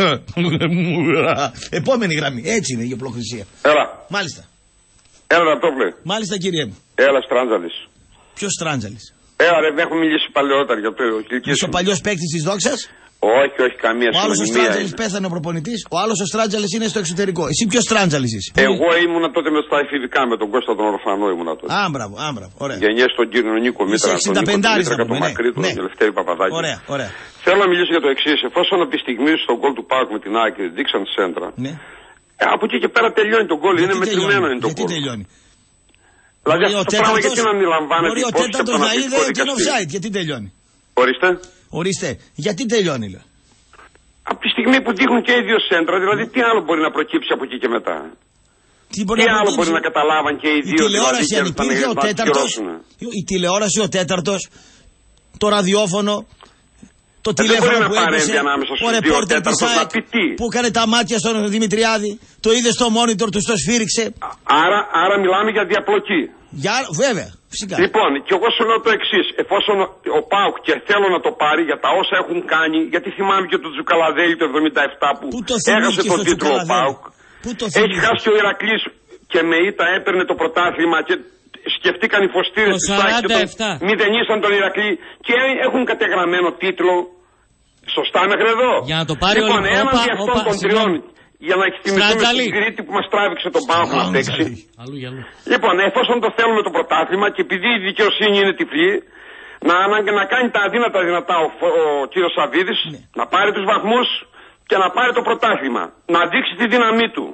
Επόμενη γραμμή. Έτσι είναι η οπλοχρησία. Έλα. Μάλιστα. Έλα, Ραπτόπλε. Μάλιστα, κύριε μου. Έλα, Στράντζαλης. Ποιος Στράντζαλης? Έλα, ρε, έχουμε μιλήσει παλαιότερα για το ηλικία. Είσαι ο παλιός παίκτης της Δόξας? Όχι, καμία σχέση. Ο άλλος ο Στράντζαλης πέθανε ο προπονητής, ο άλλος ο Στράντζαλης είναι στο εξωτερικό. Εσύ ποιος Στράντζαλης είσαι? Εγώ ήμουνα τότε με στα εφηβικά, με τον Κώστα τον Ορφανό ήμουνα τότε. Άμπραβο, ωραία. Γενιές στον κύριο Νίκο Μήτρα, τον Νίκο Μήτρα και τον Μακρύ, τον Ελευθέρη Παπαδάκη. Ωραία. Θέλω να μιλήσω για το εξής. Εφόσον από τη στιγμή στον γκολ του Πάουκ με την Άκη δείξαν σέντρα, από εκεί και πέρα τελειώνει το γκολ. Είναι μετρημένο το γκολ. Γιατί τελειώνει? Δηλαδή αυτό το πράγμα γιατί να αντιλαμβάνεται. Μπορεί ο τέταρτος να είδε και είναι offside. Γιατί τελειώνει? Ορίστε. Γιατί τελειώνει, λέω. Από τη στιγμή που δείχνουν και οι δύο σέντρα, δηλαδή τι άλλο μπορεί να προκύψει από εκεί και μετά? Τι άλλο μπορεί να καταλάβαν και οι δύο? Η τηλεόραση αν υπήρχε ο τέταρτος, η τηλεόραση ο τέταρτος, το ραδιόφωνο, το τηλέφωνο που έπεσε, ο ρεπόρτερ της ΑΕΚ που έκανε τα μάτια στον Δημητριάδη, το είδε στο monitor του, στο σφύριξε. Άρα μιλάμε για διαπλοκή. Βέβαια, φυσικά. Λοιπόν, και εγώ σου λέω το εξής. Εφόσον ο ΠΑΟΚ και θέλω να το πάρει για τα όσα έχουν κάνει, γιατί θυμάμαι και τον Τζουκαλαδέλη το 77 που έχασε τον τίτλο ο ΠΑΟΚ. Έχει χάσει ο Ηρακλής και με ήττα έπαιρνε το πρωτάθλημα και σκεφτήκαν οι φωστήρες της ΣΑΚ και μηδενίσαν τον Ηρακλή και έχουν κατεγραμμένο τίτλο. Σωστά μέχρι εδώ? Για να το πάρει λοιπόν, έναντι αυτών των τριών, για να εκτιμηθούμε στην Κρήτη που μας τράβηξε τον Πάοκ να παίξει. Λοιπόν, εφόσον το θέλουμε το πρωτάθλημα και επειδή η δικαιοσύνη είναι τυφλή, να κάνει τα αδύνατα δυνατά ο κύριος Σαββίδης, να πάρει τους βαθμούς και να πάρει το πρωτάθλημα. Να δείξει τη δύναμή του.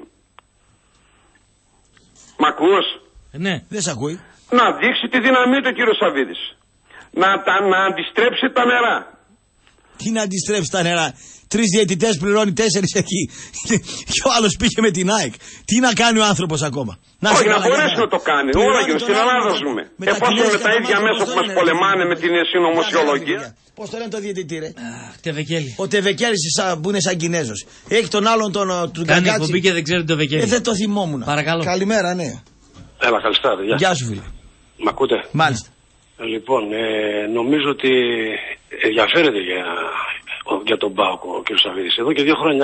Μ' ακούς? Ναι, δεν σ' ακούει. Να δείξει τη δύναμή του ο κύριος Σαββίδης. Να αντιστρέψει τα νερά. Τι να αντιστρέψει τα νερά? 3 διαιτητές πληρώνει 4 εκεί. Και ο άλλος πήγε με την ΑΕΚ. Τι να κάνει ο άνθρωπος ακόμα? Όχι, να μπορέσει να το κάνει. Όλα και στην Ελλάδα ζούμε. Εφόσον με τα ίδια μέσα που μας πολεμάνε με την συνωμοσιολογία. Πώς το λένε το διαιτητή, ρε? Τεβεκέλη. Ο Τεβεκέλης που είναι σαν Κινέζος. Έχει τον άλλον τον Γκαγκάτσι. Κάνει εκπομπή και δεν ξέρει τον Τεβεκέλη. Δεν το θυμόμουν. Παρακαλώ. Καλημέρα, ναι. Έλα, καλησπέρα. Γεια σου, φίλε. Μ' ακούτε? Μάλιστα. Λοιπόν, νομίζω ότι ενδιαφέρεται για τον ΠΑΟΚ ο κ. Σαββίδης. Εδώ και 2 χρόνια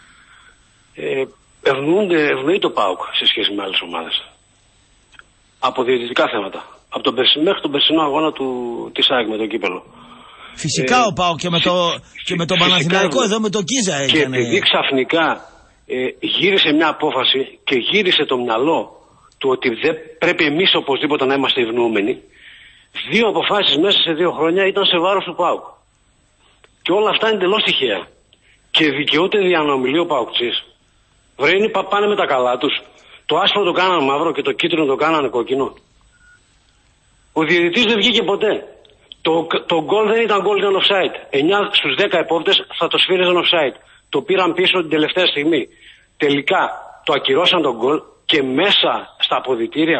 ευνοεί το ΠΑΟΚ σε σχέση με άλλες ομάδες. Από διαιτητικά θέματα. Από μέχρι τον περσινό αγώνα της ΑΕΚ με το κύπελο. Φυσικά ο ΠΑΟΚ και με τον Παναθηναϊκό εδώ με τον Κίζα έκανε. Και επειδή ξαφνικά γύρισε μια απόφαση και γύρισε το μυαλό του ότι δεν πρέπει εμείς οπωσδήποτε να είμαστε ευνοούμενοι, 2 αποφάσεις μέσα σε 2 χρόνια ήταν σε βάρος του ΠΑΟΚ. Και όλα αυτά είναι εντελώς τυχαία. Και δικαιούται διανομιλεί ο ΠΑΟΚτσής. Βρένοι πάνε με τα καλά τους. Το άσπρο το κάνανε μαύρο και το κίτρινο το κάνανε κόκκινο. Ο διαιτητής δεν βγήκε ποτέ. Το γκολ δεν ήταν γκολ, ήταν offside. 9 στους 10 επόπτες θα το σφύριζαν offside. Το πήραν πίσω την τελευταία στιγμή. Τελικά το ακυρώσαν τον γκολ και μέσα στα αποδυτήρια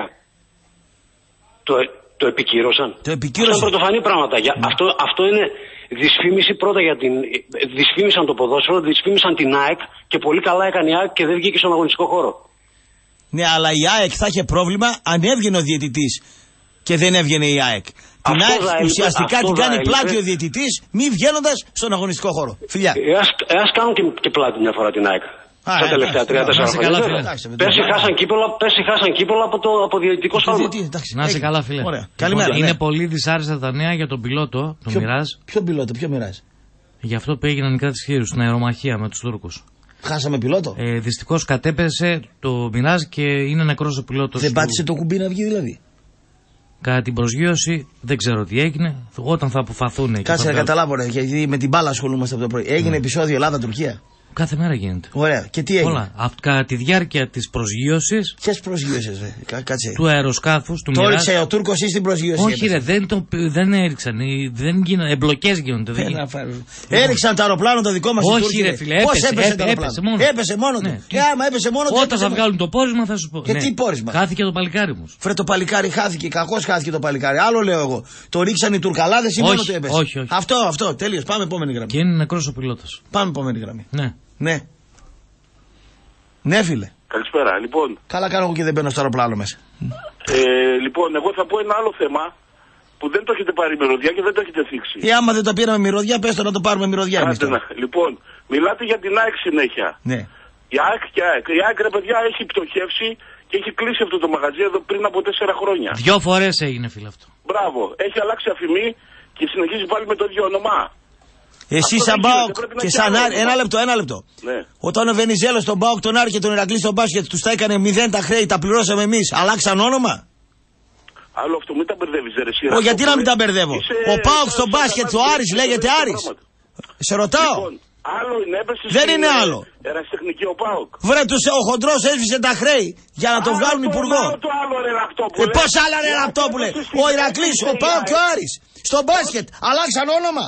το επικύρωσαν. Ήταν πρωτοφανή πράγματα. Αυτό είναι δυσφήμιση πρώτα για την. Δυσφήμισαν το ποδόσφαιρο, δυσφήμισαν την ΑΕΚ και πολύ καλά έκανε η ΑΕΚ και δεν βγήκε στον αγωνιστικό χώρο. Ναι, αλλά η ΑΕΚ θα είχε πρόβλημα αν έβγαινε ο διαιτητής και δεν έβγαινε η ΑΕΚ. Την ΑΕΚ ουσιαστικά την κάνει πλάτη ο διαιτητής μη βγαίνοντας στον αγωνιστικό χώρο. Φιλιά. Ας κάνουν και πλάτη μια φορά την ΑΕΚ. Στα τελευταία 3-4 χρόνια. Πέρσι χάσαν κύπελο από διαιτητικό σφάλμα. Να είσαι καλά, φίλε. Καλημέρα. Είναι πολύ δυσάρεστα τα νέα για τον πιλότο, τον Μιράζ. Ποιο πιλότο, ποιο Μιράζ? Για αυτό που έγιναν οι κράτες χείρους στην αερομαχία με τους Τούρκους. Χάσαμε πιλότο. Δυστυχώς κατέπεσε το Μιράζ και είναι νεκρός ο πιλότος. Δεν πάτησε το κουμπί να βγει δηλαδή? Κατά την προσγείωση δεν ξέρω τι έγινε. Όταν θα αποφαθούν. Κάτσε να καταλάβω, γιατί με την μπάλα ασχολούμαστε από το πρωί. Έγινε επεισόδιο Ελλάδα-Τουρκία. Κάθε μέρα γίνεται. Ωραία. Και τι έγινε? Όλα. Κατά τη διάρκεια της προσγείωσης. Ποιες προσγείωσης, κάτσε. Του αεροσκάφους, του Μιράζ. Το έριξε ο Τούρκος ή στην προσγείωση? Όχι, ρε, δεν έριξαν. Δεν γίνανε. Εμπλοκές γίνονται. Έριξαν το αεροπλάνο το δικό μας. Όχι, ρε φίλε. Πώς έπεσε το αεροπλάνο? Έπεσε μόνο του. Άμα έπεσε μόνο του. Όταν θα βγάλουν το πόρισμα θα σου πω. Και τι πόρισμα? Χάθηκε το παλικάρι μου. Φρε, το παλικάρι χάθηκε. Κακώς χάθηκε το παλικάρι. Άλλο λέω εγώ. Το ρίξαν οι Τουρκαλάδες ή μόνο του έπεσε? Όχι. Αυτό. Τέλειος. Πάμε επόμενη γραμμή. Και είναι νεκρός ο πιλότος. Πάμε επόμενη γραμμή. Ναι. Ναι, φίλε. Καλησπέρα. Λοιπόν. Καλά κάνω εγώ και δεν μπαίνω στο αεροπλάνο μέσα. Λοιπόν, εγώ θα πω ένα άλλο θέμα που δεν το έχετε πάρει μυρωδιά και δεν το έχετε θίξει. Άμα δεν το πήραμε μυρωδιά, πες το να το πάρουμε μυρωδιά εμείς. Λοιπόν, μιλάτε για την ΑΕΚ συνέχεια. Ναι. Η ΑΕΚ και ΑΕΚ. Η ΑΕΚ, ρε παιδιά, έχει πτωχεύσει και έχει κλείσει αυτό το μαγαζί εδώ πριν από 4 χρόνια. 2 φορές έγινε, φίλε, αυτό. Μπράβο. Έχει αλλάξει αφημί και συνεχίζει πάλι με το ίδιο όνομά. Εσύ σαν ΠΑΟΚ και σαν Άρη, ένα λεπτό. Ναι. Όταν ο Βενιζέλος τον ΠΑΟΚ, τον Άρη και τον Ηρακλή στον μπάσκετ τους τα έκανε 0 τα χρέη, τα πληρώσαμε εμείς, αλλάξαν όνομα? Άλλο αυτό, μην τα μπερδεύεις, ρε. Γιατί να μην τα μπερδεύω? Ο ΠΑΟΚ στον μπάσκετ, ο Άρης λέγεται Άρης. Σε ρωτάω. Λοιπόν, άλλο είναι, δεν είναι άλλο. Ερασιτεχνική ο ΠΑΟΚ. Βρε, ο χοντρός έσβησε τα χρέη για να τον βγάλουν υπουργό. Πώς άλλα, ρε Ραπτόπουλε? Ο Ηρακλής, ο ΠΑΟΚ και ο Άρης στον μπάσκετ αλλάξαν όνομα.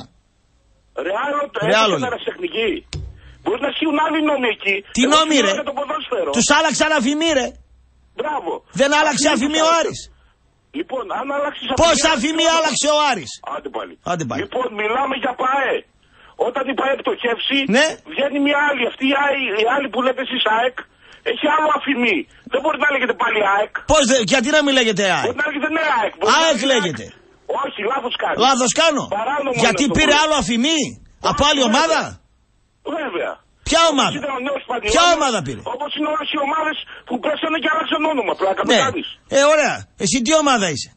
Ρεάλο τεχνική. Μπορεί να ισχύουν άλλοι νόμοι εκεί. Τι νόμοι, ρε? Τους άλλαξαν αφημί, ρε. Μπράβο. Δεν άλλαξε αφημί ο Άρης. Λοιπόν, αν άλλαξε αφημί. Πώς αφημί άλλαξε ο Άρης? Άντε πάλι. Λοιπόν, μιλάμε για ΠΑΕ. Όταν η ΠΑΕ πτωχεύσει, βγαίνει μια άλλη. Αυτή η άλλη που λέτε εσείς ΑΕΚ έχει άλλο αφημί. Δεν μπορεί να λέγεται πάλι ΑΕΚ. Πώς, γιατί να μην λέγεται ΑΕΚ? Μπορεί να λέγεται ναι ΑΕΚ. ΑΕΚ λέγεται. Όχι, λάθος κάνω. Λάθος κάνω. Γιατί πήρε άλλο αφημί από άλλη ομάδα. Βέβαια. Ποια ομάδα? Ποια ομάδα πήρε? Όπως είναι όλες οι ομάδες που πέσανε και άλλαξαν όνομα. Ναι. Ωραία. Εσύ τι ομάδα είσαι?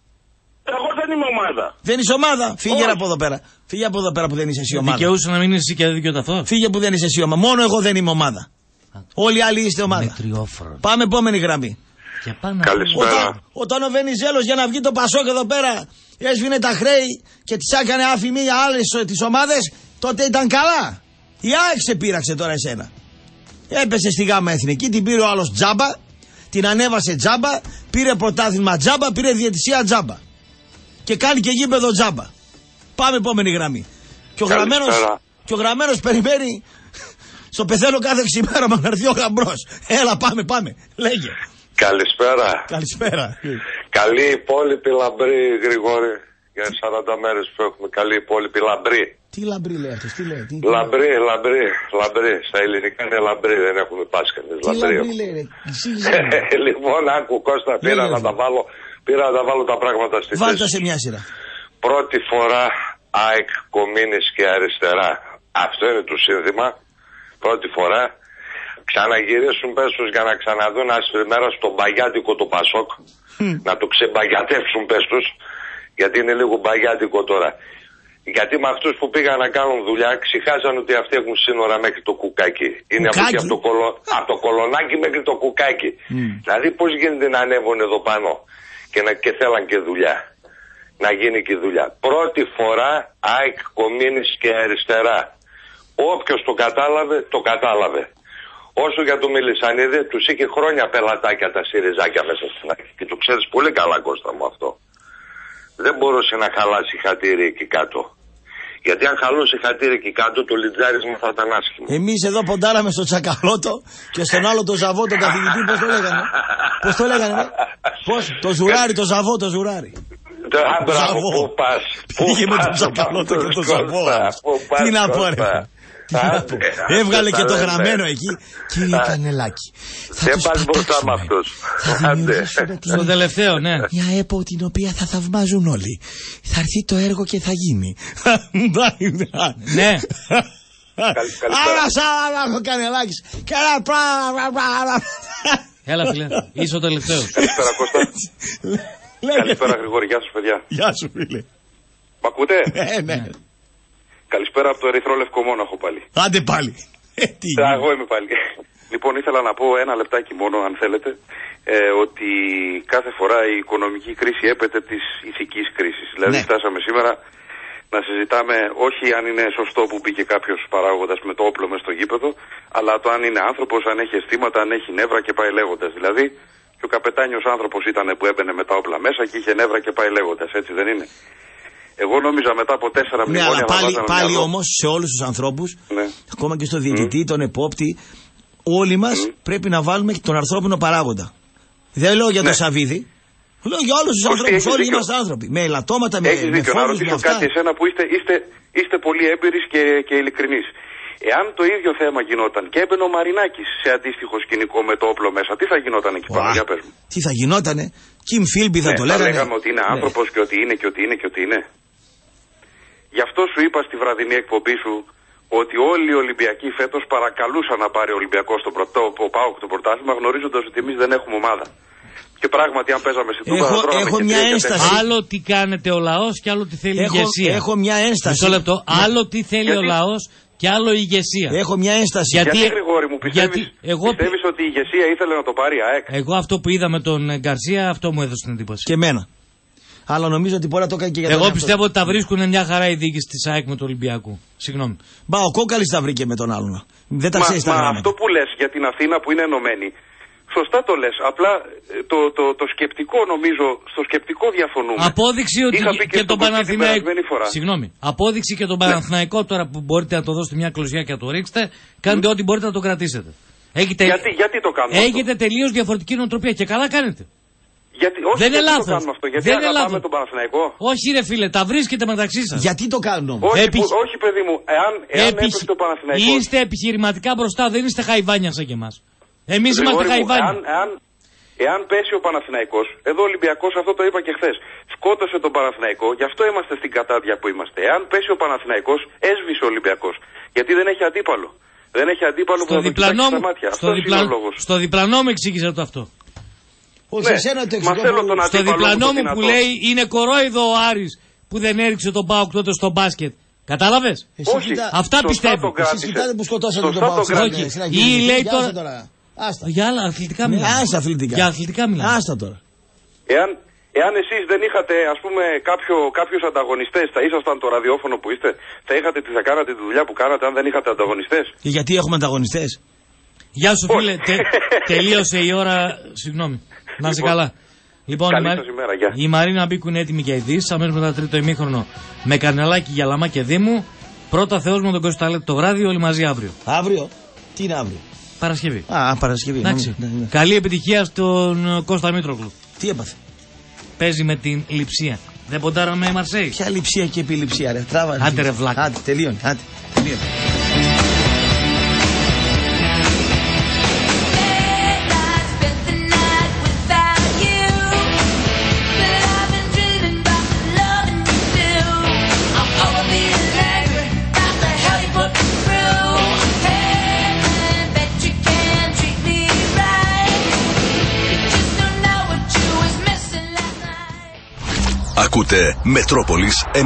Εγώ δεν είμαι ομάδα. Δεν είσαι ομάδα? Φύγε από εδώ πέρα. Φύγε από εδώ πέρα που δεν είσαι εσύ ομάδα. Δικαιούσε να μην είσαι εσύ και δίκαιο αυτό. Φύγε που δεν είσαι εσύ ομάδα. Μόνο εγώ δεν είμαι ομάδα. Όλοι οι άλλοι είστε ομάδα. Πάμε επόμενη γραμμή. Καλησπέρα. Όταν ο Βενιζέλος για να βγει το Πασόκ εδώ πέρα έσβηνε τα χρέη και τις έκανε άφημοι για άλλες τις ομάδες, τότε ήταν καλά. Η ΑΕΚ σε πείραξε τώρα εσένα. Έπεσε στη Γάμα Εθνική, την πήρε ο άλλος τζάμπα, την ανέβασε τζάμπα, πήρε πρωτάθλημα τζάμπα, πήρε διαιτησία τζάμπα. Και κάνει και γήπεδο τζάμπα. Πάμε επόμενη γραμμή. Και ο γραμμένος περιμένει στο πεθαίνω κάθε ξημέρωμα να έρθει ο γαμπρός. Έλα πάμε, λέγε. Καλησπέρα. Καλή υπόλοιπη λαμπρή, Γρηγόρη. Για 40 μέρες που έχουμε καλή υπόλοιπη λαμπρή. Τι λαμπρή λέει αυτός, τι λέει? Λαμπρή. Στα ελληνικά είναι λαμπρή, δεν έχουμε πάσει κανείς. Τι λαμπρή λέει, ρε? Λοιπόν, άκου Κώστα, πήρα να τα βάλω τα πράγματα στη θέση. Βάλτε σε μια σειρά. Πρώτη φορά ΑΕΚ, Κομίνης και Αριστερά. Αυτό είναι το σύνθημα. Πρώτη φορά. Ξαναγυρίσουν πες τους για να ξαναδούν άσπρη μέρα στον μπαγιάτικο το Πασόκ. Να το ξεμπαγιατεύσουν πες τους. Γιατί είναι λίγο μπαγιάτικο τώρα. Γιατί με αυτούς που πήγαν να κάνουν δουλειά ξεχάσαν ότι αυτοί έχουν σύνορα μέχρι το κουκάκι. Είναι από το κολονάκι μέχρι το κουκάκι. Δηλαδή πώς γίνεται να ανέβουν εδώ πάνω και θέλαν και δουλειά. Να γίνει και δουλειά. Πρώτη φορά ΑΕΚ, Κομίνης και Αριστερά. Όποιος το κατάλαβε, το κατάλαβε. Όσο για το Μελισσανίδη, τους είχε χρόνια πελατάκια τα ΣΥΡΙΖΑΚια μέσα στην αρχή. Και το ξέρεις πολύ καλά, Κώστα μου, αυτό. δεν μπορούσε να χαλάσει χατήρι εκεί κάτω. Γιατί αν χαλούσε χατήρι εκεί κάτω, το λιτζάρισμα θα ήταν άσχημο. Εμείς εδώ ποντάραμε στο Τσακαλώτο και στον άλλο το Ζαβό, τον καθηγητή, πώς το λέγανε. Πώς το λέγανε, πώς, το Ζουράρι, το Ζαβό, το Ζουράρι. Μπράβο, πού πας. Πήγε με τον Τσακαλώτο και τον Ζαβό. Τι να πω, ρε. Έβγαλε και το γραμμένο εκεί. Κύριε Κανελάκη, δεν πας μπροστά με αυτός. Στο τελευταίο, ναι. Μια ΕΠΟ την οποία θα θαυμάζουν όλοι. Θα έρθει το έργο και θα γίνει. Ναι. Άρα σαν ο Κανελάκης. Έλα φίλε, είσαι ο τελευταίος. Καλησπέρα Κώστα. Καλησπέρα Γρηγόρη, γεια σας παιδιά. Γεια σου φίλε. Μ' ακούτε? Ναι. Καλησπέρα από το Ερυθρό Λευκό Μόναχο πάλι. Άντε πάλι. Εγώ είμαι πάλι. Λοιπόν, ήθελα να πω ένα λεπτάκι μόνο, αν θέλετε, ότι κάθε φορά η οικονομική κρίση έπεται της ηθικής κρίσης. Δηλαδή, φτάσαμε σήμερα να συζητάμε όχι αν είναι σωστό που μπήκε κάποιος παράγοντας με το όπλο μες στο γήπεδο, αλλά το αν είναι άνθρωπος, αν έχει αισθήματα, αν έχει νεύρα και πάει λέγοντας. Δηλαδή, και ο καπετάνιος άνθρωπος ήταν που έμπαινε με τα όπλα μέσα και είχε νεύρα και πάει λέγοντας. Έτσι δεν είναι? Εγώ νόμιζα μετά από 4 μνημόνια. Ναι, αλλά πάλι όμως σε όλους τους ανθρώπους, ακόμα και στο διαιτητή, τον επόπτη, όλοι μας πρέπει να βάλουμε τον ανθρώπινο παράγοντα. Δεν λέω για τον Σαββίδη. Λέω για όλους τους ανθρώπους. Όλοι είμαστε άνθρωποι. Με ελαττώματα, με φόβους, με αυτά. Να ρωτήσω κάτι εσένα που είστε πολύ έμπειρης και ειλικρινής. Εάν το ίδιο θέμα γινόταν και έμπαινε ο Μαρινάκης σε αντίστοιχο σκηνικό με το όπλο μέσα, τι θα γινόταν εκεί πάνω, για πες μου. Τι θα γινότανε, Κιμ Φίλμπι θα το λέγανε. Θα λέγαμε ότι είναι άνθρωπος και ότι είναι και ότι είναι και ότι είναι. Γι' αυτό σου είπα στη βραδινή εκπομπή σου ότι όλοι οι Ολυμπιακοί φέτος παρακαλούσαν να πάρει ο Ολυμπιακός ο ΠΑΟΚ το πρωτάθλημα, γνωρίζοντας ότι εμείς δεν έχουμε ομάδα. Και πράγματι, αν παίζαμε στην Τούμπα, έχω μια ένσταση. Άλλο τι κάνετε ο λαός και άλλο τι θέλει η ηγεσία. Έχω μια ένσταση. Μισό λεπτό. Άλλο τι θέλει ο λαός και άλλο η ηγεσία. Έχω μια ένσταση. Γιατί Γρηγόρη μου, πιστεύεις ότι η ηγεσία ήθελε να το πάρει η ΑΕΚ? Εγώ αυτό που είδα με τον Γκαρσία, αυτό μου έδωσε την εντύπωση. Και εμένα. Αλλά νομίζω ότι μπορεί να το κάνει και για τον Εγώ πιστεύω ότι τα βρίσκουν μια χαρά η διοίκηση της ΑΕΚ με τον Ολυμπιακό. Συγγνώμη. Μπα, ο Κόκαλης τα βρήκε με τον άλλον. Δεν τα ξέρει τα γράμματα. Αυτό που λες για την Αθήνα που είναι ενωμένη, σωστά το λες. Απλά το σκεπτικό, νομίζω, στο σκεπτικό διαφωνούμε. Απόδειξη ότι και τον Παναθηναϊκό. Συγγνώμη. Απόδειξη και τον Παναθηναϊκό τώρα που μπορείτε να το δώσετε μια κλωσιά και να το ρίξετε. Κάνετε ό,τι μπορείτε να το κρατήσετε. Γιατί το κάνουμε? Έχετε τελείως διαφορετική νοοτροπία και καλά κάνετε. Όχι, δεν είναι λάθος. Γιατί αγαπάμε τον Παναθηναϊκό. Όχι ρε φίλε, τα βρίσκετε μεταξύ σας. Γιατί το κάνουν όμως? Όχι παιδί μου, εάν έπαιξε το Παναθηναϊκό. Είστε επιχειρηματικά μπροστά, δεν είστε χαϊβάνια σαν και εμάς. Εμείς είμαστε χαϊβάνια. Εάν πέσει ο Παναθηναϊκός, εδώ ο Ολυμπιακός, αυτό το είπα και χθες, σκότωσε τον Παναθηναϊκό, γι' αυτό είμαστε στην κατάδια που είμαστε. Εάν πέσει ο Παναθηναϊκός, έσβησε ο Ολυμπιακός. Γιατί δεν έχει αντίπαλο. Δεν έχει αντίπαλο που θα το κοιτάξει στα μάτια. Αυτός είναι ο λόγος. Στο διπλανό μου εξήγησε το αυτό. Στο διπλανό μου που λέει είναι κορόιδο ο Άρης που δεν έριξε τον ΠΑΟΚ τότε στο μπάσκετ. Κατάλαβες? Όχι. Αυτά πιστεύω. Εσείς κοιτάτε που σκοτώσατε τον ΠΑΟΚ. Όχι. Ή λέει τώρα. Για άλλα αθλητικά μιλάμε. Για αθλητικά μιλάμε. Άστα τώρα. Εάν εσείς δεν είχατε, ας πούμε, κάποιους ανταγωνιστές, θα ήσασταν το ραδιόφωνο που είστε, θα κάνατε τη δουλειά που κάνατε αν δεν είχατε ανταγωνιστές? Γιατί έχουμε ανταγωνιστές? Γεια σου φίλε, τελείωσε η ώρα, συγγνώμη. Να είσαι καλά. Λοιπόν, η Μαρίνα Μπίκου είναι έτοιμη για ειδήσεις. Αμέσως μετά τρίτο ημίχρονο με Καρνελάκι, Γιαλαμά και Δήμου. Πρώτα Θεός με τον Κωνσταντέλ το βράδυ, όλοι μαζί αύριο. Αύριο? Τι είναι αύριο? Παρασκευή. Παρασκευή. Εντάξει. Ναι. Καλή επιτυχία στον Κώστα Μήτροκλου. Τι έπαθε? Παίζει με την Λειψία. Δεν ποντάραμε η Μαρσέη. Ποια Λειψία και επιληψία, ρε. Τράβα. Άντε ρε βλάκα. Άντε, τελείωνε. Ακούτε Μετρόπολης 95,5.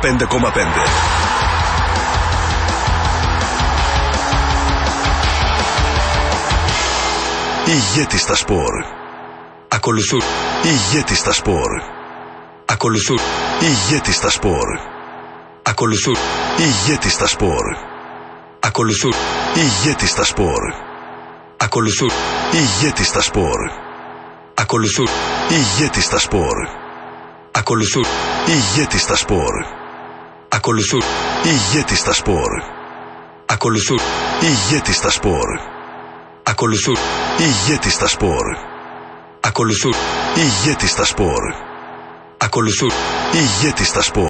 Ηγέτης στα σπορ. Ακολουθούν. Ηγέτης στα σπορ. Ακολουθούν. Ηγέτης στα σπορ. Ακολουθούν. Ηγέτης στα σπορ. Ακολουθούν. Ηγέτης στα σπορ. Ακολουθούν. Ηγέτης στα σπορ. Ακολουθούν. Ηγέτης στα σπορ. Ακολουθούν. Ηγέτης στα σπορ. Ακολουθούν. Ηγέτης στα σπορ. Ακολουθούν. Ηγέτης στα σπορ. Ακολουθούν. Ηγέτης στα σπορ. Ακολουθούν. Ηγέτης στα σπορ. Ακολουθούν. Ηγέτης στα σπορ.